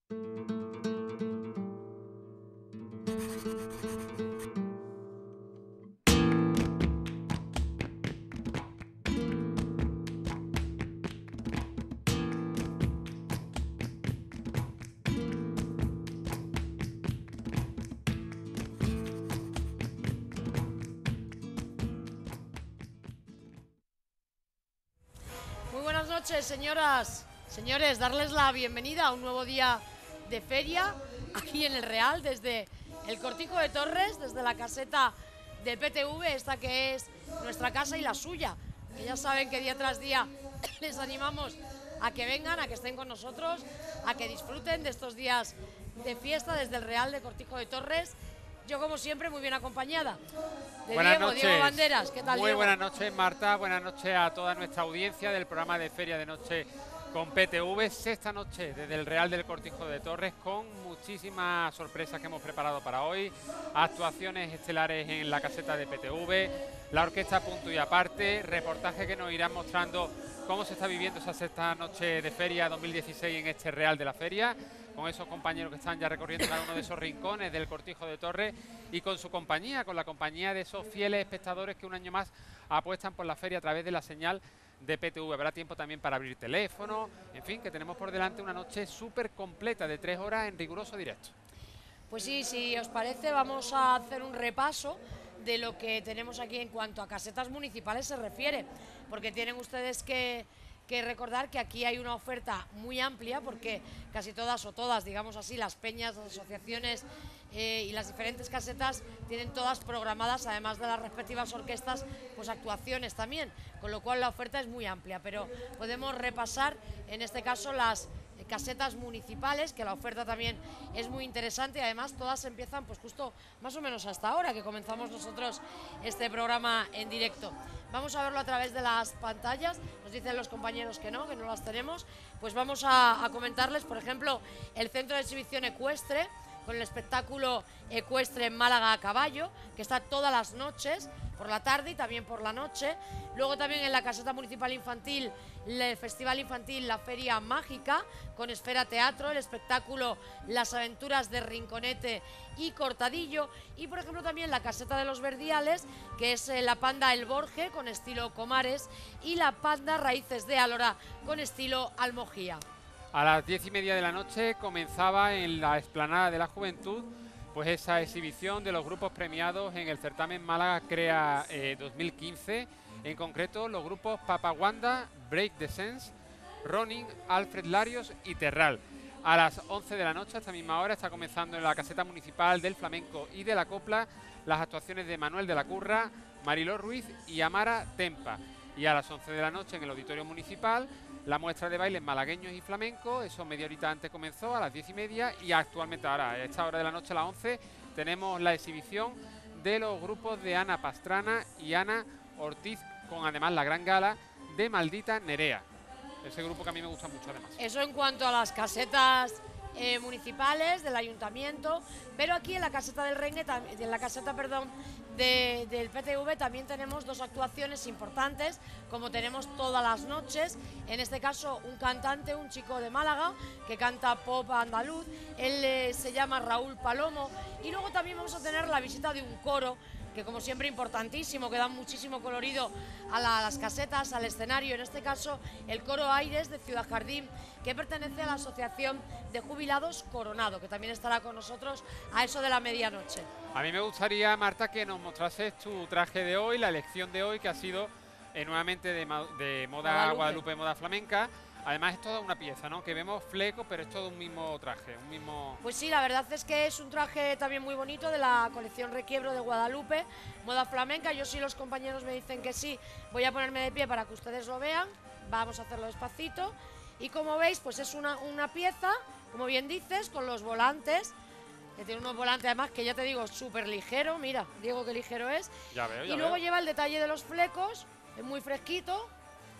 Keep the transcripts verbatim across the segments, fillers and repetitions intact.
Buenas noches, señoras, señores, darles la bienvenida a un nuevo día de feria aquí en el Real, desde el Cortijo de Torres, desde la caseta del P T V, esta que es nuestra casa y la suya, que ya saben que día tras día les animamos a que vengan, a que estén con nosotros, a que disfruten de estos días de fiesta desde el Real de Cortijo de Torres. Yo, como siempre, muy bien acompañada de buenas Diego, noches. Diego Banderas. ¿Qué tal, Muy Diego? buenas noches, Marta. Buenas noches a toda nuestra audiencia del programa de Feria de Noche con P T V. Sexta noche desde el Real del Cortijo de Torres, con muchísimas sorpresas que hemos preparado para hoy. Actuaciones estelares en la caseta de P T V, la orquesta Punto y Aparte, reportaje que nos irán mostrando cómo se está viviendo esa sexta noche de feria dos mil dieciséis en este Real de la Feria, con esos compañeros que están ya recorriendo cada uno de esos rincones del Cortijo de Torres y con su compañía, con la compañía de esos fieles espectadores que un año más apuestan por la feria a través de la señal de P T V. Habrá tiempo también para abrir teléfono, en fin, que tenemos por delante una noche súper completa de tres horas en riguroso directo. Pues sí, si os parece, vamos a hacer un repaso de lo que tenemos aquí en cuanto a casetas municipales se refiere, porque tienen ustedes que... que recordar que aquí hay una oferta muy amplia, porque casi todas o todas, digamos así, las peñas, las asociaciones eh, y las diferentes casetas tienen todas programadas, además de las respectivas orquestas, pues actuaciones también, con lo cual la oferta es muy amplia, pero podemos repasar en este caso las casetas municipales, que la oferta también es muy interesante y además todas empiezan pues justo más o menos hasta ahora que comenzamos nosotros este programa en directo. Vamos a verlo a través de las pantallas, nos dicen los compañeros que no, que no las tenemos, pues vamos a, a comentarles, por ejemplo, el Centro de Exhibición Ecuestre, con el espectáculo ecuestre en Málaga a caballo, que está todas las noches, por la tarde y también por la noche. Luego también en la caseta municipal infantil, el festival infantil La Feria Mágica, con Esfera Teatro, el espectáculo Las Aventuras de Rinconete y Cortadillo. Y por ejemplo también la caseta de los Verdiales, que es eh, la Panda El Borje, con estilo Comares, y la Panda Raíces de Álora, con estilo Almojía. A las diez y media de la noche comenzaba en la explanada de la Juventud pues esa exhibición de los grupos premiados en el certamen Málaga Crea eh, dos mil quince, en concreto los grupos Papaguanda, Break the Sense, Ronin, Alfred Larios y Terral. A las once de la noche, a esta misma hora, está comenzando en la caseta municipal del flamenco y de la copla las actuaciones de Manuel de la Curra, Mariló Ruiz y Amara Tempa. Y a las once de la noche en el auditorio municipal, la muestra de bailes malagueños y flamencos. Eso media horita antes comenzó, a las diez y media, y actualmente ahora, a esta hora de la noche, a las once, tenemos la exhibición de los grupos de Ana Pastrana y Ana Ortiz, con además la gran gala de Maldita Nerea. Ese grupo que a mí me gusta mucho además. Eso en cuanto a las casetas eh, municipales del ayuntamiento, pero aquí en la caseta del Reine, en la caseta, perdón, de, del P T V también tenemos dos actuaciones importantes, como tenemos todas las noches. En este caso un cantante, un chico de Málaga que canta pop andaluz, él eh, se llama Raúl Palomo, y luego también vamos a tener la visita de un coro que, como siempre, importantísimo, que da muchísimo colorido a, la, a las casetas, al escenario. En este caso, el coro Aires de Ciudad Jardín, que pertenece a la Asociación de Jubilados Coronado, que también estará con nosotros a eso de la medianoche. A mí me gustaría, Marta, que nos mostrases tu traje de hoy, la elección de hoy, que ha sido eh, nuevamente de, de moda Guadalupe. Guadalupe, moda flamenca. Además es toda una pieza, ¿no? Que vemos fleco, pero es todo un mismo traje, un mismo... Pues sí, la verdad es que es un traje también muy bonito de la colección Requiebro de Guadalupe, moda flamenca. Yo, si los compañeros me dicen que sí, voy a ponerme de pie para que ustedes lo vean. Vamos a hacerlo despacito. Y como veis, pues es una, una pieza, como bien dices, con los volantes, que tiene unos volantes además que ya te digo, súper ligero. Mira, Diego, qué ligero es. Ya veo, ya y luego veo. lleva el detalle de los flecos, es muy fresquito.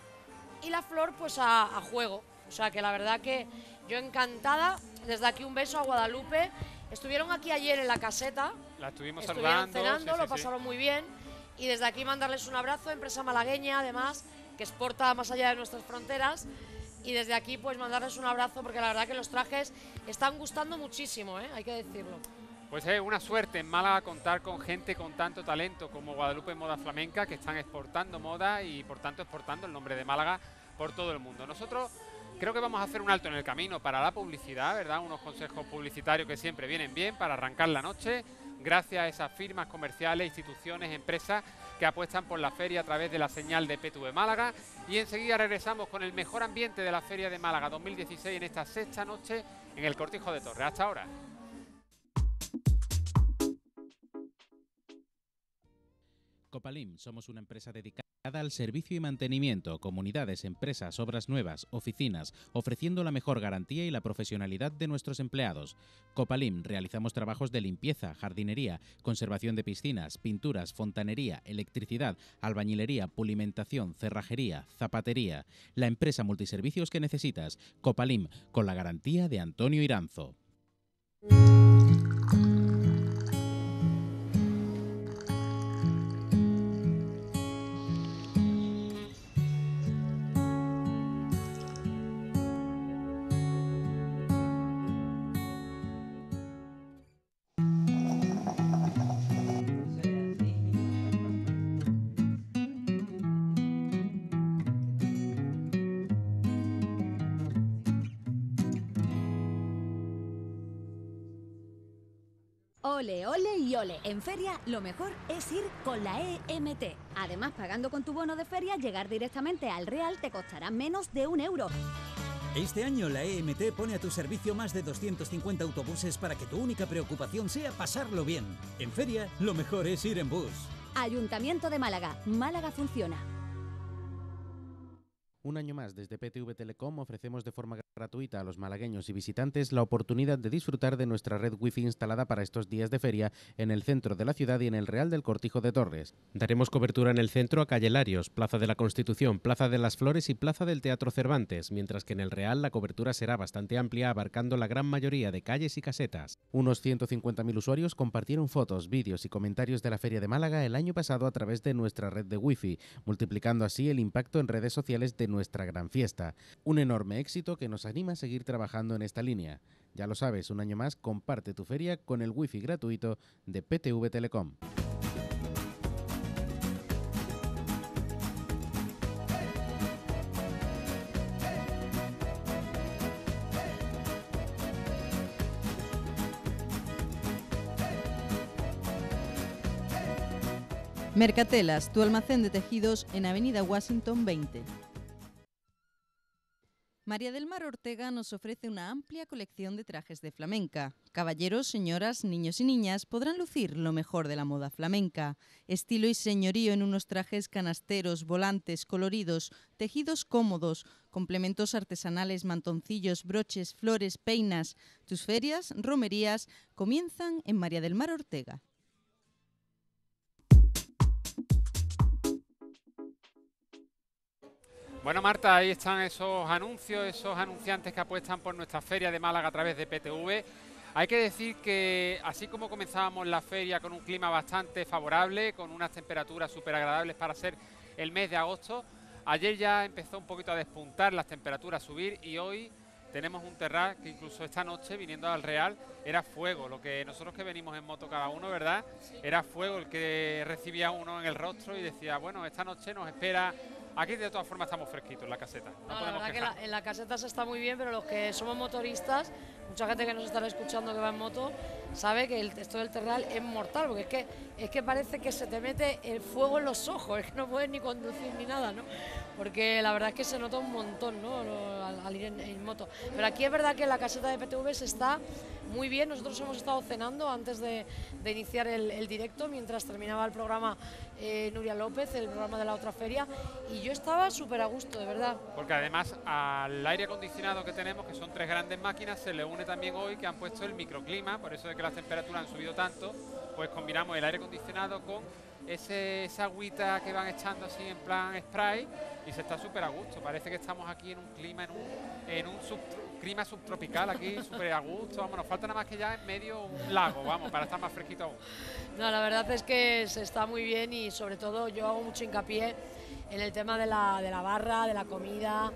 Y la flor pues a, a juego, o sea que la verdad que yo encantada. Desde aquí un beso a Guadalupe. Estuvieron aquí ayer en la caseta, la estuvimos estuvieron saludando, cenando, sí, lo sí, pasaron sí. muy bien, y desde aquí mandarles un abrazo, empresa malagueña además, que exporta más allá de nuestras fronteras, y desde aquí pues mandarles un abrazo, porque la verdad que los trajes están gustando muchísimo, ¿eh? Hay que decirlo. Pues es una suerte en Málaga contar con gente con tanto talento como Guadalupe Moda Flamenca, que están exportando moda y por tanto exportando el nombre de Málaga por todo el mundo. Nosotros creo que vamos a hacer un alto en el camino para la publicidad, ¿verdad? Unos consejos publicitarios que siempre vienen bien para arrancar la noche, gracias a esas firmas comerciales, instituciones, empresas que apuestan por la feria a través de la señal de P T V Málaga. Y enseguida regresamos con el mejor ambiente de la Feria de Málaga dos mil dieciséis en esta sexta noche en el Cortijo de Torres. Hasta ahora. Copalim, somos una empresa dedicada al servicio y mantenimiento, comunidades, empresas, obras nuevas, oficinas, ofreciendo la mejor garantía y la profesionalidad de nuestros empleados. Copalim, realizamos trabajos de limpieza, jardinería, conservación de piscinas, pinturas, fontanería, electricidad, albañilería, pulimentación, cerrajería, zapatería. La empresa multiservicios que necesitas. Copalim, con la garantía de Antonio Iranzo. Ole, ole y ole. En feria lo mejor es ir con la E M T. Además, pagando con tu bono de feria, llegar directamente al Real te costará menos de un euro. Este año la E M T pone a tu servicio más de doscientos cincuenta autobuses para que tu única preocupación sea pasarlo bien. En feria, lo mejor es ir en bus. Ayuntamiento de Málaga. Málaga funciona. Un año más, desde P T V Telecom ofrecemos de forma gratuita a los malagueños y visitantes la oportunidad de disfrutar de nuestra red wifi instalada para estos días de feria en el centro de la ciudad y en el Real del Cortijo de Torres. Daremos cobertura en el centro a Calle Larios, Plaza de la Constitución, Plaza de las Flores y Plaza del Teatro Cervantes, mientras que en el Real la cobertura será bastante amplia, abarcando la gran mayoría de calles y casetas. Unos ciento cincuenta mil usuarios compartieron fotos, vídeos y comentarios de la Feria de Málaga el año pasado a través de nuestra red de wifi, multiplicando así el impacto en redes sociales de nuestra gran fiesta. Un enorme éxito que nos anima a seguir trabajando en esta línea. Ya lo sabes, un año más comparte tu feria con el wifi gratuito de P T V Telecom. Mercatelas, tu almacén de tejidos en Avenida Washington veinte. María del Mar Ortega nos ofrece una amplia colección de trajes de flamenca. Caballeros, señoras, niños y niñas podrán lucir lo mejor de la moda flamenca. Estilo y señorío en unos trajes canasteros, volantes, coloridos, tejidos cómodos, complementos artesanales, mantoncillos, broches, flores, peinas. Tus ferias, romerías, comienzan en María del Mar Ortega. Bueno, Marta, ahí están esos anuncios, esos anunciantes que apuestan por nuestra feria de Málaga a través de P T V. Hay que decir que así como comenzábamos la feria con un clima bastante favorable, con unas temperaturas súper agradables para ser el mes de agosto, ayer ya empezó un poquito a despuntar las temperaturas, a subir, y hoy tenemos un terral que incluso esta noche, viniendo al Real, era fuego. Lo que nosotros que venimos en moto cada uno, ¿verdad? Era fuego el que recibía uno en el rostro y decía, bueno, esta noche nos espera. Aquí de todas formas estamos fresquitos en la caseta. No, no, podemos la verdad quejar. que la, en la caseta se está muy bien, pero los que somos motoristas, mucha gente que nos estará escuchando que va en moto, sabe que el, esto del terral es mortal, porque es que, es que parece que se te mete el fuego en los ojos, es que no puedes ni conducir ni nada, ¿no? Porque la verdad es que se nota un montón, ¿no? Al, al ir en, en moto. Pero aquí es verdad que en la caseta de P T V se está muy bien. Nosotros hemos estado cenando antes de, de iniciar el, el directo, mientras terminaba el programa eh, Nuria López, el programa de la otra feria, y yo estaba súper a gusto, de verdad. Porque además al aire acondicionado que tenemos, que son tres grandes máquinas, se le une también hoy que han puesto el microclima, por eso de que las temperaturas han subido tanto, pues combinamos el aire acondicionado con ese, esa agüita que van echando así en plan spray, y se está súper a gusto. Parece que estamos aquí en un clima, en un, en un sub, clima subtropical aquí, súper a gusto. Vamos, nos falta nada más que ya en medio un lago, vamos, para estar más fresquito aún. No, la verdad es que se está muy bien, y sobre todo yo hago mucho hincapié en el tema de la, de la barra, de la comida,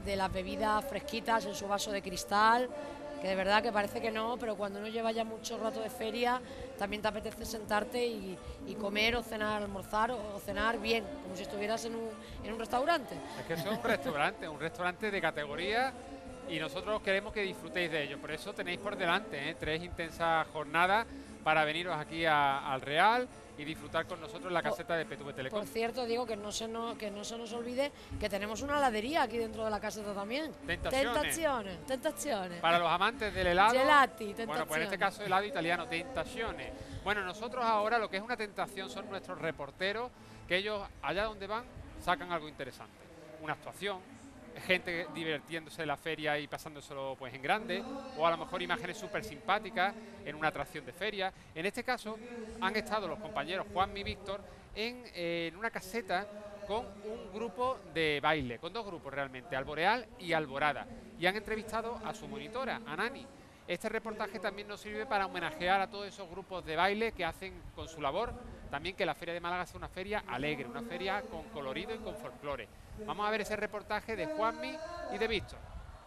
de las bebidas fresquitas en su vaso de cristal, que de verdad que parece que no, pero cuando uno lleva ya mucho rato de feria, también te apetece sentarte y, y comer o cenar, almorzar o, o cenar bien, como si estuvieras en un, en un restaurante. Es que eso es un restaurante, un restaurante de categoría, y nosotros queremos que disfrutéis de ello. Por eso tenéis por delante ¿eh? tres intensas jornadas para veniros aquí a, al Real y disfrutar con nosotros la caseta de P T V Telecom. Por cierto, digo que no se nos, que no se nos olvide que tenemos una heladería aquí dentro de la caseta también. Tentaciones. Tentaciones, tentaciones. Para los amantes del helado. Gelati, tentaciones. Bueno, pues en este caso helado italiano, tentaciones. Bueno, nosotros ahora lo que es una tentación son nuestros reporteros, que ellos allá donde van sacan algo interesante. Una actuación, gente divirtiéndose en la feria y pasándoselo pues en grande, o a lo mejor imágenes súper simpáticas en una atracción de feria. En este caso han estado los compañeros Juanmi y Víctor en, eh, en una caseta con un grupo de baile, con dos grupos realmente, Alboreal y Alborada, y han entrevistado a su monitora, a Nani. Este reportaje también nos sirve para homenajear a todos esos grupos de baile que hacen con su labor, también que la Feria de Málaga sea una feria alegre, una feria con colorido y con folclore. Vamos a ver ese reportaje de Juanmi y de Víctor.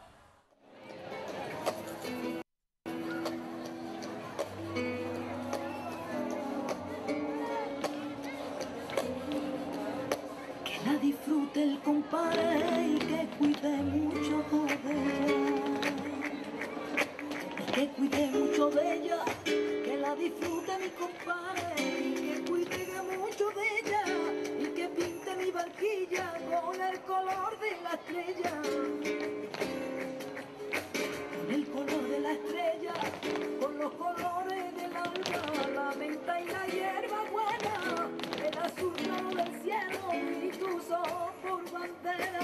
Que la disfrute el compadre y que cuide mucho de ella. Y que cuide mucho de ella, que la disfrute mi compadre y que cuide mucho de ella. Y que pinte mi barquilla con el color de la estrella. Con el color de la estrella, con los colores del alba, la menta y la hierba buena, el azul claro del cielo y tus ojos por bandera.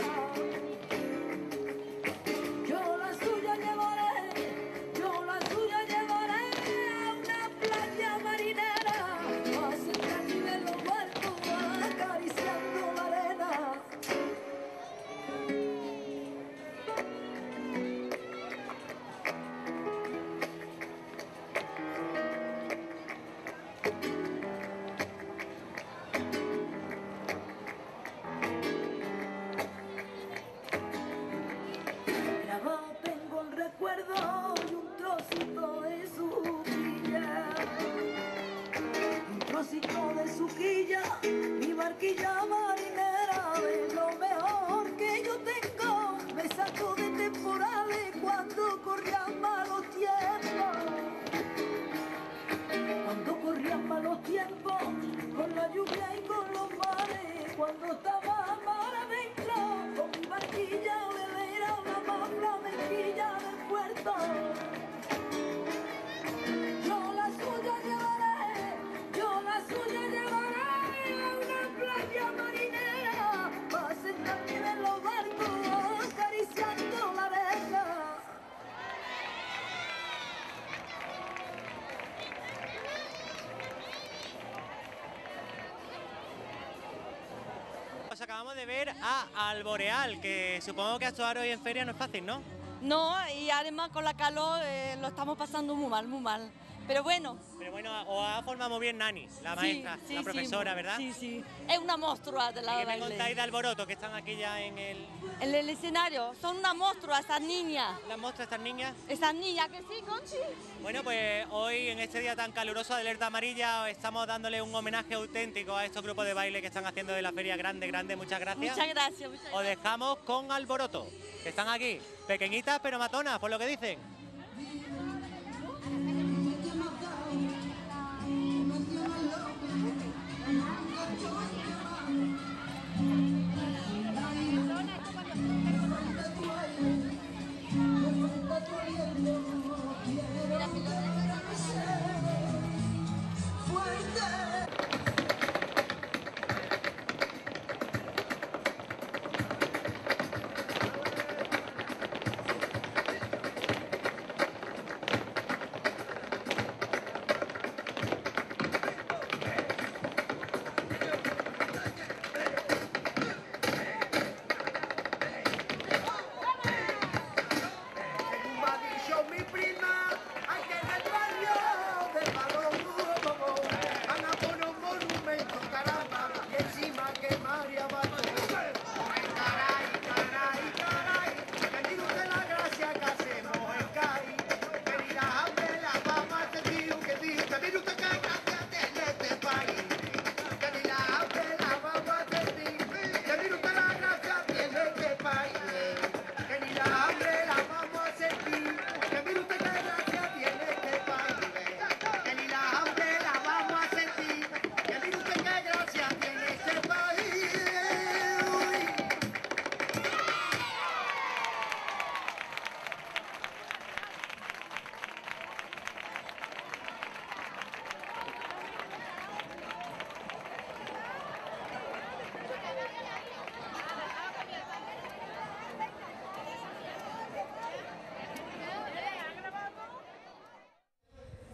Yo la suya llevaré, yo la suya llevaré a una playa marinera, a sentarme en los barcos acariciando la arena. Grabado tengo el recuerdo y un trocito de su quilla, un trocito de su quilla, mi barquilla marinera, de lo mejor que yo tengo, me sacó de temporales cuando corrían malos tiempos, cuando corrían malos tiempos, con la lluvia y con los mares, cuando estaba mar adentro, con mi barquilla velera, la más flamenquilla del puerto. Yo la suya llevaré, yo la suya llevaré a una playa marinera, para sentarme en los barcos acariciando la arena. Pues acabamos de ver a Alboreal, que supongo que actuar hoy en feria no es fácil, ¿no? No, y además con la calor eh, lo estamos pasando muy mal, muy mal. Pero bueno. Pero bueno, os ha formado muy bien Nani, la maestra, sí, sí, la profesora, sí, ¿verdad? Sí, sí. Es una monstrua de la ¿Y qué me baile. contáis de Alboroto, que están aquí ya en el... En el escenario, son una monstrua esas niñas. ¿Las muestras estas niñas? Esas niñas, que sí, Conchi. Bueno, pues hoy en este día tan caluroso de alerta amarilla estamos dándole un homenaje auténtico a estos grupos de baile que están haciendo de la feria grande, grande. Muchas gracias. Muchas gracias, muchas Os gracias. dejamos con Alboroto, que están aquí, pequeñitas pero matonas, por lo que dicen.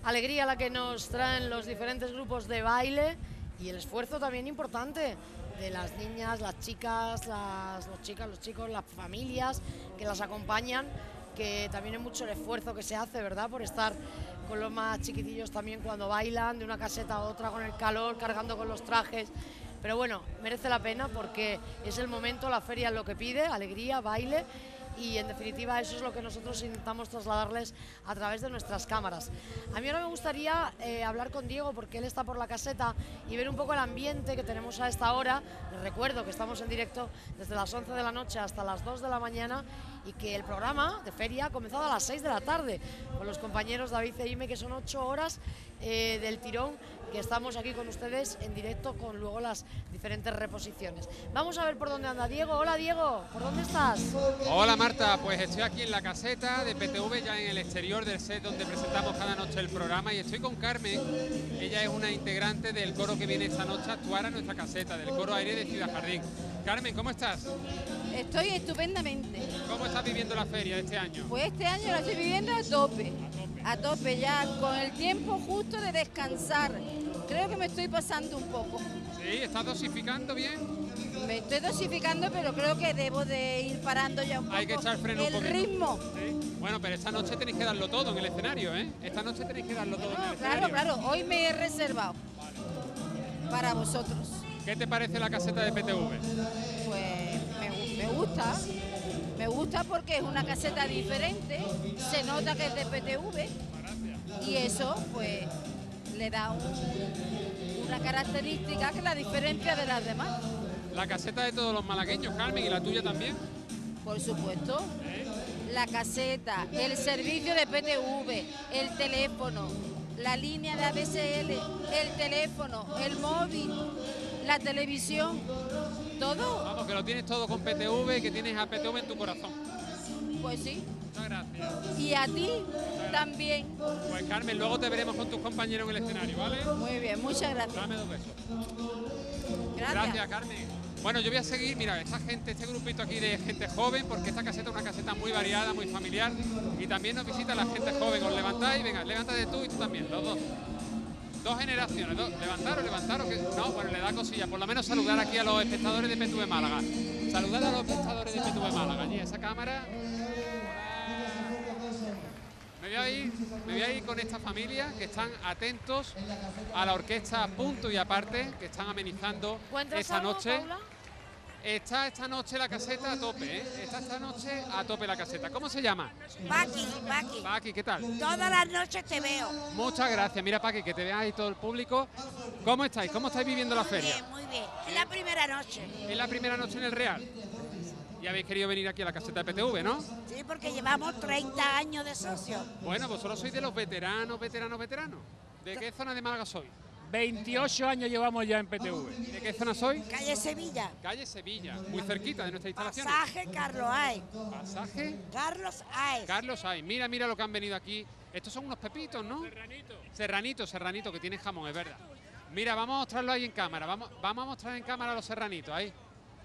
alegría la que nos traen los diferentes grupos de baile y el esfuerzo también importante de las niñas, las chicas, las los chicas, los chicos, las familias que las acompañan, que también es mucho el esfuerzo que se hace, ¿verdad?, por estar con los más chiquitillos también cuando bailan de una caseta a otra con el calor, cargando con los trajes. Pero bueno, merece la pena porque es el momento, la feria es lo que pide, alegría, baile, y en definitiva eso es lo que nosotros intentamos trasladarles a través de nuestras cámaras. A mí ahora me gustaría eh, hablar con Diego porque él está por la caseta y ver un poco el ambiente que tenemos a esta hora. Les recuerdo que estamos en directo desde las once de la noche hasta las dos de la mañana y que el programa de feria ha comenzado a las seis de la tarde con los compañeros David e Ime, que son ocho horas eh, del tirón, que estamos aquí con ustedes en directo con luego las diferentes reposiciones. Vamos a ver por dónde anda Diego. Hola Diego, ¿por dónde estás? Hola Marta, pues estoy aquí en la caseta de P T V, ya en el exterior del set donde presentamos cada noche el programa, y estoy con Carmen. Ella es una integrante del coro que viene esta noche a actuar a nuestra caseta, del coro aire de Ciudad Jardín. Carmen, ¿cómo estás? Estoy estupendamente. ¿Cómo estás viviendo la feria de este año? Pues este año la estoy viviendo a tope, a tope ya, con el tiempo justo de descansar. Creo que me estoy pasando un poco. Sí, ¿estás dosificando bien? Me estoy dosificando, pero creo que debo de ir parando ya un poco. Hay que echar freno el un poquito. ritmo. ¿Sí? Bueno, pero esta noche tenéis que darlo todo en el escenario, ¿eh? Esta noche tenéis que darlo todo No, en el claro, escenario. claro, hoy me he reservado para vosotros. ¿Qué te parece la caseta de P T V? Pues me, gu- me gusta, me gusta porque es una caseta diferente, se nota que es de P T V y eso pues le da un- una característica que la diferencia de las demás. La caseta de todos los malagueños, Carmen, y la tuya también. Por supuesto, ¿Eh? la caseta, el servicio de P T V, el teléfono, la línea de A D S L, el teléfono, el móvil, la televisión, todo. Vamos, que lo tienes todo con P T V y que tienes a P T V en tu corazón. Pues sí. Muchas gracias. Y a ti también. Pues Carmen, luego te veremos con tus compañeros en el escenario, ¿vale? Muy bien, muchas gracias. Dame dos besos. Gracias. Gracias, Carmen. Bueno, yo voy a seguir, mira, esta gente, este grupito aquí de gente joven, porque esta caseta es una caseta muy variada, muy familiar, y también nos visita la gente joven. Os levantáis, venga, levántate tú y tú también, los dos. Dos generaciones, dos. Levantaros, levantaros, que no, bueno, le da cosilla, por lo menos saludar aquí a los espectadores de P T V Málaga. Saludar a los espectadores de P T V Málaga, allí, esa cámara. Me voy a ir, me voy a ir con esta familia que están atentos a la orquesta Punto y Aparte, que están amenizando ¿Encuentras esta algo, noche. Paula? Está esta noche la caseta a tope, ¿eh? Está esta noche a tope la caseta. ¿Cómo se llama? Paqui, Paqui, Paqui, ¿qué tal? todas las noches te veo. Muchas gracias. Mira, Paqui, que te vea ahí todo el público. ¿Cómo estáis? ¿Cómo estáis viviendo la Muy feria? bien, muy bien. Es la primera noche. Es la primera noche en el Real. Y habéis querido venir aquí a la caseta de P T V, ¿no? Sí, porque llevamos treinta años de socio. Bueno, vosotros sois de los veteranos, veteranos, veteranos. ¿De qué zona de Málaga sois? veintiocho años llevamos ya en P T V. ¿De qué zona sois? Calle Sevilla. Calle Sevilla, muy cerquita de nuestras instalaciones. Pasaje Carlos Ay. Pasaje Carlos Ay. Carlos Ay. Mira, mira lo que han venido aquí. Estos son unos pepitos, ¿no? Serranito. Serranito, serranito, que tienen jamón, es verdad. Mira, vamos a mostrarlo ahí en cámara. Vamos, vamos a mostrar en cámara los serranitos, ahí.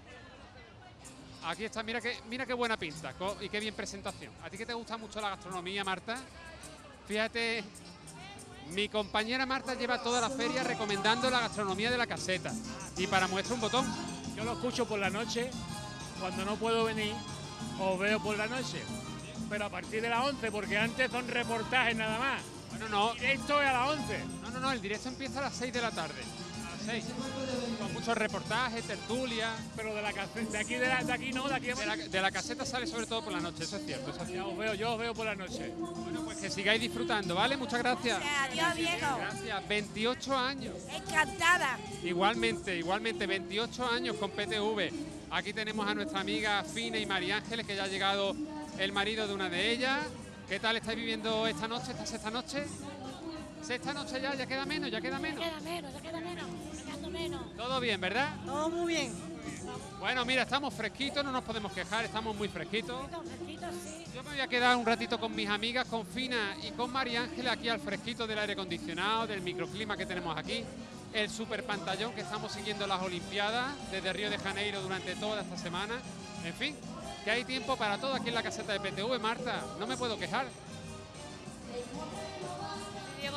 Aquí está, mira qué, mira qué buena pinta co- y qué bien presentación. ¿A ti que te gusta mucho la gastronomía, Marta? Fíjate, mi compañera Marta lleva toda la feria recomendando la gastronomía de la caseta. Y para muestra un botón. Yo lo escucho por la noche, cuando no puedo venir, os veo por la noche. Pero a partir de las once, porque antes son reportajes nada más. Bueno, no. Esto es a las once. No, no, no, el directo empieza a las seis de la tarde. A las seis. Con muchos reportajes, tertulias. Pero de la caseta, de aquí, de, la- de aquí no, de aquí De la, de la caseta sale sobre todo por la noche, eso es cierto. Eso es Ya cierto. os veo, yo os veo por la noche. Bueno, pues que sigáis disfrutando, ¿vale? Muchas gracias. Adiós, Diego. Gracias, veintiocho años. Encantada. Igualmente, igualmente, veintiocho años con P T V. Aquí tenemos a nuestra amiga Fina y María Ángeles, que ya ha llegado el marido de una de ellas. ¿Qué tal estáis viviendo esta noche, esta sexta noche? Sexta noche ya, ya queda menos, ya queda menos. Ya queda menos, ya queda menos. Ya queda menos. Todo bien, ¿verdad? Todo muy bien. Bueno, mira, estamos fresquitos, no nos podemos quejar, estamos muy fresquitos. Fresquito, sí. Yo me voy a quedar un ratito con mis amigas, con Fina y con María Ángeles, aquí al fresquito del aire acondicionado, del microclima que tenemos aquí. El super pantallón que estamos siguiendo las Olimpiadas desde Río de Janeiro durante toda esta semana. En fin, que hay tiempo para todo aquí en la caseta de P T V, Marta. No me puedo quejar. Diego,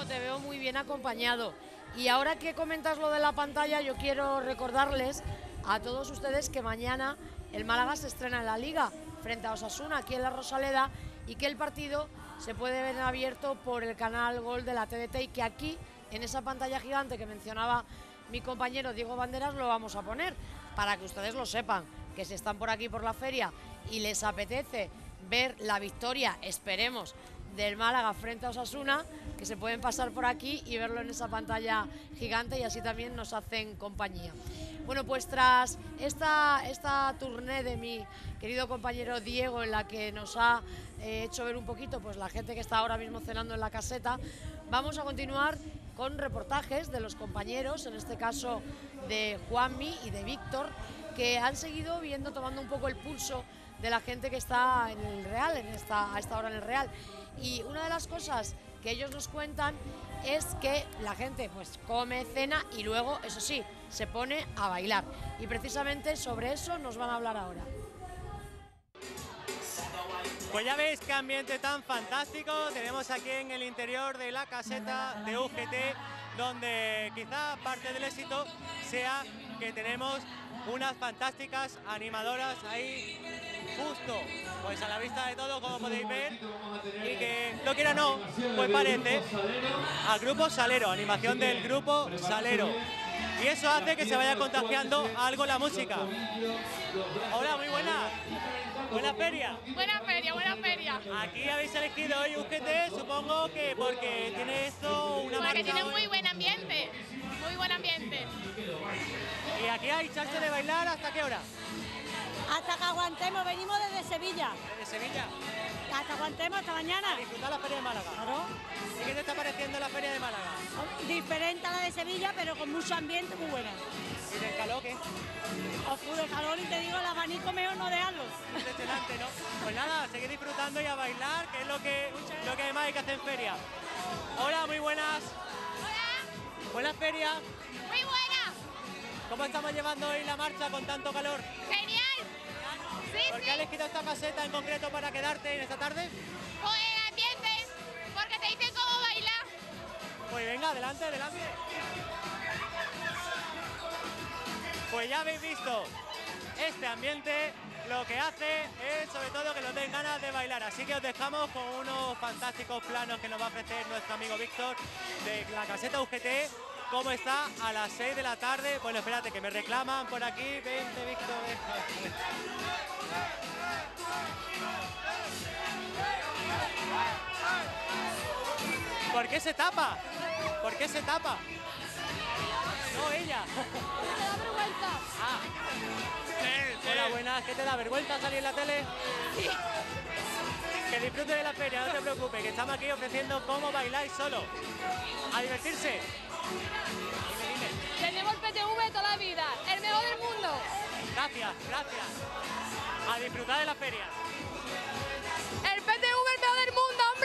No, te veo muy bien acompañado. Y ahora que comentas lo de la pantalla, yo quiero recordarles a todos ustedes que mañana el Málaga se estrena en la Liga frente a Osasuna, aquí en la Rosaleda, y que el partido se puede ver en abierto por el canal Gol de la T D T, y que aquí, en esa pantalla gigante que mencionaba mi compañero Diego Banderas, lo vamos a poner, para que ustedes lo sepan, que si están por aquí por la feria y les apetece ver la victoria, esperemos, del Málaga frente a Osasuna, que se pueden pasar por aquí y verlo en esa pantalla gigante, y así también nos hacen compañía. Bueno, pues tras esta, esta tournée de mi querido compañero Diego, en la que nos ha eh, hecho ver un poquito pues la gente que está ahora mismo cenando en la caseta, vamos a continuar con reportajes de los compañeros, en este caso de Juanmi y de Víctor, que han seguido viendo, tomando un poco el pulso de la gente que está en el Real, en esta, a esta hora en el Real. Y una de las cosas que ellos nos cuentan es que la gente pues come, cena y luego, eso sí, se pone a bailar. Y precisamente sobre eso nos van a hablar ahora. Pues ya veis qué ambiente tan fantástico tenemos aquí en el interior de la caseta de U G T, donde quizá parte del éxito sea que tenemos unas fantásticas animadoras ahí justo pues a la vista de todo, como podéis ver, y que no quiera no, pues parece al grupo Salero, animación del grupo Salero, y eso hace que se vaya contagiando algo la música. Hola, muy buena. Buena feria. Buena feria, buena feria. Aquí habéis elegido hoy U G T, supongo que porque tiene esto una marca. Porque tiene muy buen ambiente, muy buen ambiente. ¿Y aquí hay chance de bailar hasta qué hora? Hasta que aguantemos, venimos desde Sevilla. ¿Desde Sevilla? Hasta que aguantemos, hasta mañana. ¿A disfrutar la feria de Málaga? Claro. ¿Y qué te está pareciendo la feria de Málaga? Diferente a la de Sevilla, pero con mucho ambiente, muy buena. ¿Y del calor qué? Ojo de calor, y te digo, el abanico mejor no dejarlo. Impresionante, ¿no? Pues nada, seguir disfrutando y a bailar, que es lo que, lo que además hay que hacer en feria. Hola, muy buenas. Hola. Buena feria. Muy buena. ¿Cómo estamos llevando hoy la marcha con tanto calor? Genial. Sí, ¿Por qué sí. has elegido esta caseta en concreto para quedarte en esta tarde? Por el ambiente, porque te dicen cómo bailar. Pues venga, adelante, adelante. Pues ya habéis visto, este ambiente lo que hace es sobre todo que nos den ganas de bailar, así que os dejamos con unos fantásticos planos que nos va a ofrecer nuestro amigo Víctor de la caseta U G T, cómo está a las seis de la tarde. Bueno, espérate, que me reclaman por aquí. Vente, Víctor. ¿Por qué se tapa? ¿Por qué se tapa? No, ella. Me da vergüenza. Ah. Sí, sí. Hola, buenas. ¿Qué te da vergüenza salir en la tele? Sí. Que disfrute de la feria, no te preocupes, que estamos aquí ofreciendo cómo bailáis solo. A divertirse. Dime, dime. Tenemos P T V toda la vida, el mejor del mundo. Gracias, gracias. A disfrutar de la feria. El P T V el mejor del mundo, hombre.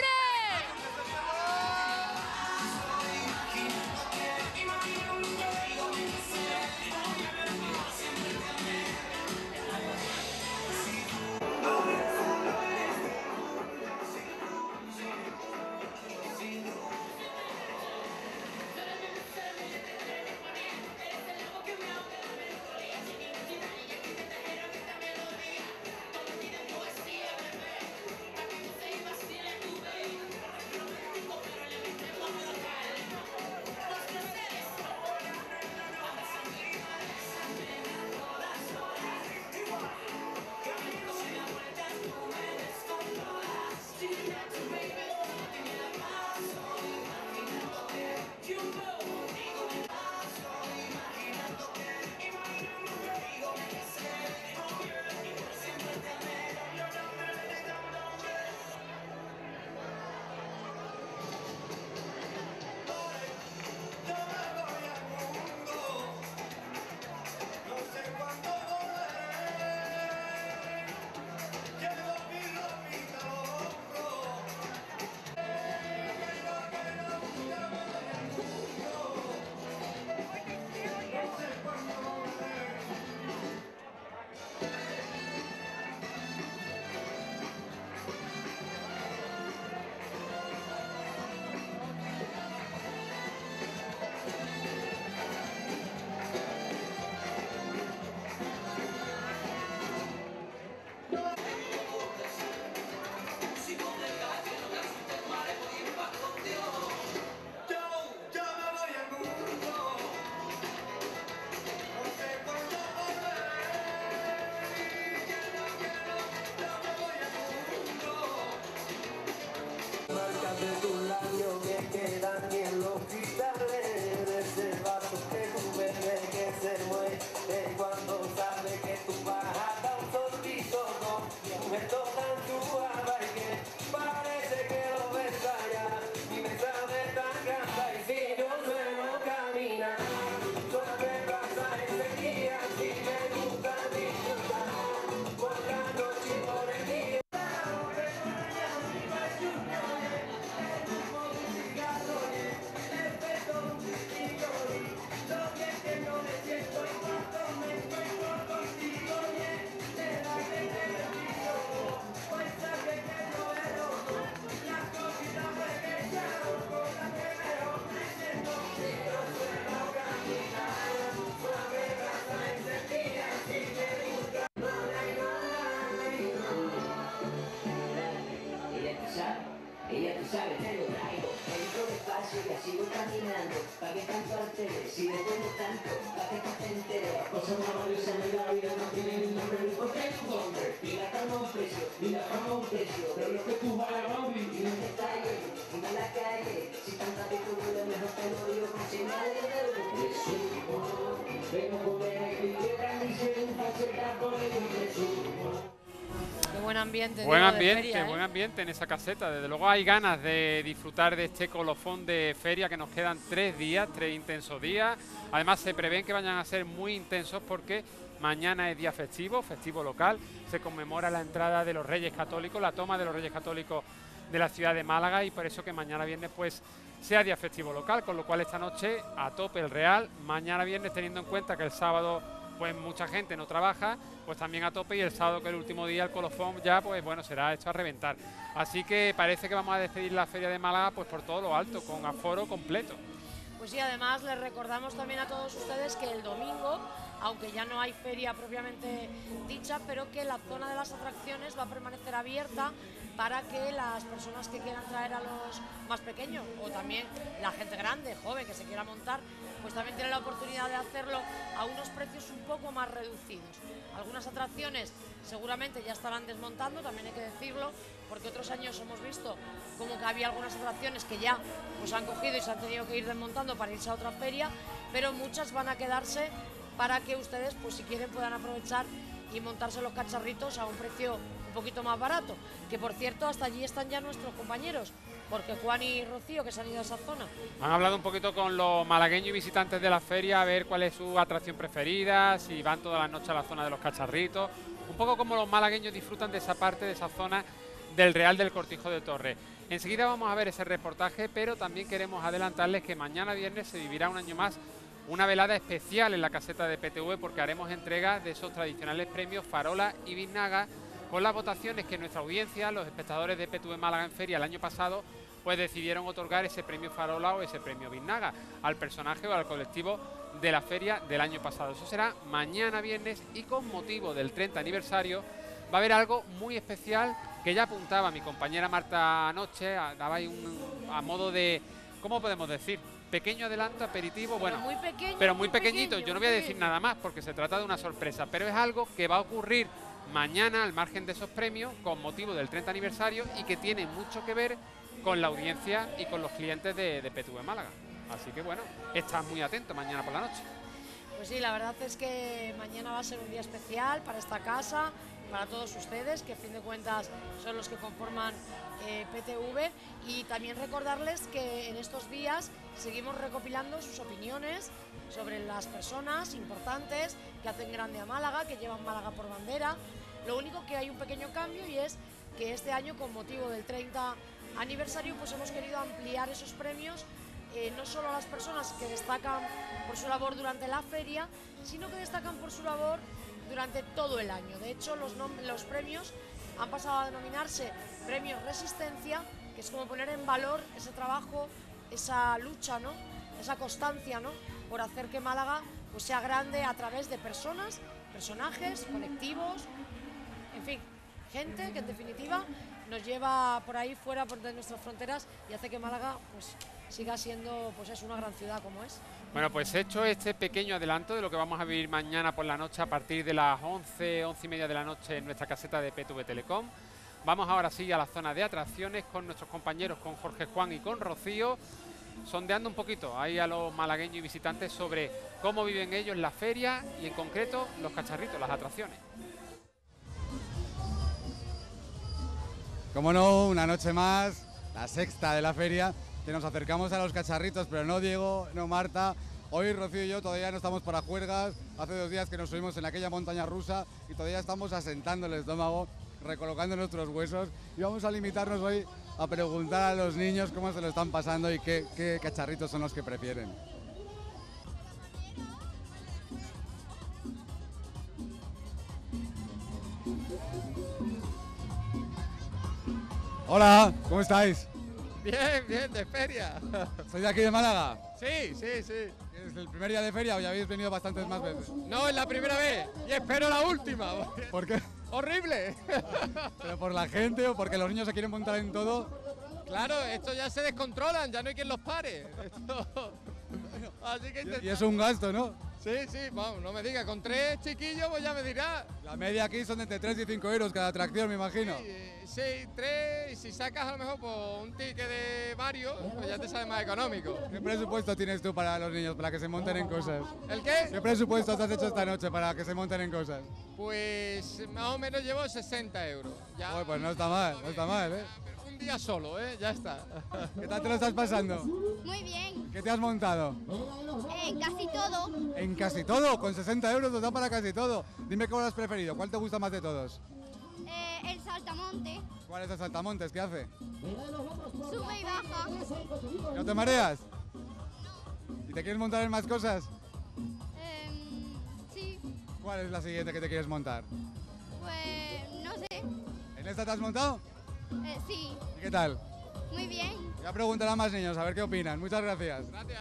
si voy caminando, ¿para qué tanto alteres? Si después de tanto, ¿para qué te enteres? Las cosas más valiosas de la vida no tienen ni nombre ni por qué tu nombre. Ni la calma un precio, ni la fama un precio. Pero lo que tú vales, Bobby. Y no te calles, y en la calle. Si tanta vez tú vuelves, mejor te lo digo con señales de resumo. Vengo con el que granice un falsetazo de un resumo. Qué buen ambiente. Buen digo, de ambiente, feria, ¿eh? buen ambiente en esa caseta. Desde luego hay ganas de disfrutar de este colofón de feria, que nos quedan tres días, tres intensos días. Además se prevén que vayan a ser muy intensos porque mañana es día festivo, festivo local. Se conmemora la entrada de los Reyes Católicos, la toma de los Reyes Católicos de la ciudad de Málaga, y por eso que mañana viernes pues sea día festivo local, con lo cual esta noche a tope el Real. Mañana viernes, teniendo en cuenta que el sábado pues mucha gente no trabaja, pues también a tope, y el sábado, que es el último día, el colofón ya pues bueno, será hecho a reventar. Así que parece que vamos a despedir la feria de Málaga pues por todo lo alto, con aforo completo. Pues sí, además les recordamos también a todos ustedes que el domingo, aunque ya no hay feria propiamente dicha, pero que la zona de las atracciones va a permanecer abierta para que las personas que quieran traer a los más pequeños, o también la gente grande, joven, que se quiera montar, pues también tiene la oportunidad de hacerlo a unos precios un poco más reducidos. Algunas atracciones seguramente ya estarán desmontando, también hay que decirlo, porque otros años hemos visto como que había algunas atracciones que ya pues han cogido y se han tenido que ir desmontando para irse a otra feria, pero muchas van a quedarse para que ustedes, pues si quieren, puedan aprovechar y montarse los cacharritos a un precio un poquito más barato. Que por cierto, hasta allí están ya nuestros compañeros, porque Juan y Rocío, que se han ido a esa zona. Han hablado un poquito con los malagueños y visitantes de la feria a ver cuál es su atracción preferida, si van todas las noches a la zona de los cacharritos, un poco como los malagueños disfrutan de esa parte, de esa zona del Real del Cortijo de Torres. Enseguida vamos a ver ese reportaje, pero también queremos adelantarles que mañana viernes se vivirá un año más una velada especial en la caseta de P T V, porque haremos entrega de esos tradicionales premios Farola y Biznaga, con las votaciones que nuestra audiencia, los espectadores de P T V Málaga en Feria el año pasado, pues decidieron otorgar ese premio Farola o ese premio Biznaga al personaje o al colectivo de la feria del año pasado. Eso será mañana viernes, y con motivo del treinta aniversario va a haber algo muy especial que ya apuntaba mi compañera Marta anoche, daba ahí un, a modo de, ¿cómo podemos decir? Pequeño adelanto, aperitivo, bueno, pero muy pequeño, pero muy muy pequeñito, pequeño, yo no muy voy a decir pequeño. nada más porque se trata de una sorpresa, pero es algo que va a ocurrir mañana al margen de esos premios con motivo del treinta aniversario, y que tiene mucho que ver con la audiencia y con los clientes de, de P T V Málaga. Así que bueno, estás muy atento mañana por la noche. Pues sí, la verdad es que mañana va a ser un día especial para esta casa, para todos ustedes, que a fin de cuentas son los que conforman eh, P T V, y también recordarles que en estos días seguimos recopilando sus opiniones sobre las personas importantes que hacen grande a Málaga, que llevan Málaga por bandera. Lo único que hay un pequeño cambio, y es que este año, con motivo del treinta aniversario, pues hemos querido ampliar esos premios, eh, no solo a las personas que destacan por su labor durante la feria, sino que destacan por su labor durante todo el año. De hecho, los, los premios han pasado a denominarse Premios Resistencia, que es como poner en valor ese trabajo, esa lucha, ¿no? Esa constancia, ¿no? Por hacer que Málaga pues sea grande a través de personas, personajes, colectivos, en fin, gente que en definitiva nos lleva por ahí fuera de nuestras fronteras y hace que Málaga pues siga siendo pues es una gran ciudad como es. Bueno, pues hecho este pequeño adelanto de lo que vamos a vivir mañana por la noche a partir de las once, once y media de la noche en nuestra caseta de P T V Telecom. Vamos ahora sí a la zona de atracciones con nuestros compañeros, con Jorge Juan y con Rocío, sondeando un poquito ahí a los malagueños y visitantes sobre cómo viven ellos la feria y en concreto los cacharritos, las atracciones. Como no, una noche más, la sexta de la feria, que nos acercamos a los cacharritos, pero no Diego, no Marta. Hoy Rocío y yo todavía no estamos para juergas, hace dos días que nos subimos en aquella montaña rusa y todavía estamos asentando el estómago, recolocando nuestros huesos, y vamos a limitarnos hoy a preguntar a los niños cómo se lo están pasando y qué, qué cacharritos son los que prefieren. Hola, ¿cómo estáis? Bien, bien, de feria. ¿Sois de aquí de Málaga? Sí, sí, sí. ¿Es el primer día de feria o ya habéis venido bastantes más veces? No, es la primera vez y espero la última. ¿Por qué? ¡Horrible! ¿Pero por la gente o porque los niños se quieren montar en todo? Claro, estos ya se descontrolan, ya no hay quien los pare. Esto- Así que Y es un gasto, ¿no? Sí, sí, vamos, no me digas, con tres chiquillos pues ya me dirás. La media aquí son de entre tres y cinco euros cada atracción, me imagino. Sí, tres, y si sacas a lo mejor pues, un ticket de varios, pues ya te sale más económico. ¿Qué presupuesto tienes tú para los niños, para que se monten en cosas? ¿El qué? ¿Qué presupuesto te has hecho esta noche para que se monten en cosas? Pues más o menos llevo sesenta euros. Ya. Joder, pues no está mal, no está mal, ¿eh? Un día solo, ¿eh? Ya está. ¿Qué tal te lo estás pasando? Muy bien. ¿Qué te has montado? Eh, casi todo. En casi todo, con sesenta euros nos da para casi todo. Dime cuál has preferido, ¿cuál te gusta más de todos? Eh, el saltamonte. ¿Cuál es el saltamontes? ¿Qué hace? Sube y baja. ¿No te mareas? ¿Y te quieres montar en más cosas? Em, sí. ¿Cuál es la siguiente que te quieres montar? Pues no sé. ¿En esta te has montado? Eh, sí. ¿Y qué tal? Muy bien. Voy a preguntar a más niños, a ver qué opinan. Muchas gracias. Gracias.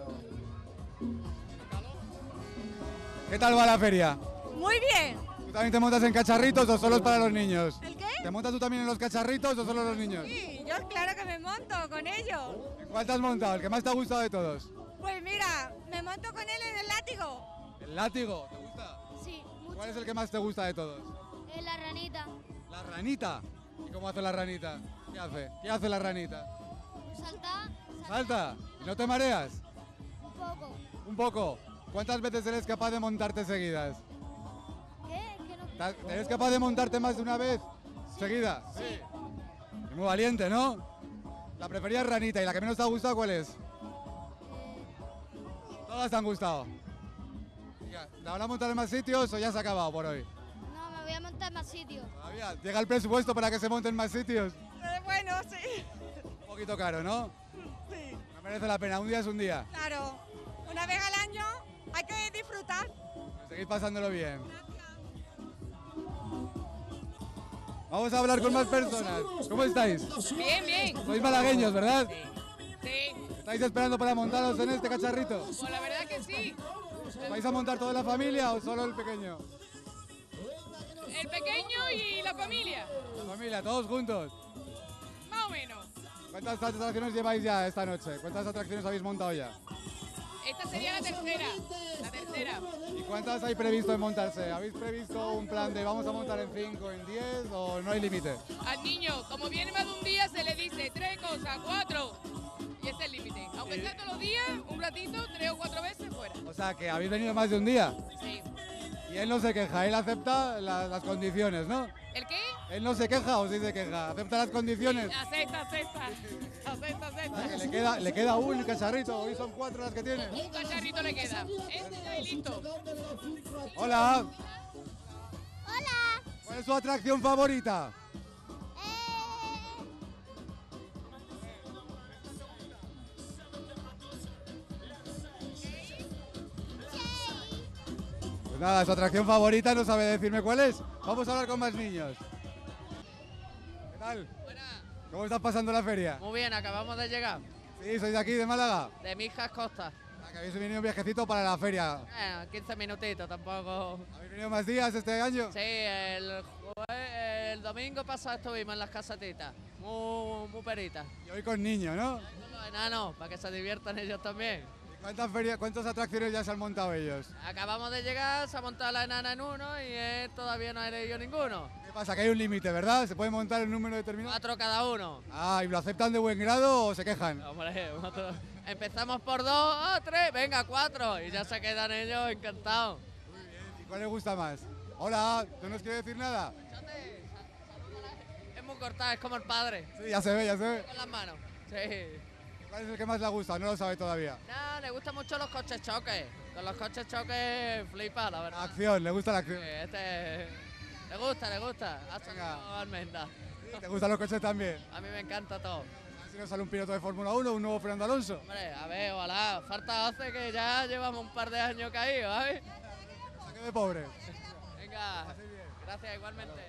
¿Qué tal va la feria? Muy bien. ¿Tú también te montas en cacharritos o solo es para los niños? ¿El qué? ¿Te montas tú también en los cacharritos o solo los niños? Sí, yo claro que me monto con ellos. ¿En cuál te has montado? ¿El que más te ha gustado de todos? Pues mira, me monto con él en el látigo. ¿El látigo? ¿Te gusta? Sí, mucho. ¿Cuál es el que más te gusta de todos? Eh, la ranita. La ranita. ¿Y cómo hace la ranita? ¿Qué hace? ¿Qué hace la ranita? Salta. ¿Salta? ¿Y no te mareas? Un poco. Un poco. ¿Cuántas veces eres capaz de montarte seguidas? ¿Qué? ¿Qué no? ¿Ta- ¿Eres capaz de montarte más de una vez seguida? Sí. Es muy valiente, ¿no? La preferida es ranita. ¿Y la que menos te ha gustado cuál es? Todas te han gustado. Ya, ¿te van a montar en más sitios o ya se ha acabado por hoy? No, me voy a montar en más sitios. Todavía. ¿Llega el presupuesto para que se monten más sitios? Eh, bueno, sí. Un poquito caro, ¿no? Sí. No merece la pena. Un día es un día. Claro. Una vez al año hay que disfrutar. Seguid pasándolo bien. Vamos a hablar con más personas. ¿Cómo estáis? Bien, bien. Sois malagueños, ¿verdad? Sí, ¿Estáis esperando para montaros en este cacharrito? pues la verdad que sí. ¿Vais a montar toda la familia o solo el pequeño? El pequeño y la familia, La familia, todos juntos. más o menos. ¿Cuántas atracciones lleváis ya esta noche? ¿Cuántas atracciones habéis montado ya? Esta sería la tercera. La tercera. ¿Y cuántas hay previsto en montarse? ¿Habéis previsto un plan de vamos a montar en cinco, en diez o no hay límite? Al niño, como viene más de un día, se le dice tres cosas, cuatro. Y ese es el límite. Aunque sea todos los días, un ratito, tres o cuatro veces fuera. O sea, que habéis venido más de un día. Sí. Y él no se queja, él acepta la- las condiciones, ¿no? ¿El qué? Él no se queja o sí se queja, acepta las condiciones. Acepta, acepta. Acepta, acepta. Que le queda, le queda un cacharrito, hoy son cuatro las que tiene. Un cacharrito le queda. Este y listo. Hola, Hola. ¿cuál es su atracción favorita? Pues nada, su atracción favorita no sabe decirme cuál es. Vamos a hablar con más niños. ¿Qué tal? ¿Cómo estás pasando la feria? Muy bien, acabamos de llegar. Sí, sois de aquí, de Málaga. De Mijas Costa. Ah, que habéis venido un viajecito para la feria. Eh, quince minutitos, tampoco. ¿Habéis venido más días este año? Sí, el, jue- el domingo pasado estuvimos en las casetitas. Muy, muy peritas. Y hoy con niños, ¿no? Los enanos, para que se diviertan ellos también. ¿Cuántas ferias, cuántas atracciones ya se han montado ellos? Acabamos de llegar, se ha montado la enana en uno y él todavía no ha elegido ninguno. ¿Qué pasa? Que hay un límite, ¿verdad? ¿Se puede montar un número determinado? Cuatro cada uno. Ah, ¿y lo aceptan de buen grado o se quejan? Hombre, nosotros empezamos por dos, ah, tres, venga, cuatro. Y ya se quedan ellos encantados. ¿Y cuál les gusta más? Hola, ¿tú nos quieres decir nada? Es muy cortado, es como el padre. Sí, ya se ve, ya se ve. Con las manos. Sí. ¿Cuál es el que más le gusta? No lo sabe todavía. No, le gustan mucho los coches choques. Con los coches choques flipa, la verdad. Acción, le gusta la acción. Sí, este... Le gusta, le gusta. Ha sacado almendra. ¿Te gustan los coches también? A mí me encanta todo. A ver si nos sale un piloto de Fórmula uno, un nuevo Fernando Alonso. Hombre, a ver, ojalá. Falta hace que ya llevamos un par de años caídos, ¿sabes? Saque de pobre. Venga, gracias igualmente.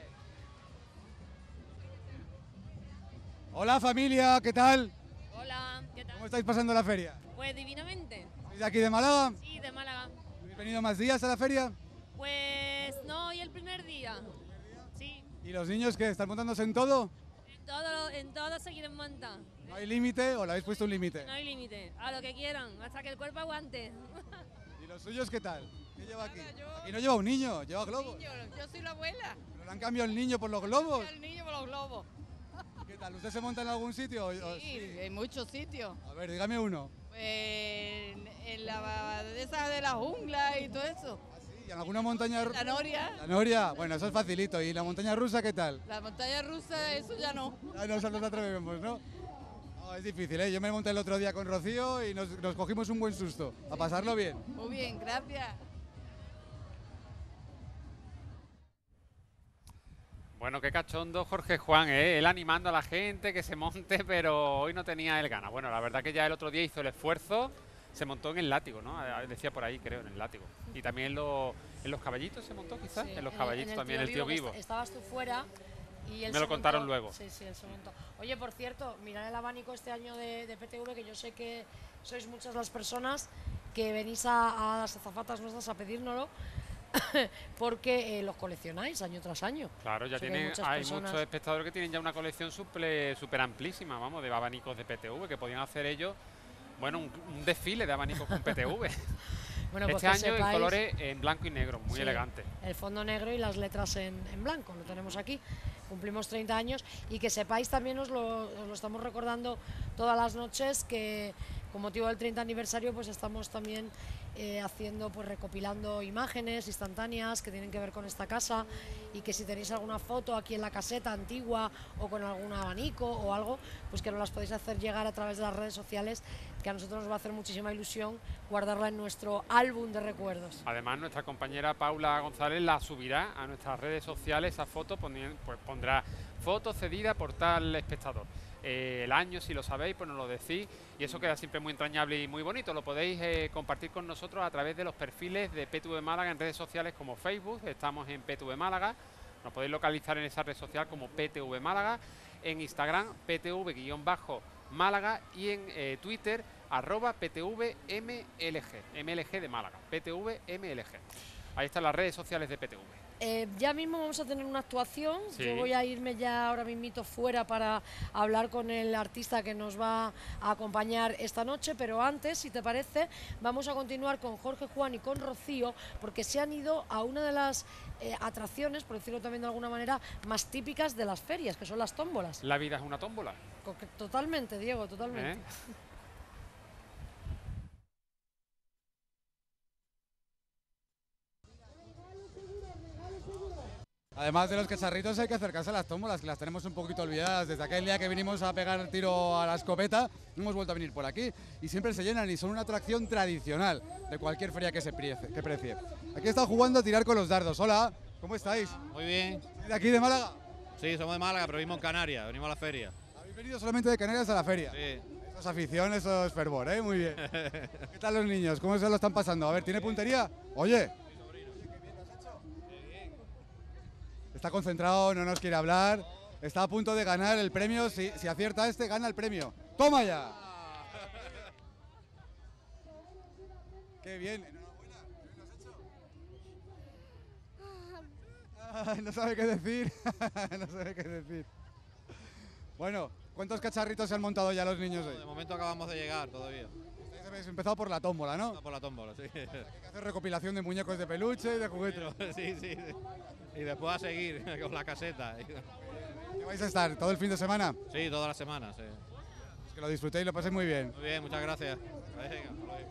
Hola familia, ¿qué tal? Hola, ¿qué tal? ¿Cómo estáis pasando la feria? Pues divinamente. ¿Sois de aquí de Málaga? Sí, de Málaga. ¿Habéis venido más días a la feria? Pues no, hoy el primer día. Sí, ¿Y los niños qué? ¿Están montándose en todo? en todo, en todo se quieren montar. ¿No hay límite o le habéis puesto un límite? No hay límite, a lo que quieran, hasta que el cuerpo aguante. ¿Y los suyos qué tal? ¿Qué lleva aquí? Aquí no lleva un niño, lleva globos. Niño, yo soy la abuela. ¿Pero le han cambiado el niño por los globos? El niño por los globos. ¿Qué tal? ¿Usted se monta en algún sitio? o- o- Sí, en muchos sitios. A ver, dígame uno. En, en la de esa de la jungla y todo eso. ¿Y en alguna montaña rusa? La Noria. La Noria, bueno, eso es facilito. ¿Y la montaña rusa qué tal? La montaña rusa, eso ya no. Ah, no, nos atrevemos, ¿no? No, es difícil, ¿eh? Yo me monté el otro día con Rocío y nos, nos cogimos un buen susto. A pasarlo bien. Muy bien, gracias. Bueno, qué cachondo Jorge Juan, ¿eh? Él animando a la gente que se monte, pero hoy no tenía el gana. Bueno, la verdad que ya el otro día hizo el esfuerzo, se montó en el látigo, ¿no? Eh, Decía por ahí, creo, en el látigo. Y también en, lo- en los caballitos se montó, quizás. Sí, en los en- caballitos en también, el tío que vivo. est- Estabas tú fuera y él Me se lo contaron montó- luego. Sí, sí, él se montó. Oye, por cierto, mirad el abanico este año de, de P T V, que yo sé que sois muchas las personas que venís a, a las azafatas nuestras a pedírnoslo, porque eh, los coleccionáis año tras año. Claro, ya Sé que hay tienen, muchas hay personas- muchos espectadores que tienen ya una colección súper amplísima, vamos, de abanicos de P T V, que podían hacer ellos, bueno, un, un desfile de abanicos con P T V. Bueno, pues este que año en sepáis- colores en blanco y negro, muy Sí, elegante. El fondo negro y las letras en, en blanco, lo tenemos aquí. Cumplimos treinta años y que sepáis también, os lo, os lo estamos recordando todas las noches, que con motivo del treinta aniversario pues estamos también eh, haciendo, pues recopilando imágenes instantáneas que tienen que ver con esta casa, y que si tenéis alguna foto aquí en la caseta antigua o con algún abanico o algo, pues que nos las podéis hacer llegar a través de las redes sociales, que a nosotros nos va a hacer muchísima ilusión guardarla en nuestro álbum de recuerdos. Además, nuestra compañera Paula González la subirá a nuestras redes sociales, esa foto, poni- pues pondrá foto cedida por tal espectador. Eh, el año, si lo sabéis, pues nos lo decís, y eso queda siempre muy entrañable y muy bonito. Lo podéis eh, compartir con nosotros a través de los perfiles de P T V Málaga en redes sociales como Facebook, estamos en P T V Málaga, nos podéis localizar en esa red social como P T V Málaga, en Instagram P T V-Málaga y en eh, Twitter arroba P T V M L G, M L G de Málaga, P T V M L G. Ahí están las redes sociales de P T V. Eh, ya mismo vamos a tener una actuación. Sí. Yo voy a irme ya ahora mismito fuera para hablar con el artista que nos va a acompañar esta noche, pero antes, si te parece, vamos a continuar con Jorge Juan y con Rocío, porque se han ido a una de las eh, atracciones, por decirlo también de alguna manera, más típicas de las ferias, que son las tómbolas. La vida es una tómbola. Co- que- Totalmente, Diego, totalmente. ¿Eh? Además de los cacharritos hay que acercarse a las tómbolas, que las tenemos un poquito olvidadas. Desde aquel día que vinimos a pegar tiro a la escopeta, no hemos vuelto a venir por aquí. Y siempre se llenan y son una atracción tradicional de cualquier feria que se precie. Que precie. Aquí está jugando a tirar con los dardos. Hola, ¿cómo estáis? Muy bien. ¿De aquí de Málaga? Sí, somos de Málaga, pero vivimos en Canarias, venimos a la feria. ¿Habéis venido solamente de Canarias a la feria? Sí. Eso es afición, eso es fervor, ¿eh? Muy bien. ¿Qué tal los niños? ¿Cómo se lo están pasando? A ver, ¿tiene puntería? Oye. Está concentrado, no nos quiere hablar. Está a punto de ganar el premio. Si, si acierta este, gana el premio. ¡Toma ya! ¡Qué bien! Ay, no sabe qué decir. No sabe qué decir. Bueno, ¿cuántos cacharritos se han montado ya los niños hoy? De momento acabamos de llegar todavía. Ustedes habéis empezado por la tómbola, ¿no? Por la tómbola, sí. Hay que hacer recopilación de muñecos de peluche y de juguetes. Sí, sí, sí. Y después a seguir con la caseta. ¿Qué vais a estar? ¿Todo el fin de semana? Sí, toda la semana, sí. Pues que lo disfrutéis y lo paséis muy bien. Muy bien, muchas gracias. Venga, hasta luego.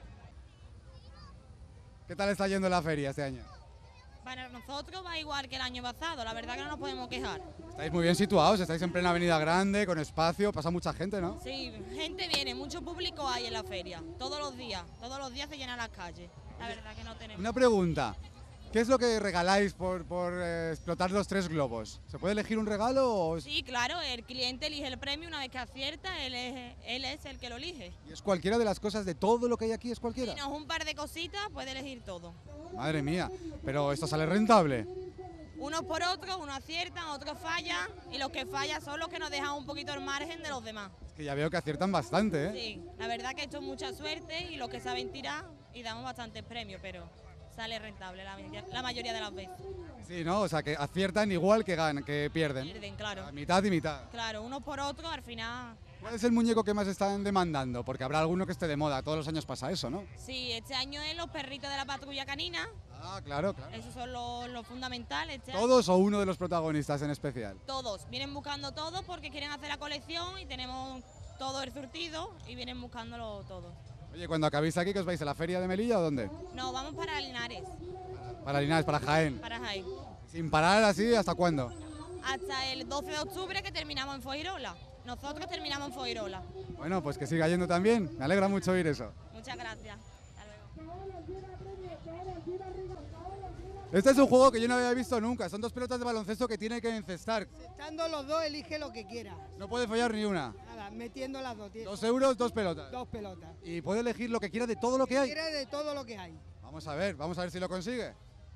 ¿Qué tal está yendo la feria este año? Para nosotros va igual que el año pasado, la verdad que no nos podemos quejar. Estáis muy bien situados, estáis en plena avenida grande, con espacio, pasa mucha gente, ¿no? Sí, gente viene, mucho público hay en la feria, todos los días, todos los días se llenan las calles, la verdad que no tenemos. Una pregunta, ¿qué es lo que regaláis por, por eh, explotar los tres globos? ¿Se puede elegir un regalo o Sí, claro, el cliente elige el premio, una vez que acierta, él es, él es el que lo elige. es cualquiera de las cosas de todo lo que hay aquí? ¿Es cualquiera? Si no es un par de cositas, puede elegir todo. Madre mía, pero esto sale rentable. Unos por otros, unos aciertan, otros fallan, y los que fallan son los que nos dejan un poquito al margen de los demás. Es que ya veo que aciertan bastante, ¿eh? Sí, la verdad que esto es mucha suerte y los que saben tirar y damos bastantes premios, pero sale rentable la, la mayoría de las veces. Sí, ¿no? O sea, que aciertan igual que ganan, que pierden. Pierden, claro. A mitad y mitad. Claro, uno por otro, al final... ¿Cuál es el muñeco que más están demandando? Porque habrá alguno que esté de moda, todos los años pasa eso, ¿no? Sí, este año es los perritos de la patrulla canina. Ah, claro, claro. Esos son los, los fundamentales. Este año. ¿Todos o uno de los protagonistas en especial? Todos. Vienen buscando todos porque quieren hacer la colección y tenemos todo el surtido y vienen buscándolo todos. Oye, cuando acabéis aquí, ¿que os vais a la feria de Melilla o dónde? No, vamos para Linares, Para Linares, para Jaén. para Jaén. Sin parar así, ¿hasta cuándo? Hasta el doce de octubre que terminamos en Foirola. Nosotros terminamos en Foirola. Bueno, pues que siga yendo también. Me alegra mucho oír eso. Muchas gracias. Este es un juego que yo no había visto nunca. Son dos pelotas de baloncesto que tiene que encestar. Estando los dos, elige lo que quiera. No puede fallar ni una. Nada, metiendo las dos. Dos euros, dos pelotas. Dos pelotas. Y puede elegir lo que quiera de todo lo que hay. Quiere de todo lo que hay. Vamos a ver, vamos a ver si lo consigue.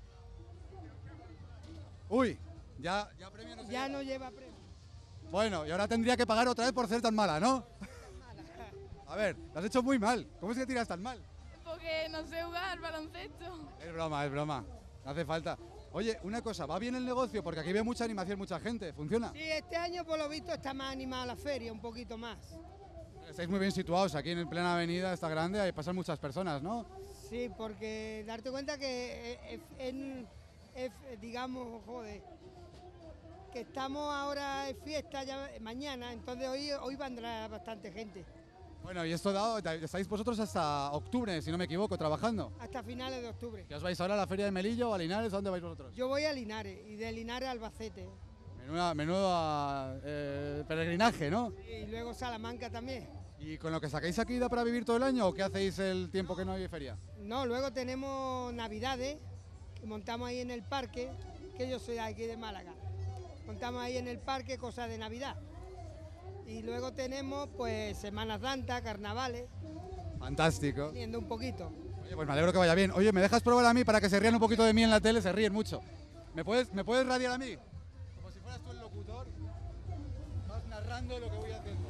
Uy, ya, ya premio no se Ya lleva. no lleva premio. Bueno, y ahora tendría que pagar otra vez por ser tan mala, ¿no? A ver, lo has hecho muy mal. ¿Cómo es que tiras tan mal? Porque no sé jugar baloncesto. Es broma, es broma. No hace falta. Oye, una cosa, ¿va bien el negocio? Porque aquí veo mucha animación, mucha gente. ¿Funciona? Sí, este año por lo visto está más animada la feria, un poquito más. Estáis muy bien situados aquí en plena avenida, está grande, ahí pasan muchas personas, ¿no? Sí, porque darte cuenta que es, es- es, digamos, joder, que estamos ahora en fiesta ya mañana, entonces hoy, hoy vendrá bastante gente, Bueno, y esto dado, estáis vosotros hasta octubre, si no me equivoco, trabajando. hasta finales de octubre. ¿Qué os vais ahora a la feria de Melilla o a Linares? ¿A dónde vais vosotros? Yo voy a Linares y de Linares a Albacete Menuda, menudo eh, peregrinaje, ¿no? y luego Salamanca también. ¿Y con lo que sacáis aquí da para vivir todo el año o qué hacéis el tiempo que no hay feria? No, luego tenemos Navidades, que montamos ahí en el parque, que yo soy de aquí de Málaga. Montamos ahí en el parque cosas de Navidad. Y luego tenemos pues Semanas Santa, carnavales, Fantástico. teniendo un poquito. Oye, pues me alegro que vaya bien. Oye, ¿me dejas probar a mí para que se rían un poquito de mí en la tele? Se ríen mucho. ¿Me puedes, ¿me puedes radiar a mí? Como si fueras tú el locutor. Vas narrando lo que voy haciendo.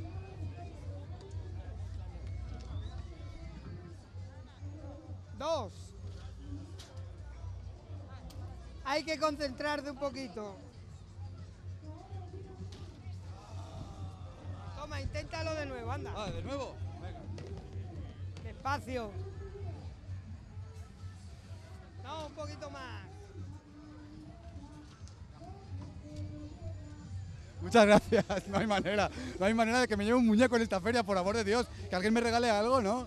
Dos. Hay que concentrarte un poquito. Toma, inténtalo de nuevo, anda. Ah, ¿de nuevo? Venga. Despacio. No, un poquito más. Muchas gracias. No hay manera. No hay manera de que me lleve un muñeco en esta feria, por amor de Dios. Que alguien me regale algo, ¿no?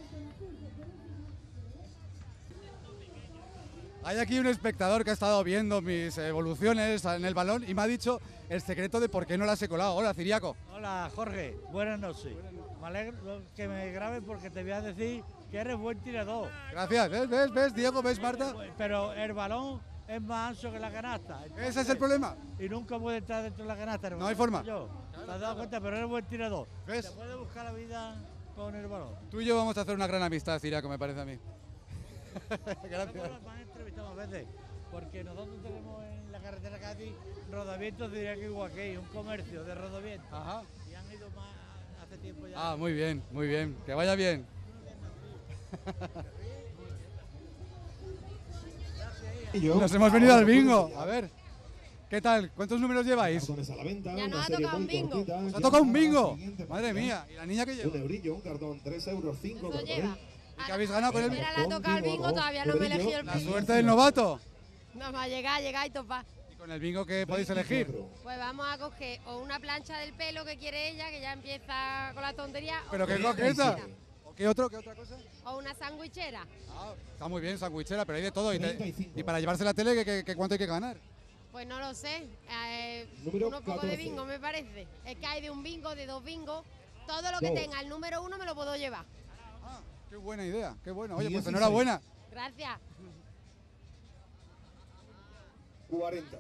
Hay aquí un espectador que ha estado viendo mis evoluciones en el balón y me ha dicho el secreto de por qué no las he colado. Hola, Ciriaco. Hola, Jorge. Buenas noches. Me alegro que me grabes porque te voy a decir que eres buen tirador. Gracias. ¿Ves, ves, ves, Diego? ¿Ves, Marta? Pero el balón es más ancho que la canasta. ¿Ese es el problema? Y nunca puede estar dentro de la canasta. No hay forma. Yo. ¿Te has dado cuenta? Pero eres buen tirador. ¿Ves? Te puedes buscar la vida con el balón. Tú y yo vamos a hacer una gran amistad, Ciriaco, me parece a mí. Gracias. Me han entrevistado más veces, porque nosotros tenemos en la carretera Cádiz rodamientos de Irak y Guaquey, un comercio de rodamientos. Ajá. Y han ido más hace tiempo ya. Ah, muy bien, muy bien. Que vaya bien. Nos hemos venido al bingo. A ver. ¿Qué tal? ¿Cuántos números lleváis? Ya nos ha tocado un bingo. ¿Os ha tocado un bingo? Madre mía. ¿Y la niña que lleva? Un eurillo, un cartón, tres euros, cinco. Eso lleva. ¿Y qué habéis ganado con el Espera, la toca el bingo, todavía no me he elegido el La bingo. suerte del novato. No, va a llegar, llegar y topar. ¿Y con el bingo qué podéis elegir? Pues vamos a coger o una plancha del pelo que quiere ella, que ya empieza con la tontería. ¿Pero o qué una coqueta? sandwichera. ¿O qué, otro, qué otra cosa? O una sandwichera. Ah, está muy bien, sandwichera, pero hay de todo. Y, te- y para llevarse la tele, ¿qué, qué- qué- cuánto hay que ganar? Pues no lo sé. Eh, Número unos pocos de catorce. bingo, me parece. Es que hay de un bingo, de dos bingos. Todo lo que Dos. tenga el número uno me lo puedo llevar. Qué buena idea, qué bueno. Oye, pues dieciséis. enhorabuena. Gracias. cuarenta.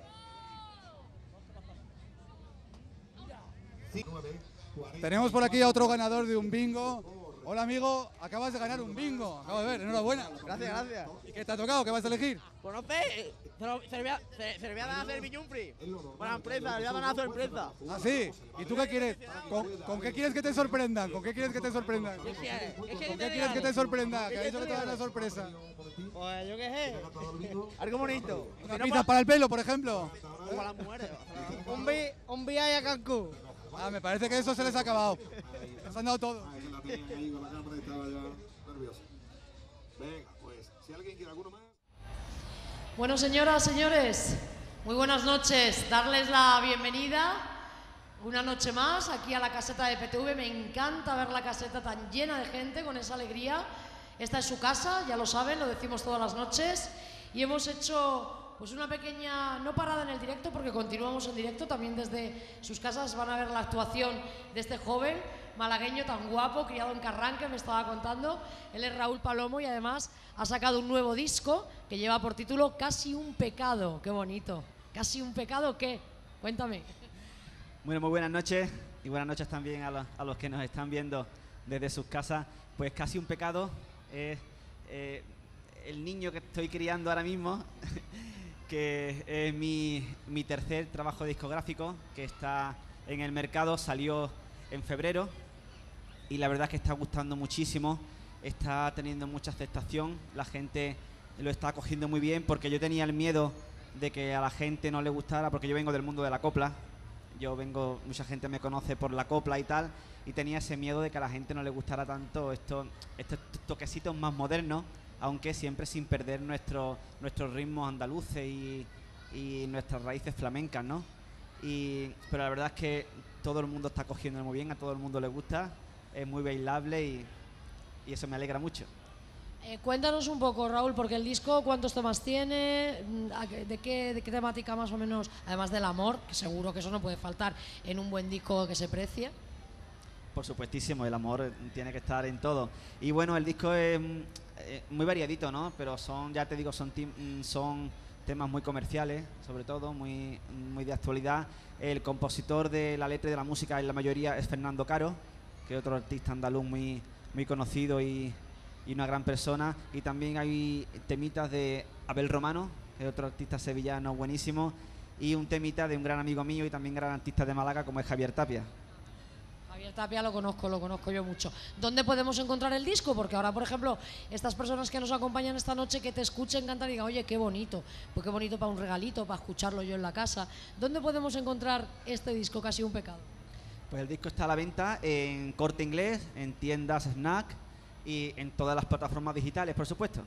Tenemos por aquí a otro ganador de un bingo. Hola amigo, acabas de ganar un bingo, acabo de ver, enhorabuena. Gracias, gracias. ¿Y qué te ha tocado? ¿Qué vas a elegir? Pues no sé, se, lo- se, le voy a- se- se le voy a dar a hacer Viñumfri. Para la empresa, le voy a dar a sorpresa. ¿Ah, sí? ¿Y tú qué quieres? ¿Con, con qué quieres que te sorprendan? ¿Con qué quieres que te sorprendan? ¿Qué quieres? ¿Qué ¿Con quieres qué quieres que te sorprenda? Que ha dicho que te va a dar una sorpresa. Pues yo qué sé, algo bonito. Una pinza para el pelo, por ejemplo. O para las mujeres. Un, vi, un viaje a Cancún. Ah, me parece que eso se les ha acabado. Nos han dado todo. La tienen ahí con la cámara y estaba ya nerviosa. Venga, pues, si alguien quiere alguno más. Bueno, señoras, señores, muy buenas noches. Darles la bienvenida una noche más aquí a la caseta de P T V. Me encanta ver la caseta tan llena de gente, con esa alegría. Esta es su casa, ya lo saben, lo decimos todas las noches. Y hemos hecho pues una pequeña, no parada en el directo, porque continuamos en directo. También desde sus casas van a ver la actuación de este joven malagueño tan guapo, criado en Carranque, me estaba contando. Él es Raúl Palomo y además ha sacado un nuevo disco que lleva por título Casi un pecado. Qué bonito. ¿Casi un pecado qué? Cuéntame. Bueno, muy buenas noches y buenas noches también a los, a los que nos están viendo desde sus casas. Pues Casi un pecado es eh, el niño que estoy criando ahora mismo, que es mi, mi tercer trabajo discográfico, que está en el mercado, salió en febrero y la verdad es que está gustando muchísimo, está teniendo mucha aceptación, la gente lo está cogiendo muy bien, porque yo tenía el miedo de que a la gente no le gustara, porque yo vengo del mundo de la copla, yo vengo, mucha gente me conoce por la copla y tal, y tenía ese miedo de que a la gente no le gustara tanto estos, estos toquecitos más modernos, aunque siempre sin perder nuestro, nuestros ritmos andaluces y, y nuestras raíces flamencas, ¿no? Y, pero la verdad es que todo el mundo está cogiendo muy bien, a todo el mundo le gusta, es muy bailable y, y eso me alegra mucho. Eh, cuéntanos un poco, Raúl, porque el disco, ¿cuántos temas tiene? ¿De qué, ¿De qué temática más o menos? Además del amor, que seguro que eso no puede faltar en un buen disco que se precie. Por supuestísimo, el amor tiene que estar en todo. Y bueno, el disco es eh, muy variadito, ¿no? Pero son, ya te digo, son, son temas muy comerciales, sobre todo, muy, muy de actualidad. El compositor de la letra y de la música en la mayoría es Fernando Caro, que es otro artista andaluz muy, muy conocido y, y una gran persona. Y también hay temitas de Abel Romano, que es otro artista sevillano buenísimo, y un temita de un gran amigo mío y también gran artista de Málaga, como es Javier Tapia. Javier Tapia lo conozco, lo conozco yo mucho. ¿Dónde podemos encontrar el disco? Porque ahora, por ejemplo, estas personas que nos acompañan esta noche, que te escuchen cantar y digan, oye, qué bonito, pues qué bonito para un regalito, para escucharlo yo en la casa. ¿Dónde podemos encontrar este disco, Casi un pecado? Pues el disco está a la venta en Corte Inglés, en tiendas Snack y en todas las plataformas digitales, por supuesto.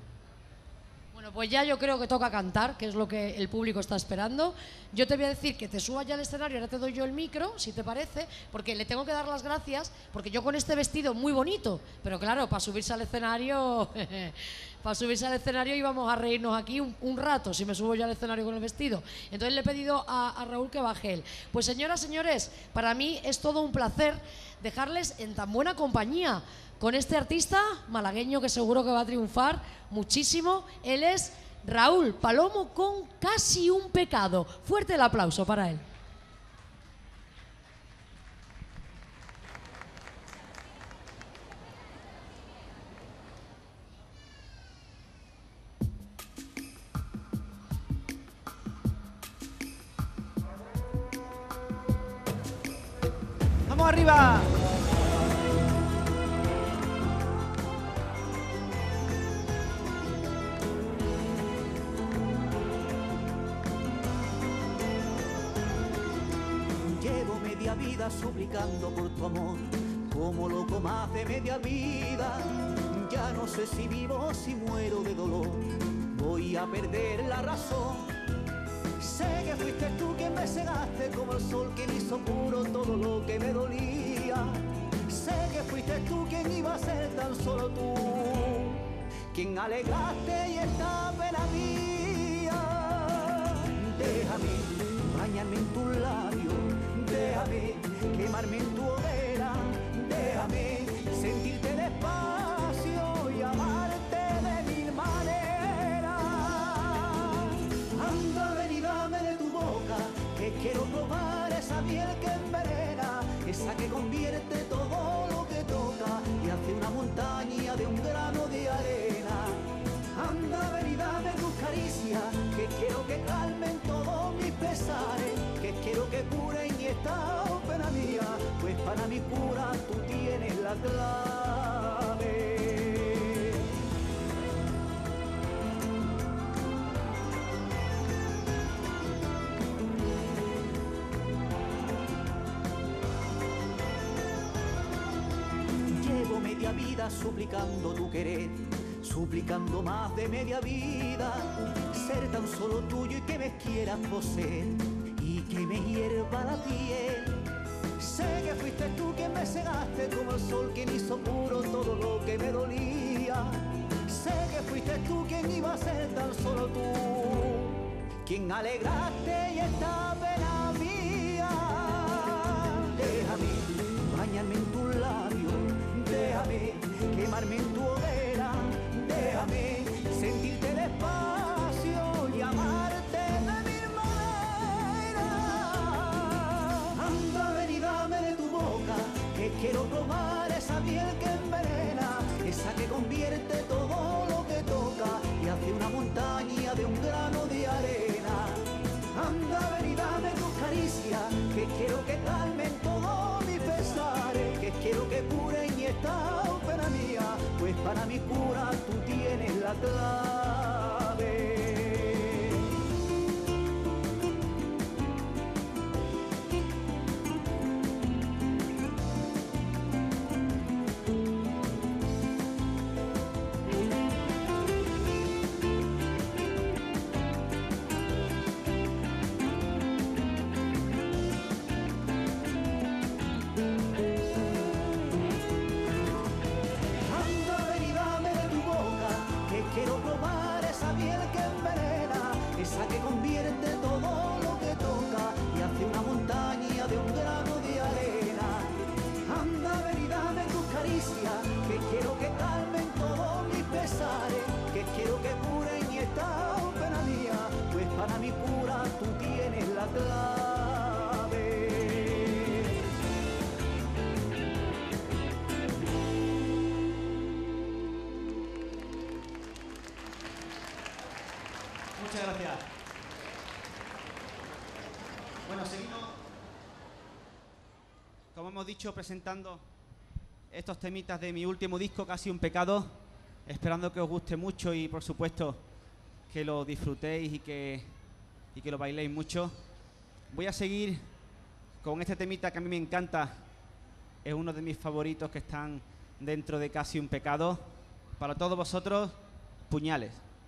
Bueno, pues ya yo creo que toca cantar, que es lo que el público está esperando. Yo te voy a decir que te subas ya al escenario, ahora te doy yo el micro, si te parece, porque le tengo que dar las gracias, porque yo con este vestido muy bonito, pero claro, para subirse al escenario, para subirse al escenario íbamos a reírnos aquí un, un rato, si me subo yo al escenario con el vestido. Entonces le he pedido a, a Raúl que baje él. Pues señoras, señores, para mí es todo un placer dejarles en tan buena compañía con este artista malagueño que seguro que va a triunfar muchísimo. Él es Raúl Palomo con Casi un pecado. Fuerte el aplauso para él. ¡Vamos arriba! Llevo media vida suplicando por tu amor, como loco más de media vida. Ya no sé si vivo o si muero de dolor, voy a perder la razón. Sé que fuiste tú quien me cegaste como el sol que me hizo puro todo lo que me dolía. Sé que fuiste tú quien iba a ser tan solo tú, quien alegraste y esta pena mía. Déjame bañarme en tus labios, déjame quemarme en tu hoguera, déjame sentirte despacio y amarte de mil maneras. Anda, ven y dame de tu boca, que quiero probar esa miel que envenena, esa que convierte todo lo que toca y hace una montaña clave. Llevo media vida suplicando tu querer, suplicando más de media vida, ser tan solo tuyo y que me quieras poseer y que me hierva la piel. Sé que fuiste tú quien me cegaste como el sol quien hizo puro todo lo que me dolía. Sé que fuiste tú quien iba a ser tan solo tú, quien alegraste y esta pena mía. Déjame bañarme en tus labios, déjame quemarme en tu hoguera, déjame sentirte despacio y amarte de mil maneras. Anda, ven y dame de tu boca, que quiero probar esa miel que envenena, esa que convierte todo lo que toca y hace una montaña de un grano de arena. Anda, ven y dame tus caricias, que quiero que calmen todos mis pesares, que quiero que curen y esta pena mía, pues para mi cura tú tienes la clave. Quiero probar esa miel que envenena, esa que convierte todo lo que toca y hace una montaña de un grano de arena. Anda, ven y dame tus caricias, que quiero que calmen todos mis pesares, que quiero que curen y esta pena mía, pues para mi cura tú tienes la clave. Muchas gracias. Bueno, seguimos, como hemos dicho, presentando estos temitas de mi último disco, Casi un pecado, esperando que os guste mucho y, por supuesto, que lo disfrutéis y que, y que lo bailéis mucho. Voy a seguir con este temita que a mí me encanta, es uno de mis favoritos que están dentro de Casi un pecado. Para todos vosotros, Puñales.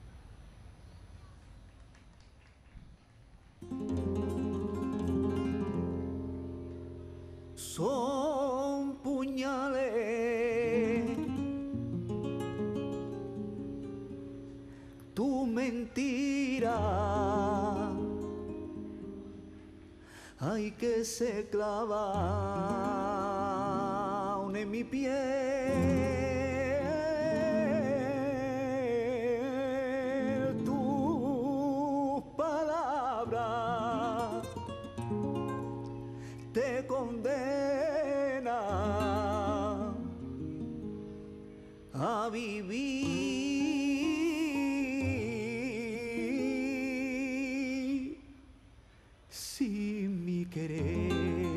Son puñales tu mentira, ay, que se clava en mi piel, tus palabras te condena a vivir sin mi querer.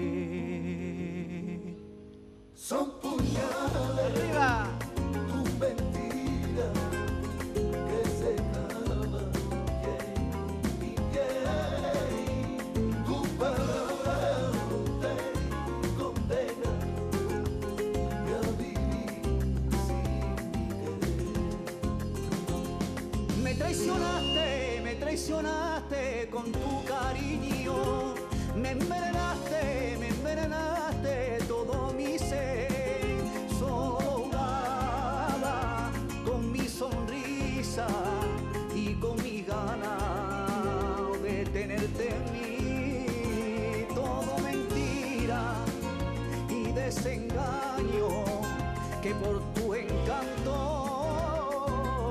Son puñales arriba, tus mentiras que se clavan en mi piel, tus palabras te condenan a vivir sin mi querer. Me traicionaste, me traicionaste con tu cariño, me envenenaste, me envenenaste todo mi ser. Solo jugaba con mi sonrisa y con mi ganas de tenerte en mí. Todo mentira y desengaño que por tu encanto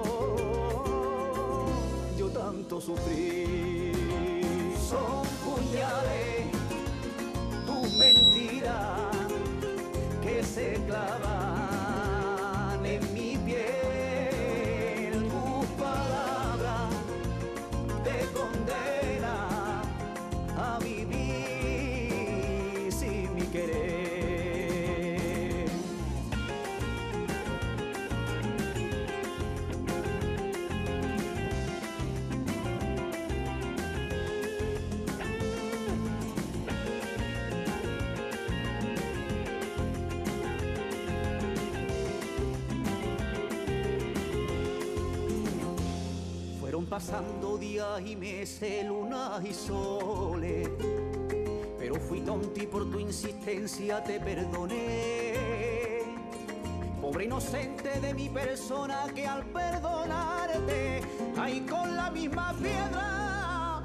yo tanto sufrí. Son puñales tu mentira que se clavan en mi piel, tus palabras te condenan a vivir sin mi querer. pasando días y meses, lunas y soles, pero fui tonto y por tu insistencia te perdoné. Pobre inocente de mi persona que al perdonarte, ahí con la misma piedra,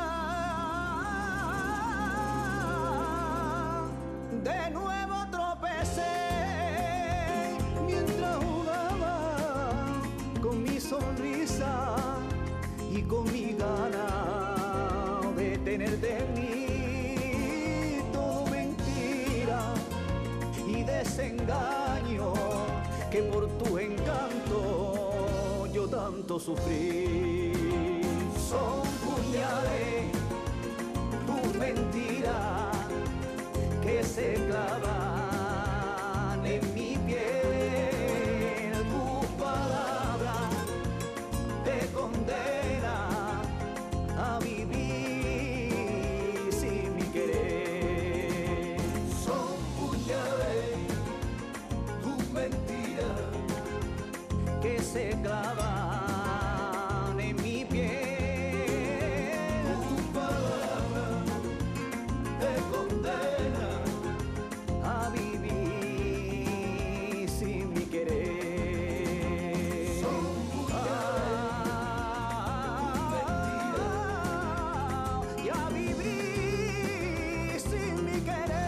ah, de nuevo tropecé, mientras jugaba con mi sonrisa y con mi gana de tenerte en mí. Todo mentira y desengaño, que por tu encanto yo tanto sufrí. Son puñales, tus mentiras que se clavan en mi piel. Tus palabras te condenan a vivir sin mi querer. Son puñales, tus mentiras que se clavan en mi piel. Tus palabras te condenan a vivir sin mi querer. Son puñales, y a vivir sin mi querer.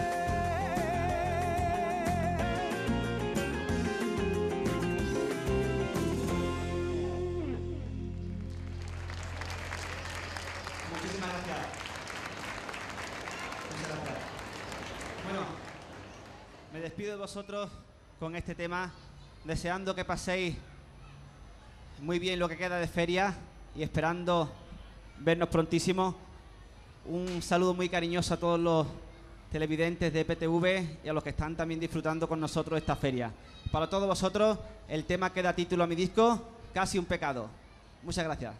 Muchísimas gracias. Muchas gracias. Bueno, me despido de vosotros con este tema, deseando que paséis muy bien lo que queda de feria y esperando vernos prontísimo. Un saludo muy cariñoso a todos los televidentes de P T V y a los que están también disfrutando con nosotros esta feria. Para todos vosotros, el tema que da título a mi disco, Casi un pecado. Muchas gracias.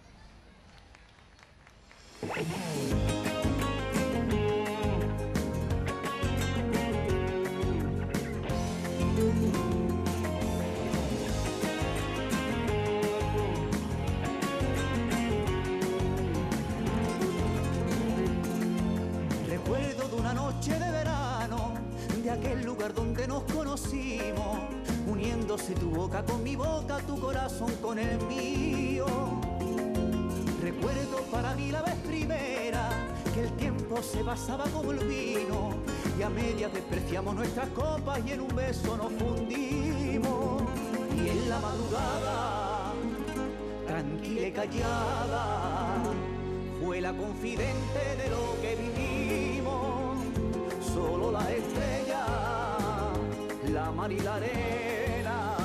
Recuerdo de una noche de verano, de aquel lugar donde nos conocimos, uniéndose tu boca con mi boca, tu corazón con el mío. Recuerdo para mí la vez primera que el tiempo se pasaba como el vino y a medias despreciamos nuestras copas y en un beso nos fundimos. Y en la madrugada, tranquila y callada, fue la confidente de lo que vivimos. Solo la estrella, la mar y la arena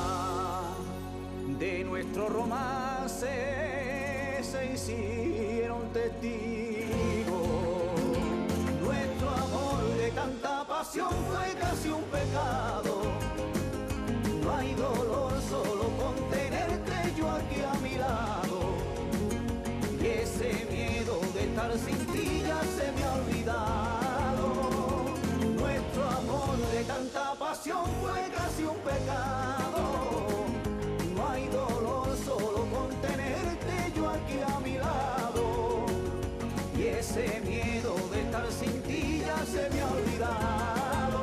de nuestro romance se hicieron testigos. Nuestro amor de tanta pasión fue casi un pecado. No hay dolor solo con tenerte yo aquí a mi lado. Y ese miedo de estar sin ti ya se me ha olvidado. Nuestro amor de tanta pasión fue casi un pecado. No hay dolor solo con tenerte yo aquí a mi lado. Y ese miedo de estar sin ti ya se me ha olvidado.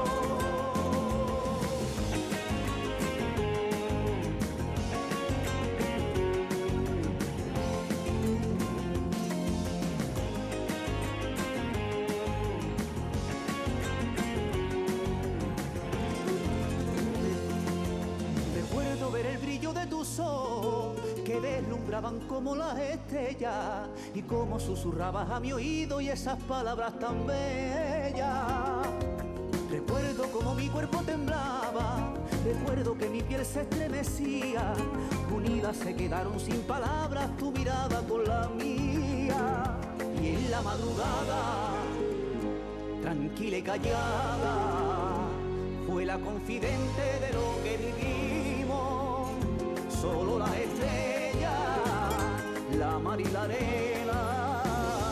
Recuerdo ver el brillo de tus ojos que deslumbraban como las estrellas y cómo susurrabas a mi oído y esas palabras tan bellas. Recuerdo cómo mi cuerpo temblaba, recuerdo que mi piel se estremecía, unidas se quedaron sin palabras tu mirada con la mía. Y en la madrugada, tranquila y callada, fue la confidente de lo que vivimos. Solo la estrella, la mar y la arena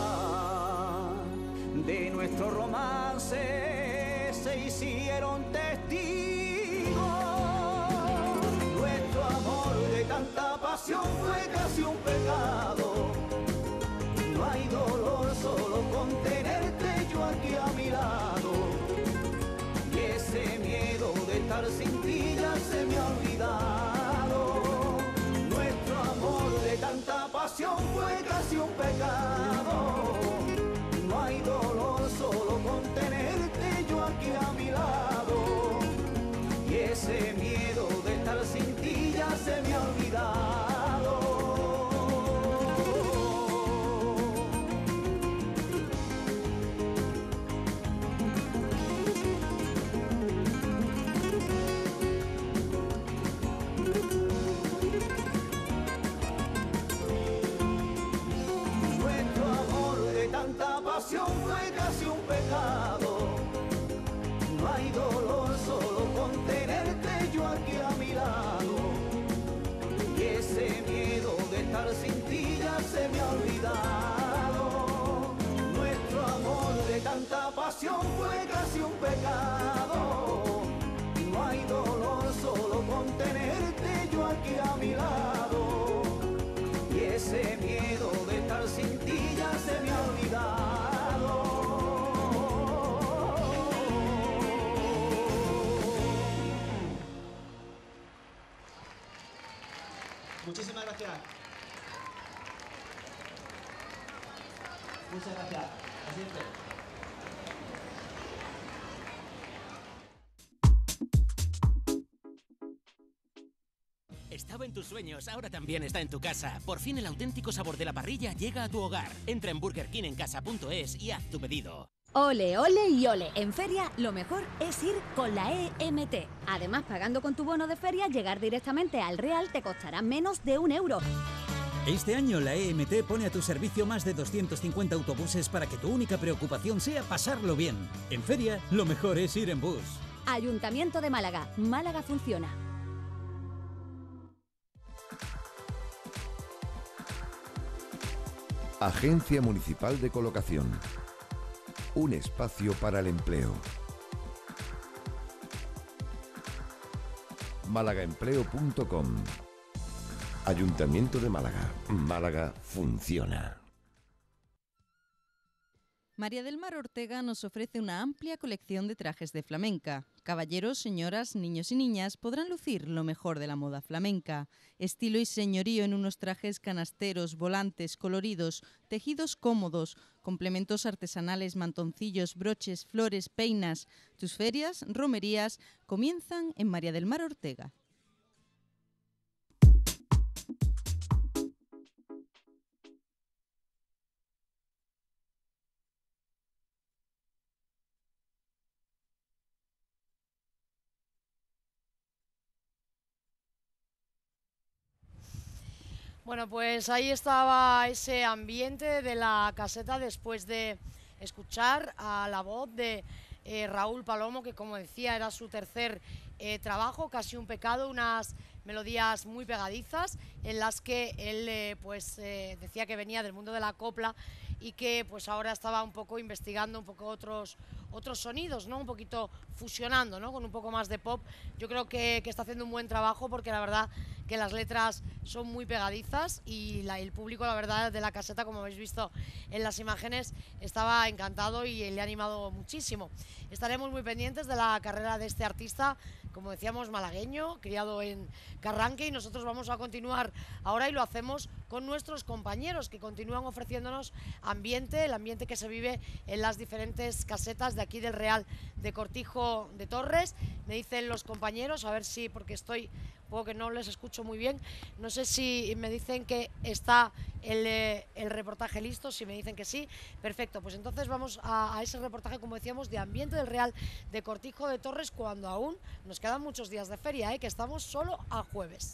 de nuestro romance se hicieron testigos. Nuestro amor de tanta pasión fue casi un pecado. pasión fue casi un pecado. No hay dolor solo con tenerte yo aquí a mi lado. Y ese miedo de estar sin ti ya se me ha olvidado. Nuestro amor de tanta pasión fue casi un pecado. No hay dolor solo con tenerte yo aquí a mi lado. Y ese miedo de estar sin ti ya se me ha olvidado. Muchísimas gracias. Muchas gracias. Asiente. Estaba en tus sueños, ahora también está en tu casa. Por fin el auténtico sabor de la parrilla llega a tu hogar. Entra en burger king en casa punto es y haz tu pedido. Ole, ole y ole. En feria lo mejor es ir con la E M T. Además, pagando con tu bono de feria, llegar directamente al Real te costará menos de un euro. Este año la E M T pone a tu servicio más de doscientos cincuenta autobuses para que tu única preocupación sea pasarlo bien. En feria, lo mejor es ir en bus. Ayuntamiento de Málaga. Málaga funciona. Agencia Municipal de Colocación. Un espacio para el empleo. málaga empleo punto com. Ayuntamiento de Málaga. Málaga funciona. María del Mar Ortega nos ofrece una amplia colección de trajes de flamenca. Caballeros, señoras, niños y niñas podrán lucir lo mejor de la moda flamenca. Estilo y señorío en unos trajes canasteros, volantes, coloridos, tejidos cómodos, complementos artesanales, mantoncillos, broches, flores, peinas. Tus ferias, romerías, comienzan en María del Mar Ortega. Bueno, pues ahí estaba ese ambiente de la caseta después de escuchar a la voz de eh, Raúl Palomo, que como decía era su tercer eh, trabajo, Casi un pecado, unas melodías muy pegadizas en las que él eh, pues eh, decía que venía del mundo de la copla y que pues ahora estaba un poco investigando un poco otros otros sonidos, ¿no? Un poquito fusionando, ¿no? Con un poco más de pop. Yo creo que, que está haciendo un buen trabajo porque la verdad que las letras son muy pegadizas y la, el público, la verdad, de la caseta, como habéis visto en las imágenes, estaba encantado y le ha animado muchísimo. Estaremos muy pendientes de la carrera de este artista, como decíamos, malagueño, criado en Carranque, y nosotros vamos a continuar ahora y lo hacemos con nuestros compañeros que continúan ofreciéndonos ambiente, el ambiente que se vive en las diferentes casetas de aquí del Real de Cortijo de Torres. Me dicen los compañeros, a ver si, porque estoy, poco que no les escucho muy bien, no sé si me dicen que está el, eh, el reportaje listo. Si me dicen que sí, perfecto, pues entonces vamos a, a ese reportaje, como decíamos, de ambiente del Real de Cortijo de Torres, cuando aún nos quedan muchos días de feria, ¿eh? Que estamos solo a jueves.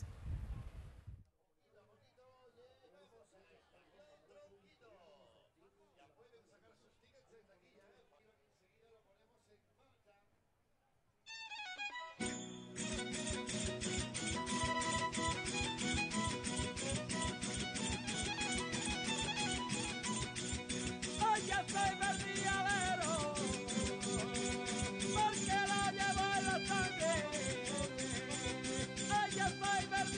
Porque la llevo en la sangre. Ay, yo soy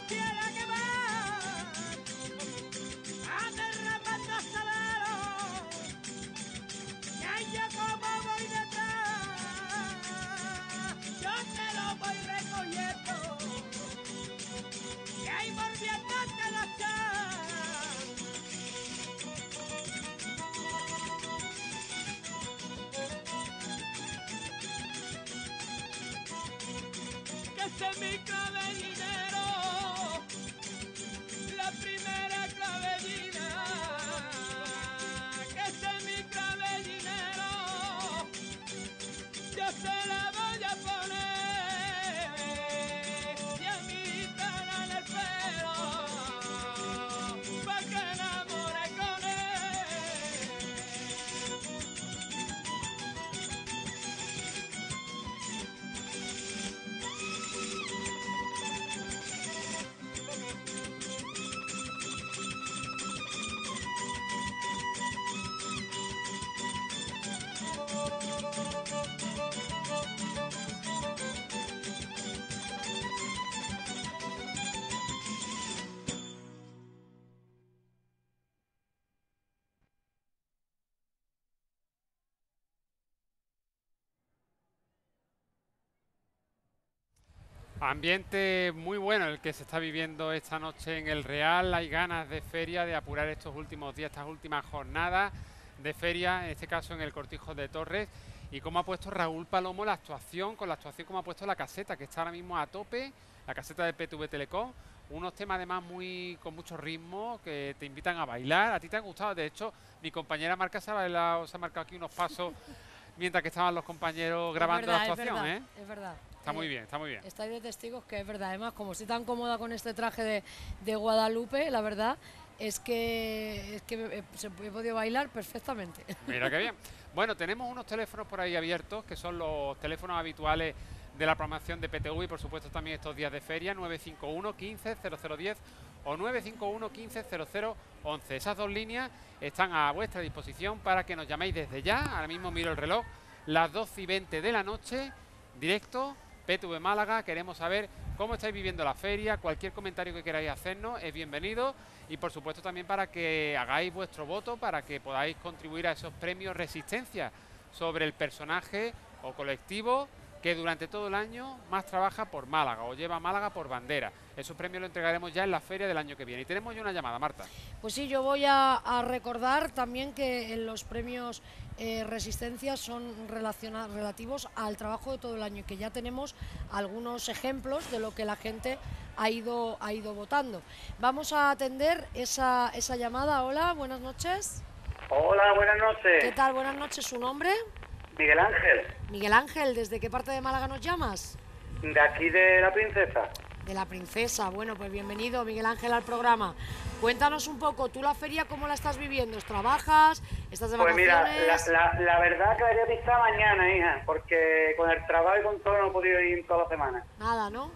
quisiera quemar, a derramar asadero, que yo como voy detrás, yo te lo voy recogiendo, y ahí volviéndote la echar. Que ese es mi clavellinero, la primera clavellina, que ese es mi clavellinero, yo se la voy a poner, y a mi gitana en el pelo, pa' que enamore con él. Ambiente muy bueno el que se está viviendo esta noche en el Real. Hay ganas de feria, de apurar estos últimos días, estas últimas jornadas de feria, en este caso en el Cortijo de Torres. Y cómo ha puesto Raúl Palomo la actuación, con la actuación como ha puesto la caseta, que está ahora mismo a tope, la caseta de P T V Telecom. Unos temas además muy con mucho ritmo, que te invitan a bailar. A ti te han gustado, de hecho, mi compañera Marca se ha bailado, se ha marcado aquí unos pasos mientras que estaban los compañeros grabando verdad, la actuación, es verdad, ¿eh? Es verdad. Está muy Eh, bien, está muy bien. Estáis de testigos que es verdad. Además, como estoy tan cómoda con este traje de, de Guadalupe, la verdad es que, es que he, se- he podido bailar perfectamente. Mira qué bien. Bueno, tenemos unos teléfonos por ahí abiertos, que son los teléfonos habituales de la programación de P T V y por supuesto también estos días de feria, nueve cinco uno, quince, cero cero diez o nueve cinco uno, quince, cero cero once. Esas dos líneas están a vuestra disposición para que nos llaméis desde ya. Ahora mismo miro el reloj, las doce y veinte de la noche, directo, P T V Málaga. Queremos saber cómo estáis viviendo la feria, cualquier comentario que queráis hacernos es bienvenido y por supuesto también para que hagáis vuestro voto, para que podáis contribuir a esos premios Resistencia sobre el personaje o colectivo que durante todo el año más trabaja por Málaga o lleva a Málaga por bandera. Esos premios lo entregaremos ya en la feria del año que viene. Y tenemos ya una llamada, Marta. Pues sí, yo voy a, a recordar también que en los premios eh, Resistencia son relaciona- relativos al trabajo de todo el año y que ya tenemos algunos ejemplos de lo que la gente ha ido, ha ido votando. Vamos a atender esa, esa llamada. Hola, buenas noches. Hola, buenas noches. ¿Qué tal? Buenas noches. ¿Su nombre? Miguel Ángel, Miguel Ángel, ¿desde qué parte de Málaga nos llamas? de aquí de La Princesa. De La Princesa. Bueno, pues bienvenido, Miguel Ángel, al programa. Cuéntanos un poco, ¿tú la feria cómo la estás viviendo? ¿Trabajas? ¿Estás de Pues mira, vacaciones? la, la, la verdad que debería pisar mañana, hija, porque con el trabajo y con todo no he podido ir toda la semana. Nada, ¿no?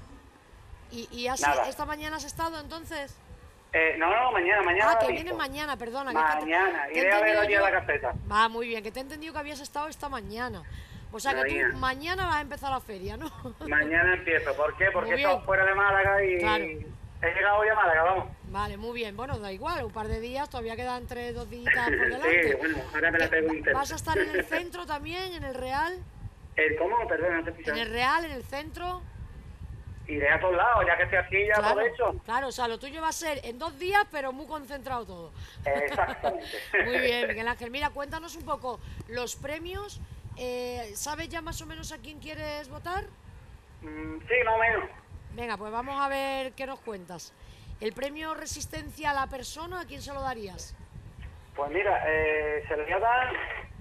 ¿Y, y has- Nada. esta mañana has estado entonces? Eh, no, no, mañana, mañana. Ah, que aviso. vienes mañana, perdona. que es que te- Mañana, te he iré a ver entendido allí a yo- la caseta. Va, muy bien, que te he entendido que habías estado esta mañana. O sea, que Mañana. tú mañana vas a empezar la feria, ¿no? Mañana empiezo, ¿por qué? Porque he Muy bien. estado fuera de Málaga y Claro. he llegado hoy a Málaga, vamos. Vale, muy bien. Bueno, da igual, un par de días, todavía quedan tres, dos días por delante. Sí, bueno, ahora me la pego entera. ¿Vas a estar en el centro también, en el Real? ¿El cómo? Perdón, no te ¿En escuché. el Real, en el centro? Iré a todos lados, ya que estoy aquí ya Claro, aprovecho. claro, o sea, lo tuyo va a ser en dos días, pero muy concentrado todo. Exactamente. Muy bien, Miguel Ángel. Mira, cuéntanos un poco los premios. Eh, ¿Sabes ya más o menos a quién quieres votar? Mm, sí, más o menos. Venga, pues vamos a ver qué nos cuentas. ¿El premio Resistencia a la persona, a quién se lo darías? Pues mira, eh, se lo voy a dar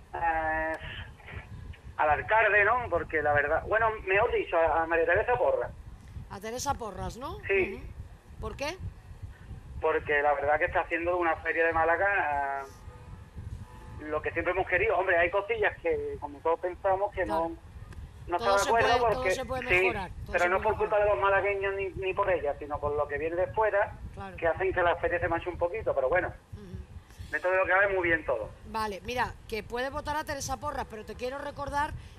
eh, al alcalde, ¿no? Porque la verdad, bueno, mejor dicho, a María Teresa Porra. A Teresa Porras, ¿no? Sí. Ujú. ¿Por qué? Porque la verdad que está haciendo de una feria de Málaga eh, lo que siempre hemos querido. Hombre, hay cosillas que, como todos pensamos, que no, no Todo estamos se de acuerdo puede- todo porque se puede sí, mejorar, todo pero se no puede por culpa de los malagueños ni, ni por ella, sino por lo que viene de fuera, Claro. que hacen que la feria se manche un poquito. Pero bueno, dentro de lo que cabe muy bien todo. Vale, mira, que puedes votar a Teresa Porras, pero te quiero recordar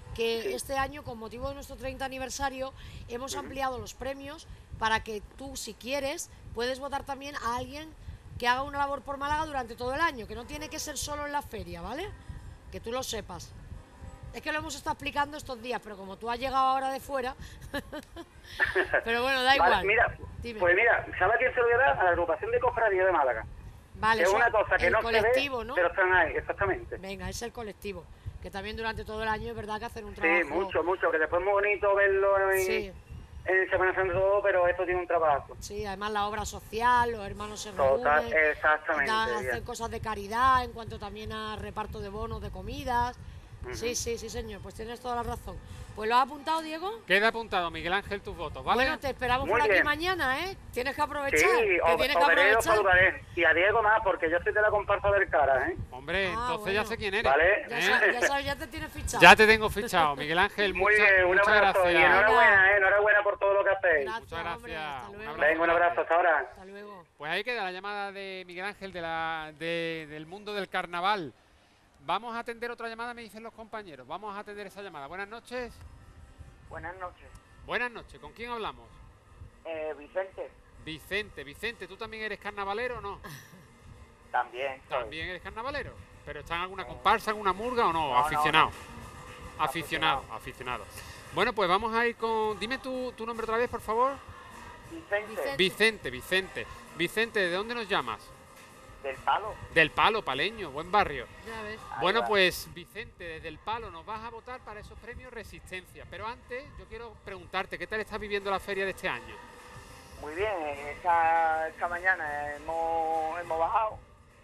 que este año, con motivo de nuestro treinta aniversario, hemos ampliado los premios para que tú, si quieres, puedes votar también a alguien que haga una labor por Málaga durante todo el año, que no tiene que ser solo en la feria, ¿vale? Que tú lo sepas. Es que lo hemos estado explicando estos días, pero como tú has llegado ahora de fuera... pero bueno, da igual. Vale, mira, Dime. pues mira, ¿sabes a quién se lo voy a dar? A la agrupación de cofradías de Málaga. Vale, es eso, una cosa que el no colectivo, se ve, ¿no? pero están ahí, exactamente. Venga, es el colectivo, que también durante todo el año es verdad que hacen un trabajo... Sí, mucho, mucho, que después es muy bonito verlo en, Sí. en Semana Santa todo, pero esto tiene un trabajo. Sí, además la obra social, los hermanos se Total, reúnen, exactamente, da- bien. hacen cosas de caridad en cuanto también a reparto de bonos, de comidas. Sí, sí, sí, señor, pues tienes toda la razón. Pues lo has apuntado, Diego. Queda apuntado, Miguel Ángel, tus votos, ¿vale? Bueno, te esperamos Muy por aquí bien. mañana, ¿eh? Tienes que aprovechar. Sí, que o, tienes o que veré o aprovechar. saludaré. Y a Diego más, porque yo soy de la comparsa del Cara, ¿eh? Hombre, Ah, entonces bueno. ya sé quién eres. Vale. Ya, ¿eh? sabes, ya sabes, ya te tienes fichado. Ya te tengo fichado, Miguel Ángel. Muy muchas, bien, un muchas abrazo gracias. y enhorabuena, ¿eh? Enhorabuena por todo lo que hacéis. Gracias, Muchas gracias. hombre, hasta luego. Venga, un abrazo, hasta ahora. Hasta luego. Pues ahí queda la llamada de Miguel Ángel de la, de- del mundo del carnaval. Vamos a atender otra llamada, me dicen los compañeros. Vamos a atender esa llamada. Buenas noches. Buenas noches. Buenas noches. ¿Con quién hablamos? Eh, Vicente, Vicente. Vicente, ¿tú también eres carnavalero o no? también. soy. También eres carnavalero. ¿Pero está en alguna comparsa, alguna murga o no? No, no, aficionado. no. Aficionado, aficionado. Bueno, pues vamos a ir con... Dime tu, tu nombre otra vez, por favor. Vicente, Vicente, Vicente. Vicente, ¿de dónde nos llamas? del Palo. Del Palo, Paleño, buen barrio. Ya ves. Ahí Bueno, va. pues Vicente, desde el Palo nos vas a votar para esos premios Resistencia. Pero antes, yo quiero preguntarte, ¿qué tal estás viviendo la feria de este año? Muy bien, esta, esta mañana hemos, hemos bajado.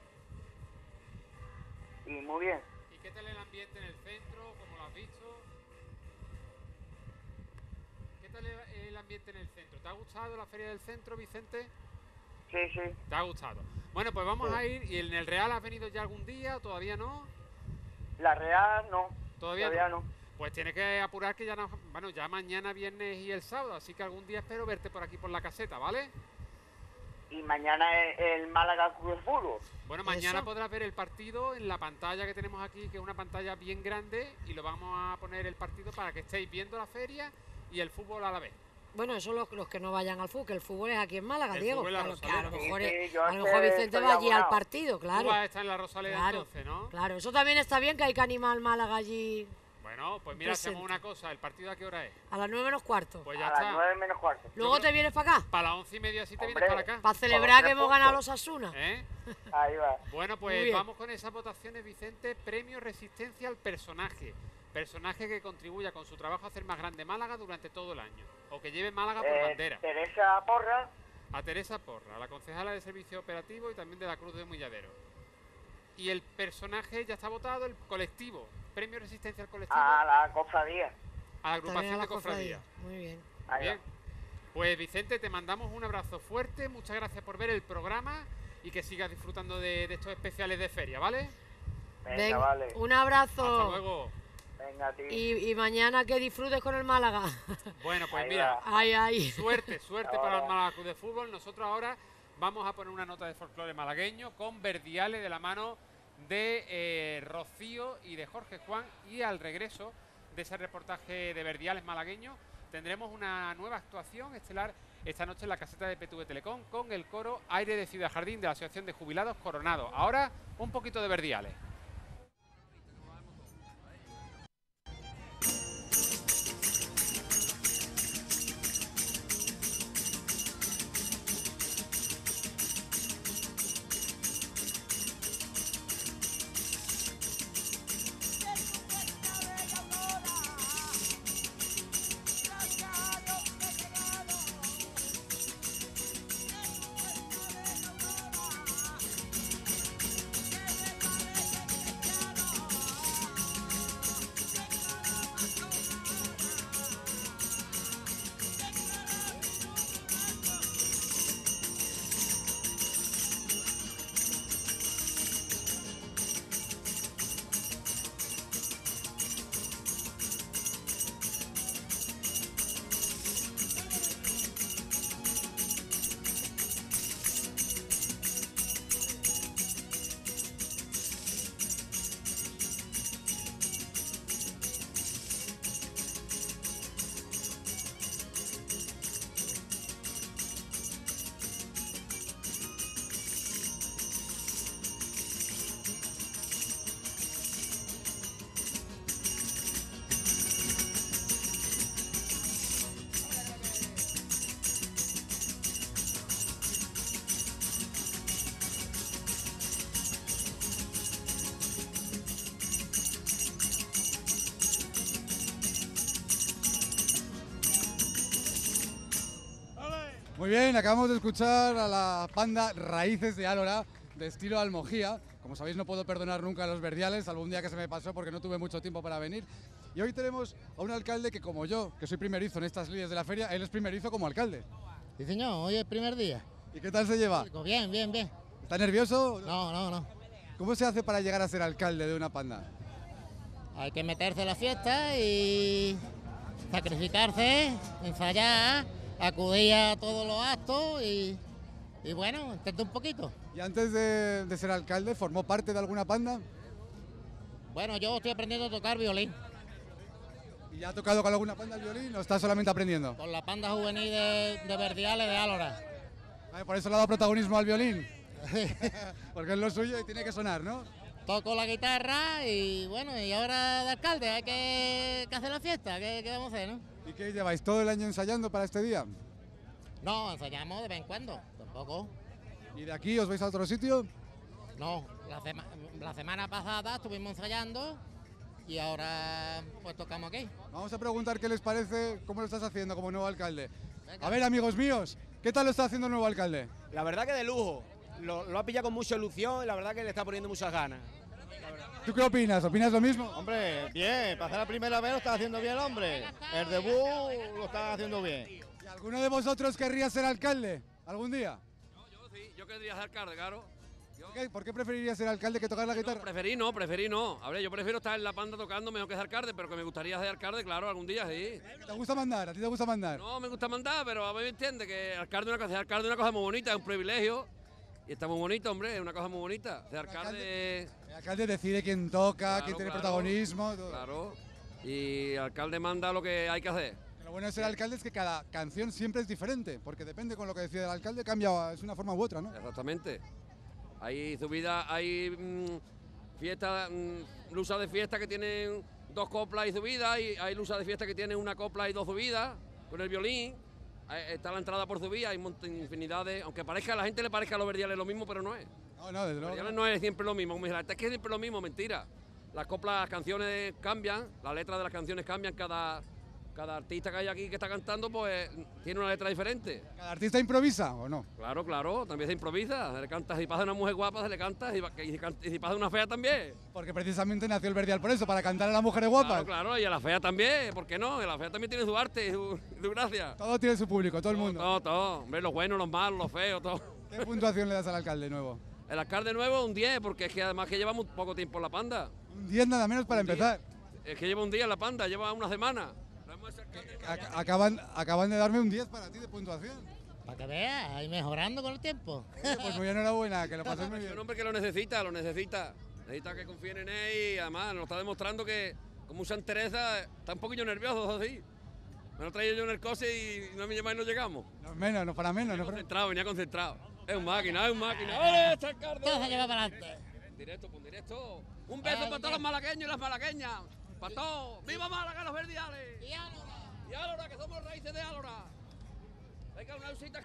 Y muy bien. ¿Y qué tal el ambiente en el centro? ¿Cómo lo has visto? ¿Qué tal el, el ambiente en el centro? ¿Te ha gustado la feria del centro, Vicente? Sí, sí. ¿Te ha gustado? Bueno, pues vamos Sí. a ir. ¿Y en el Real has venido ya algún día o todavía no? La Real no. Todavía, Todavía no. no. Pues tienes que apurar que ya no, bueno, ya mañana, viernes y el sábado, así que algún día espero verte por aquí por la caseta, ¿vale? Y mañana es el Málaga Club de Fútbol. Bueno, mañana Eso. podrás ver el partido en la pantalla que tenemos aquí, que es una pantalla bien grande, y lo vamos a poner el partido para que estéis viendo la feria y el fútbol a la vez. Bueno, eso los, los que no vayan al fútbol, que el fútbol es aquí en Málaga, El Diego. fútbol es la Claro, que a lo Rosaleda. mejor, Sí, es- sí, yo a es lo mejor que Vicente estoy va allí al abonado. partido, Tú claro. vas a estar en la Rosaleda Claro, entonces, ¿no? claro, eso también está bien, que hay que animar al Málaga allí Bueno, pues mira, Presente. hacemos una cosa, ¿el partido a qué hora es? a las nueve menos cuarto. Pues ya A está. las nueve menos cuarto. Luego te vienes para acá, Para las once y media sí te Hombre. vienes para acá. para celebrar tres que hemos ganado puntos. los Asuna. ¿Eh? Ahí va. Bueno, Muy pues bien. vamos con esas votaciones, Vicente. Premio Resistencia al personaje. Personaje que contribuya con su trabajo a hacer más grande Málaga durante todo el año. O que lleve Málaga por Eh, bandera. Teresa Porra, A Teresa Porra, la concejala de Servicio Operativo y también de la Cruz de Humilladero. Y el personaje ya está votado, el colectivo. Premio Resistencia al colectivo. a la cofradía. a la También agrupación a la de cofradía. cofradía. Muy bien. Ahí Bien. va. Pues Vicente, te mandamos un abrazo fuerte. Muchas gracias por ver el programa y que sigas disfrutando de, de estos especiales de feria, ¿vale? Venga, Venga, vale. un Hasta abrazo. luego. Venga, tío. Y, y mañana que disfrutes con el Málaga. Bueno, pues Ahí mira, va. Ay, ay. suerte, suerte Ahora. para el Málaga Club de Fútbol. Nosotros ahora vamos a poner una nota de folclore malagueño con Verdiales de la mano de eh, Rocío y de Jorge Juan. Y al regreso de ese reportaje de Verdiales malagueño tendremos una nueva actuación estelar esta noche en la caseta de P T V Telecom con el coro Aire de Ciudad Jardín de la Asociación de Jubilados Coronado. Ahora un poquito de Verdiales. Gracias a Dios que he llegado. Muy bien, acabamos de escuchar a la banda Raíces de Álora, de estilo Almojía. Como sabéis, no puedo perdonar nunca a los verdiales, algún día que se me pasó porque no tuve mucho tiempo para venir. Y hoy tenemos a un alcalde que, como yo, que soy primerizo en estas lides de la feria, él es primerizo como alcalde. Sí, señor, hoy es el primer día. ¿Y qué tal se lleva? Bien, bien, bien. ¿Está nervioso? No, no, no. ¿Cómo se hace para llegar a ser alcalde de una panda? Hay que meterse en la fiesta y sacrificarse, ensayar, acudir a todos los actos y, y bueno, intentar un poquito. ¿Y antes de, de ser alcalde, formó parte de alguna panda? Bueno, yo estoy aprendiendo a tocar violín. ¿Y ya ha tocado con alguna panda el violín o está solamente aprendiendo? Con la panda juvenil de, de Verdiales de Álora. Vale, por eso le ha dado protagonismo al violín. Porque es lo suyo y tiene que sonar, ¿no? Toco la guitarra y bueno, y ahora de alcalde hay que, que hacer la fiesta, ¿qué, qué vamos a hacer, no? ¿Y qué lleváis todo el año ensayando para este día? No, ensayamos de vez en cuando, tampoco. ¿Y de aquí os vais a otro sitio? No, la, sema la semana pasada estuvimos ensayando y ahora pues tocamos aquí. Vamos a preguntar qué les parece, cómo lo estás haciendo como nuevo alcalde. Venga. A ver, amigos míos, ¿qué tal lo está haciendo el nuevo alcalde? La verdad que de lujo. Lo, lo ha pillado con mucha ilusión y la verdad que le está poniendo muchas ganas. ¿Tú qué opinas? ¿Opinas lo mismo? Hombre, bien, para hacer la primera vez lo está haciendo bien el hombre. El debut lo está haciendo bien. ¿Y alguno de vosotros querría ser alcalde algún día? No, yo sí, yo querría ser alcalde, claro. Yo... ¿Qué? ¿Por qué preferirías ser alcalde que tocar la guitarra? No, preferí no, preferí no. A ver, yo prefiero estar en la panda tocando mejor que ser alcalde, pero que me gustaría ser alcalde, claro, algún día sí. ¿Te gusta mandar? ¿A ti te gusta mandar? No, me gusta mandar, pero a mí me entiende que alcalde es una cosa, ser alcalde es una cosa muy bonita, es un privilegio. Y está muy bonito, hombre, es una cosa muy bonita. Ser alcalde... El alcalde decide quién toca, claro, quién tiene claro, protagonismo. Todo. Claro, y el alcalde manda lo que hay que hacer. Lo bueno de ser alcalde es que cada canción siempre es diferente, porque depende con lo que decide el alcalde, cambia, es una forma u otra, ¿no? Exactamente. Hay subida, hay mmm, fiestas, mmm, lusas de fiesta que tienen dos coplas y subidas, y hay lusas de fiesta que tienen una copla y dos subidas, con el violín. Está la entrada por subida, hay infinidad de... Aunque parezca, a la gente le parezca a los verdiales lo mismo, pero no es. No, no, desde luego. Los verdiales no es siempre lo mismo. Como dice, es que es siempre lo mismo, mentira. Las coplas, las canciones cambian, las letras de las canciones cambian, cada, cada artista que hay aquí que está cantando, pues tiene una letra diferente. ¿Cada artista improvisa o no? Claro, claro, también se improvisa. Se le canta, si pasa una mujer guapa, se le canta, y, y, y si pasa una fea también. Porque precisamente nació el verdial por eso, para cantar a las mujeres guapas. Claro, claro, y a la fea también, ¿por qué no? La fea también tiene su arte y su, su gracia. Todo tiene su público, todo el mundo. Todo, todo, hombre, los buenos, los malos, los feos, todo. ¿Qué puntuación le das al alcalde nuevo? El alcalde nuevo un diez, porque es que además que lleva muy poco tiempo en la panda. Un diez nada menos para un empezar. diez. Es que lleva un día en la panda, lleva una semana. Acaban, acaban de darme un diez para ti de puntuación. Para que veas, ahí mejorando con el tiempo. Oye, pues muy enhorabuena, que lo pases muy bien. Es un hombre que lo necesita, lo necesita. Necesita que confíen en él y además nos está demostrando que, como un Santa Teresa, está un poquillo nervioso, así. Me lo he traído yo en el coche y no me llamáis y no llegamos. No menos, no para menos. Venía no para... concentrado, venía concentrado. Es un máquina, es un máquina. ¡Ole, Chacardo! Todo se lleva para adelante. Directo, pues directo. Un beso para todos los malagueños y las malagueñas. Para todos. ¡Viva Málaga, los verdiales! Y Álora. Y Álora, que somos raíces de Álora. Venga, una usita.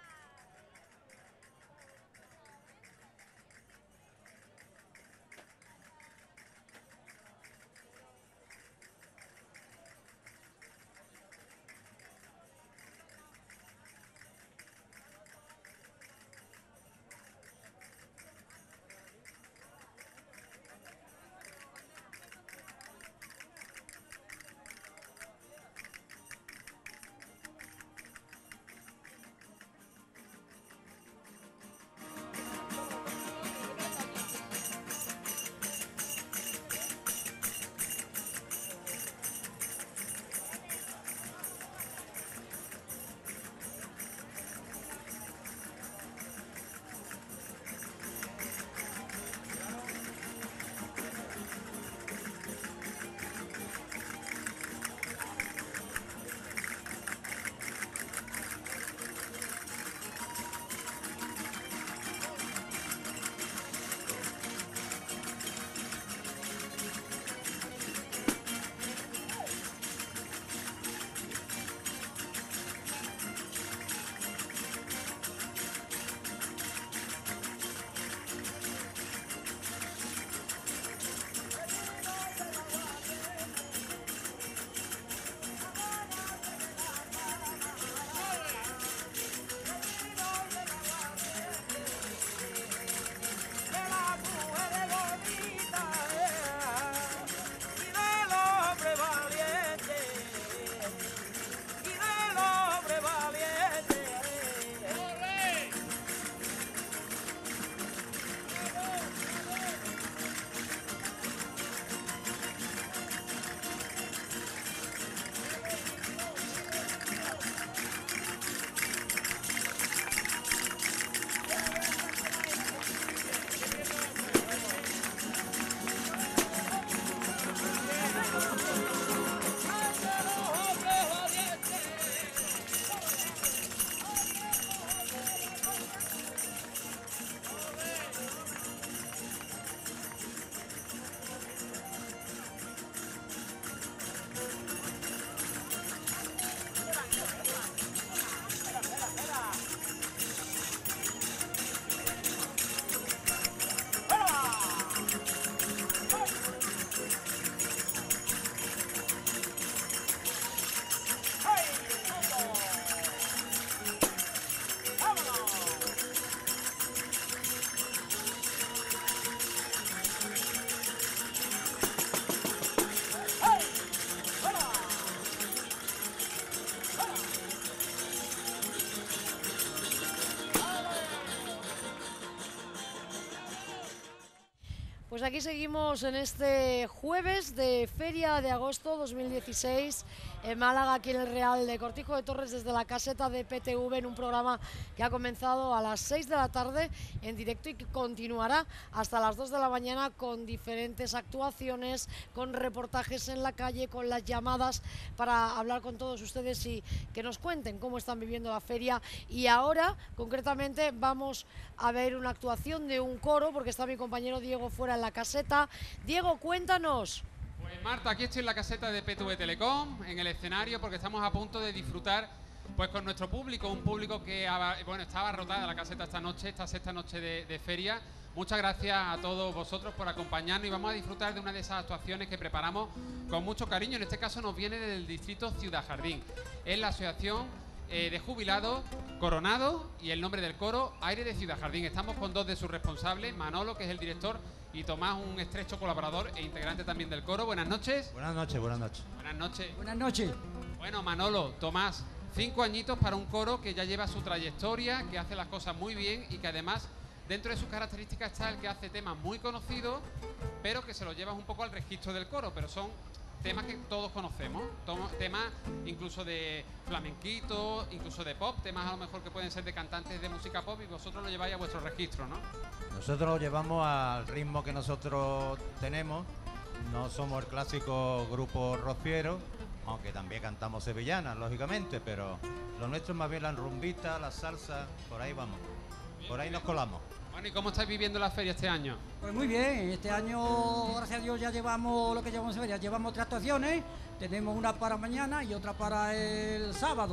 Pues aquí seguimos en este jueves de Feria de Agosto dos mil dieciséis en Málaga, aquí en el Real de Cortijo de Torres, desde la caseta de P T V, en un programa que ha comenzado a las seis de la tarde en directo y que continuará hasta las dos de la mañana con diferentes actuaciones, con reportajes en la calle, con las llamadas para hablar con todos ustedes y que nos cuenten cómo están viviendo la feria. Y ahora, concretamente, vamos a ver una actuación de un coro, porque está mi compañero Diego fuera en la caseta. Diego, cuéntanos. Pues Marta, aquí estoy en la caseta de P T V Telecom, en el escenario, porque estamos a punto de disfrutar pues con nuestro público, un público que bueno, estaba abarrotada la caseta esta noche, esta sexta noche de, de feria. Muchas gracias a todos vosotros por acompañarnos y vamos a disfrutar de una de esas actuaciones que preparamos con mucho cariño. En este caso nos viene del distrito Ciudad Jardín. Es la asociación eh, de jubilados Coronado y el nombre del coro Aire de Ciudad Jardín. Estamos con dos de sus responsables, Manolo, que es el director, y Tomás, un estrecho colaborador e integrante también del coro. Buenas noches. Buenas noches, buenas noches. Buenas noches. Buenas noches. Bueno, Manolo, Tomás, cinco añitos para un coro que ya lleva su trayectoria, que hace las cosas muy bien y que además dentro de sus características está el que hace temas muy conocidos, pero que se los lleva un poco al registro del coro, pero son temas que todos conocemos, temas incluso de flamenquito, incluso de pop, temas a lo mejor que pueden ser de cantantes de música pop y vosotros lo lleváis a vuestro registro, ¿no? Nosotros lo llevamos al ritmo que nosotros tenemos, no somos el clásico grupo rociero, aunque también cantamos sevillanas, lógicamente, pero lo nuestro es más bien la rumbita, la salsa, por ahí vamos, por ahí nos colamos. Bueno, ¿y cómo estáis viviendo la feria este año? Pues muy bien, este año, gracias a Dios, ya llevamos lo que llevamos en feria, llevamos tres actuaciones, tenemos una para mañana y otra para el sábado.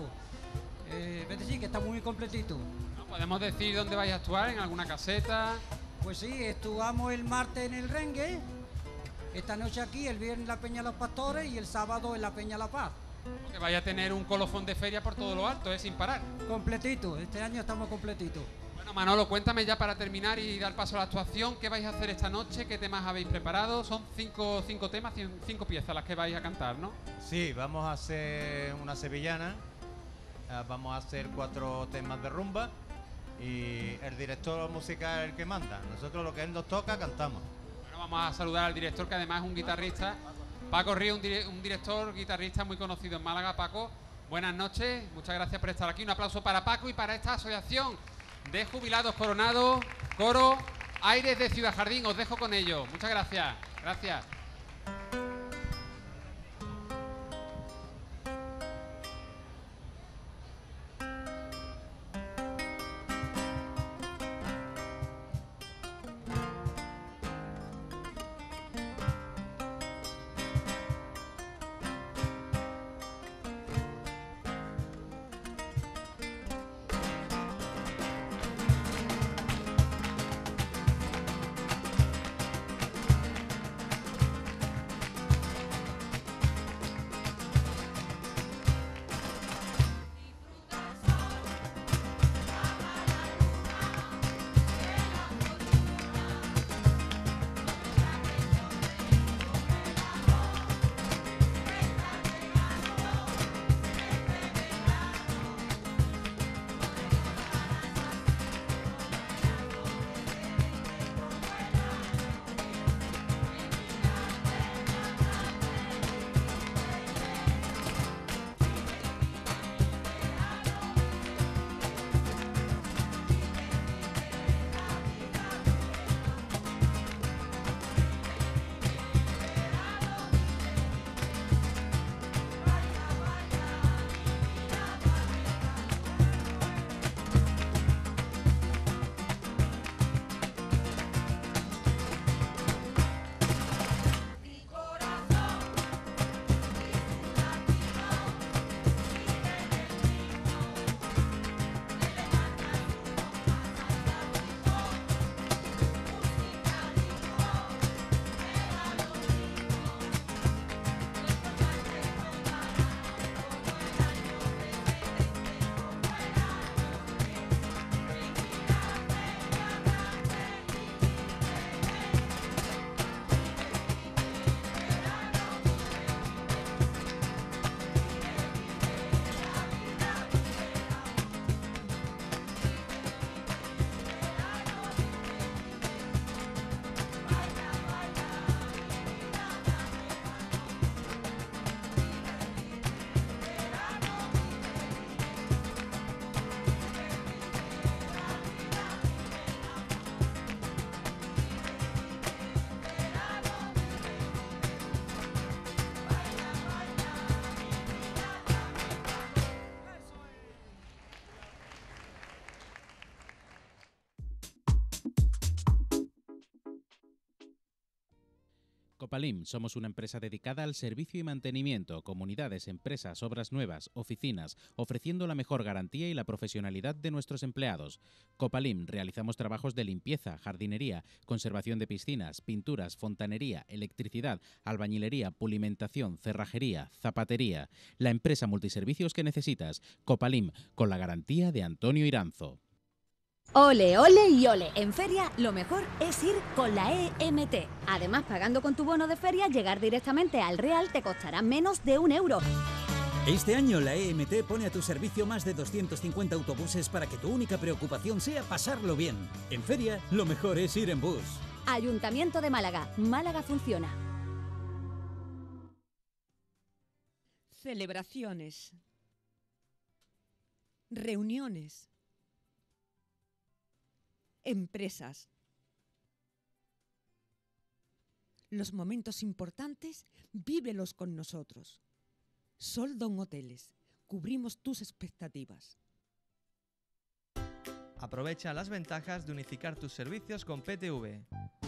Eh, es decir, que está muy completito. ¿Podemos decir dónde vais a actuar? ¿En alguna caseta? Pues sí, actuamos el martes en el Rengue, esta noche aquí, el viernes en la Peña Los Pastores y el sábado en la Peña La Paz. Que vaya a tener un colofón de feria por todo lo alto, ¿eh? Sin parar. Completito, este año estamos completitos. Bueno, Manolo, cuéntame ya para terminar y dar paso a la actuación, ¿qué vais a hacer esta noche? ¿Qué temas habéis preparado? Son cinco, cinco temas, cinco piezas las que vais a cantar, ¿no? Sí, vamos a hacer una sevillana, vamos a hacer cuatro temas de rumba y el director musical es el que manda. Nosotros lo que él nos toca, cantamos. Bueno, vamos a saludar al director, que además es un guitarrista, Paco Río, un, dire un director, guitarrista muy conocido en Málaga. Paco, buenas noches, muchas gracias por estar aquí. Un aplauso para Paco y para esta asociación de jubilados Coronado, coro Aires de Ciudad Jardín. Os dejo con ellos. Muchas gracias. Gracias. Copalim, somos una empresa dedicada al servicio y mantenimiento, comunidades, empresas, obras nuevas, oficinas, ofreciendo la mejor garantía y la profesionalidad de nuestros empleados. Copalim, realizamos trabajos de limpieza, jardinería, conservación de piscinas, pinturas, fontanería, electricidad, albañilería, pulimentación, cerrajería, zapatería. La empresa multiservicios que necesitas. Copalim, con la garantía de Antonio Iranzo. Ole, ole y ole. En feria lo mejor es ir con la E M T. Además, pagando con tu bono de feria, llegar directamente al Real te costará menos de un euro. Este año la E M T pone a tu servicio más de doscientos cincuenta autobuses para que tu única preocupación sea pasarlo bien. En feria lo mejor es ir en bus. Ayuntamiento de Málaga. Málaga funciona. Celebraciones. Reuniones. Empresas. Los momentos importantes, vívelos con nosotros. Soldón Hoteles. Cubrimos tus expectativas. Aprovecha las ventajas de unificar tus servicios con P T V.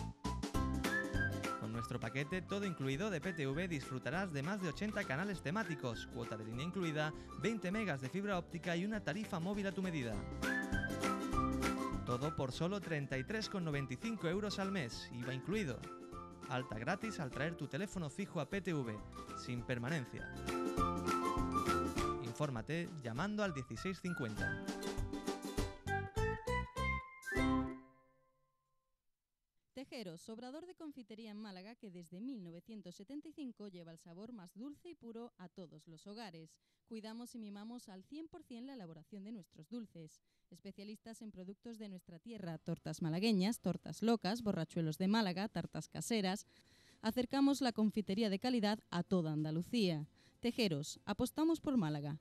Con nuestro paquete todo incluido de P T V disfrutarás de más de ochenta canales temáticos, cuota de línea incluida, veinte megas de fibra óptica y una tarifa móvil a tu medida. Todo por solo treinta y tres con noventa y cinco euros al mes, I V A incluido. Alta gratis al traer tu teléfono fijo a P T V, sin permanencia. Infórmate llamando al dieciséis cincuenta. Tejeros, obrador de confitería en Málaga que desde mil novecientos setenta y cinco lleva el sabor más dulce y puro a todos los hogares. Cuidamos y mimamos al cien por cien la elaboración de nuestros dulces. Especialistas en productos de nuestra tierra, tortas malagueñas, tortas locas, borrachuelos de Málaga, tartas caseras. Acercamos la confitería de calidad a toda Andalucía. Tejeros, apostamos por Málaga.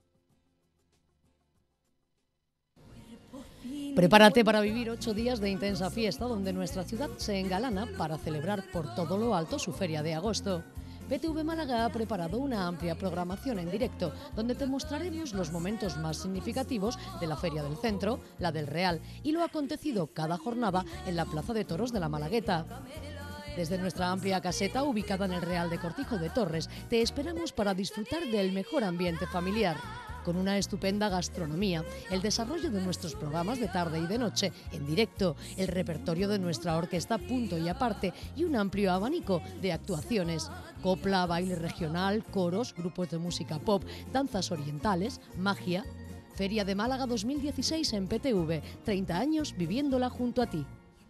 Prepárate para vivir ocho días de intensa fiesta donde nuestra ciudad se engalana para celebrar por todo lo alto su feria de agosto. P T V Málaga ha preparado una amplia programación en directo donde te mostraremos los momentos más significativos de la Feria del Centro, la del Real y lo acontecido cada jornada en la Plaza de Toros de la Malagueta. Desde nuestra amplia caseta ubicada en el Real de Cortijo de Torres, te esperamos para disfrutar del mejor ambiente familiar, con una estupenda gastronomía, el desarrollo de nuestros programas de tarde y de noche en directo, el repertorio de nuestra orquesta Punto y Aparte y un amplio abanico de actuaciones, copla, baile regional, coros, grupos de música pop, danzas orientales, magia. Feria de Málaga dos mil dieciséis en P T V, treinta años viviéndola junto a ti.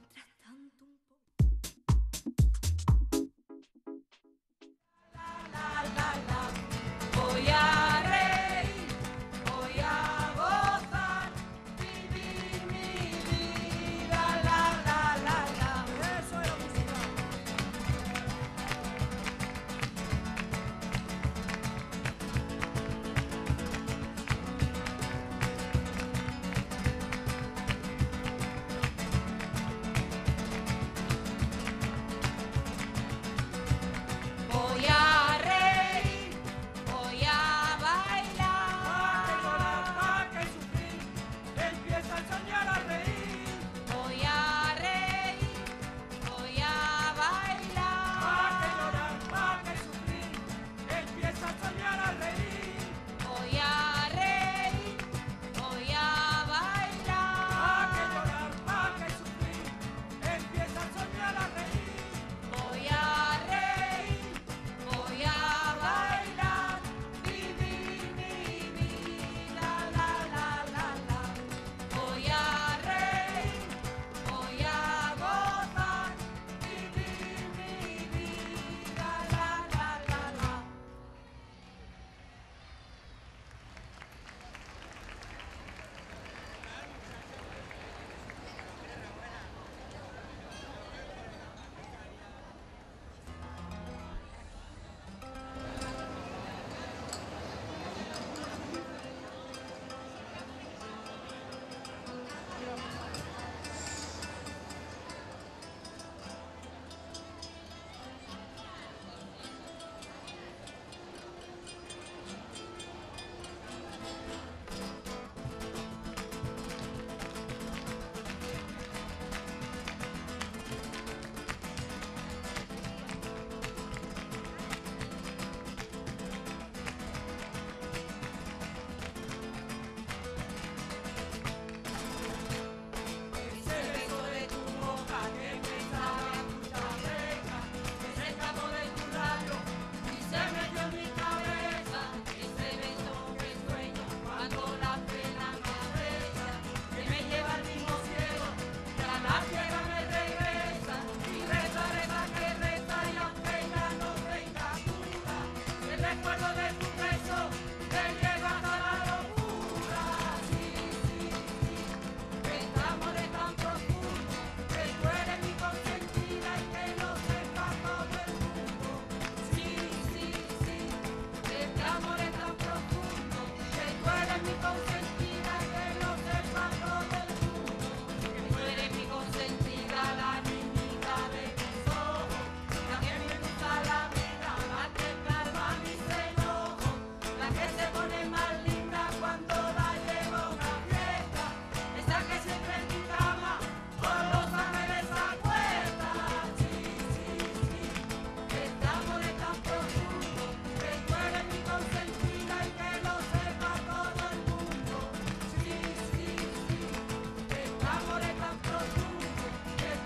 Voy a reír, voy a gozar, vivir mi vida, la, la, la, la. Eso es la música.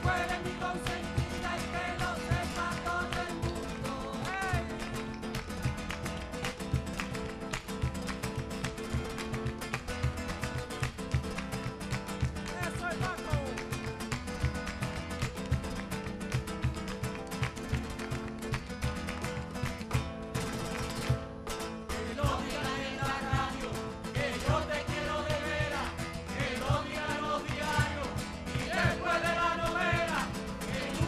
tú eres mi consentida y que lo sepa todo el mundo. ¡Hey! Eso es Paco. Que lo digan en la radio, que yo te quiero de veras, que lo digan los diarios y después de la novela, que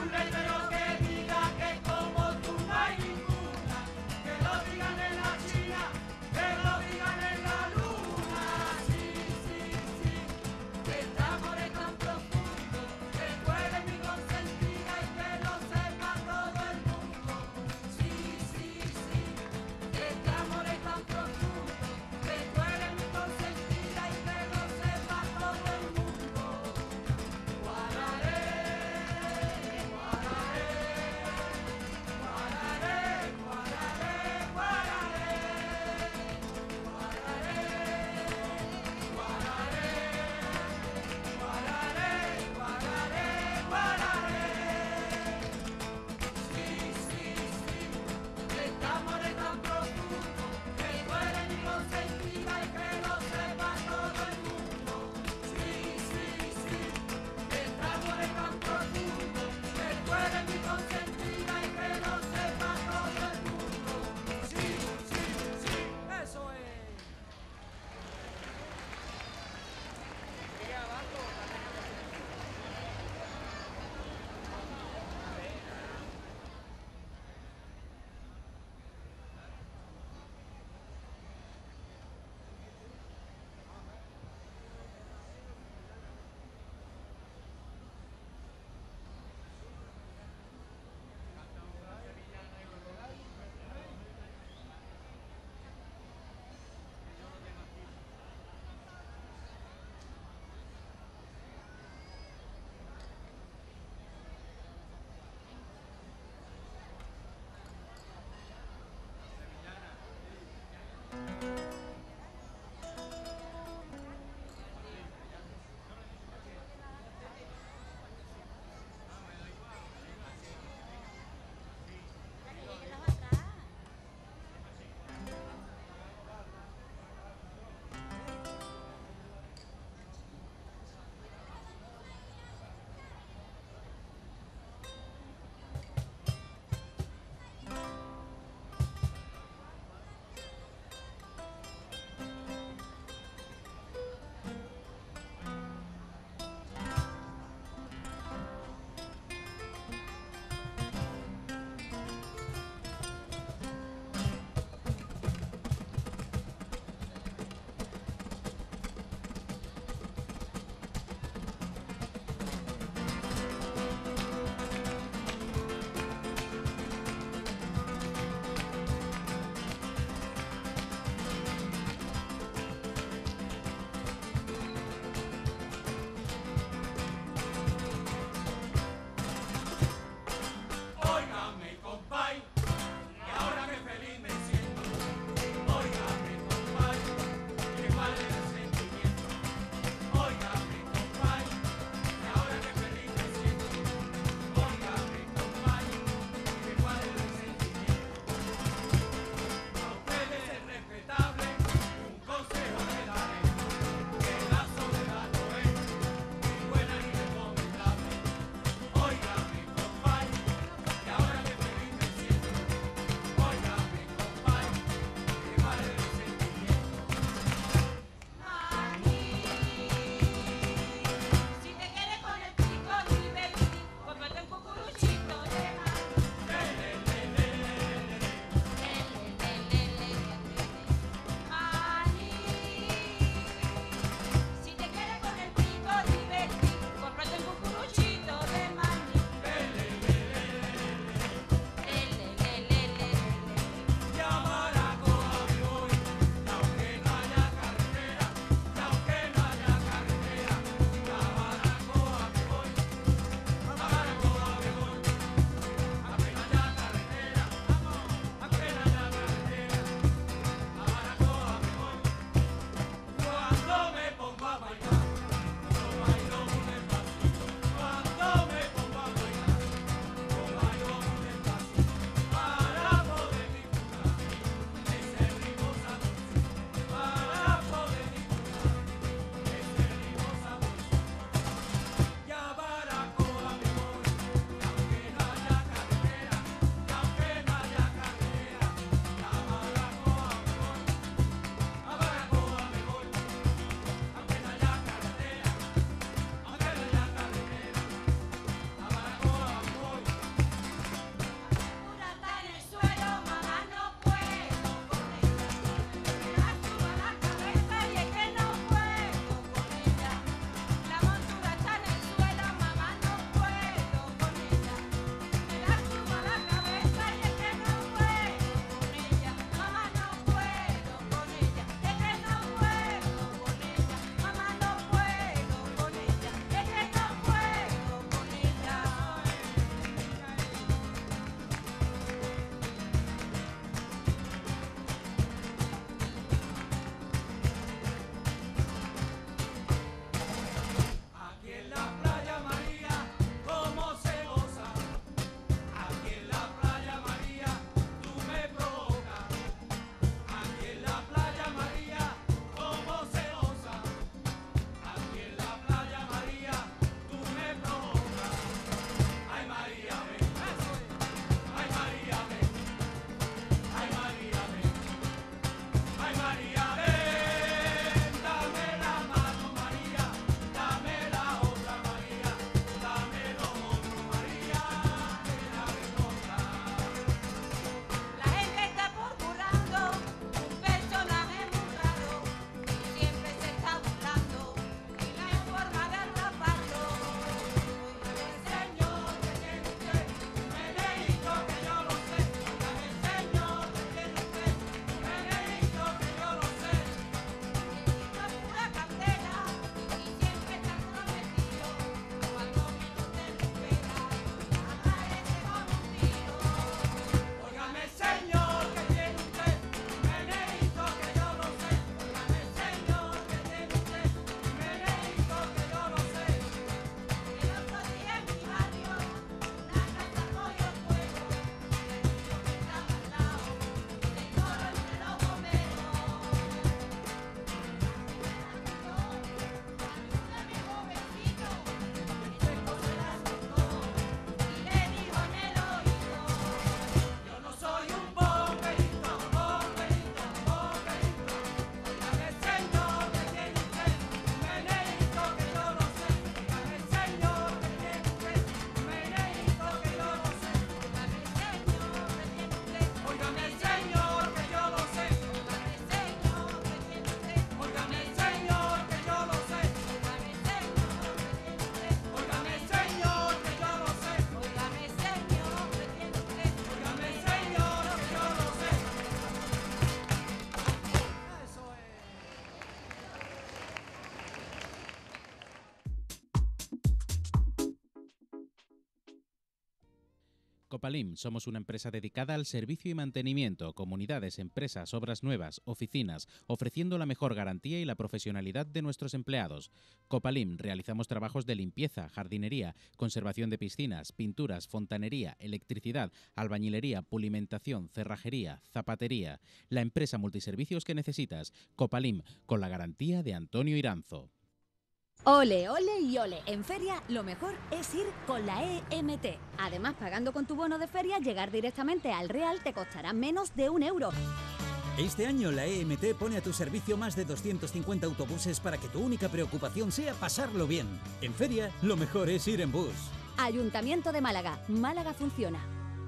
Copalim, somos una empresa dedicada al servicio y mantenimiento, comunidades, empresas, obras nuevas, oficinas, ofreciendo la mejor garantía y la profesionalidad de nuestros empleados. Copalim, realizamos trabajos de limpieza, jardinería, conservación de piscinas, pinturas, fontanería, electricidad, albañilería, pulimentación, cerrajería, zapatería. La empresa multiservicios que necesitas. Copalim, con la garantía de Antonio Iranzo. Ole, ole y ole. En feria lo mejor es ir con la E M T. Además, pagando con tu bono de feria, llegar directamente al Real te costará menos de un euro. Este año la E M T pone a tu servicio más de doscientos cincuenta autobuses para que tu única preocupación sea pasarlo bien. En feria, lo mejor es ir en bus. Ayuntamiento de Málaga. Málaga funciona.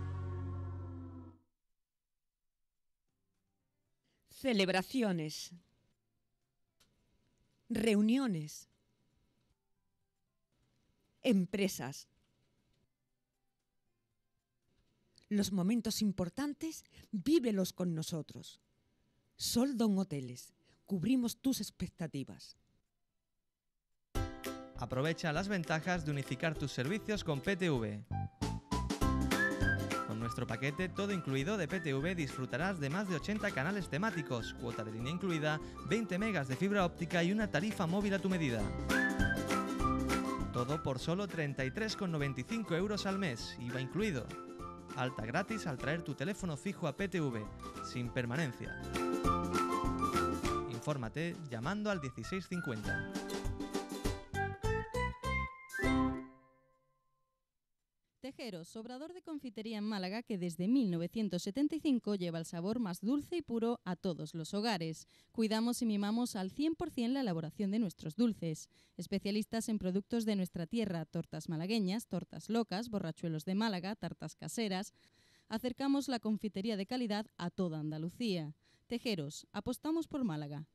Celebraciones. Reuniones. Empresas. Los momentos importantes, vívelos con nosotros. Soldon Hoteles. Cubrimos tus expectativas. Aprovecha las ventajas de unificar tus servicios con P T V. Con nuestro paquete todo incluido de P T V disfrutarás de más de ochenta canales temáticos, cuota de línea incluida, veinte megas de fibra óptica y una tarifa móvil a tu medida. Todo por solo treinta y tres con noventa y cinco euros al mes, I V A incluido. Alta gratis al traer tu teléfono fijo a P T V, sin permanencia. Infórmate llamando al dieciséis cincuenta. Tejeros, obrador de confitería en Málaga que desde mil novecientos setenta y cinco lleva el sabor más dulce y puro a todos los hogares. Cuidamos y mimamos al cien por cien la elaboración de nuestros dulces. Especialistas en productos de nuestra tierra, tortas malagueñas, tortas locas, borrachuelos de Málaga, tartas caseras. Acercamos la confitería de calidad a toda Andalucía. Tejeros, apostamos por Málaga.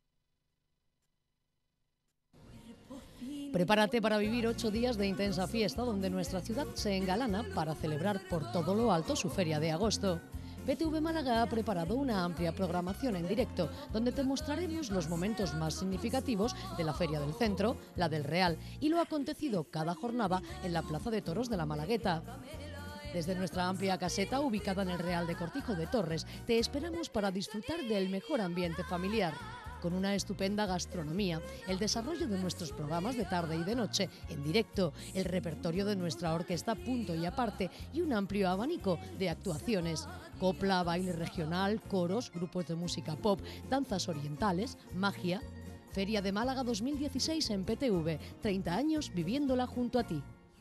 Prepárate para vivir ocho días de intensa fiesta donde nuestra ciudad se engalana para celebrar por todo lo alto su feria de agosto. P T V Málaga ha preparado una amplia programación en directo donde te mostraremos los momentos más significativos de la Feria del Centro, la del Real y lo acontecido cada jornada en la Plaza de Toros de la Malagueta. Desde nuestra amplia caseta ubicada en el Real de Cortijo de Torres, te esperamos para disfrutar del mejor ambiente familiar, con una estupenda gastronomía, el desarrollo de nuestros programas de tarde y de noche en directo, el repertorio de nuestra orquesta Punto y Aparte y un amplio abanico de actuaciones, copla, baile regional, coros, grupos de música pop, danzas orientales, magia. Feria de Málaga dos mil dieciséis en P T V, treinta años viviéndola junto a ti.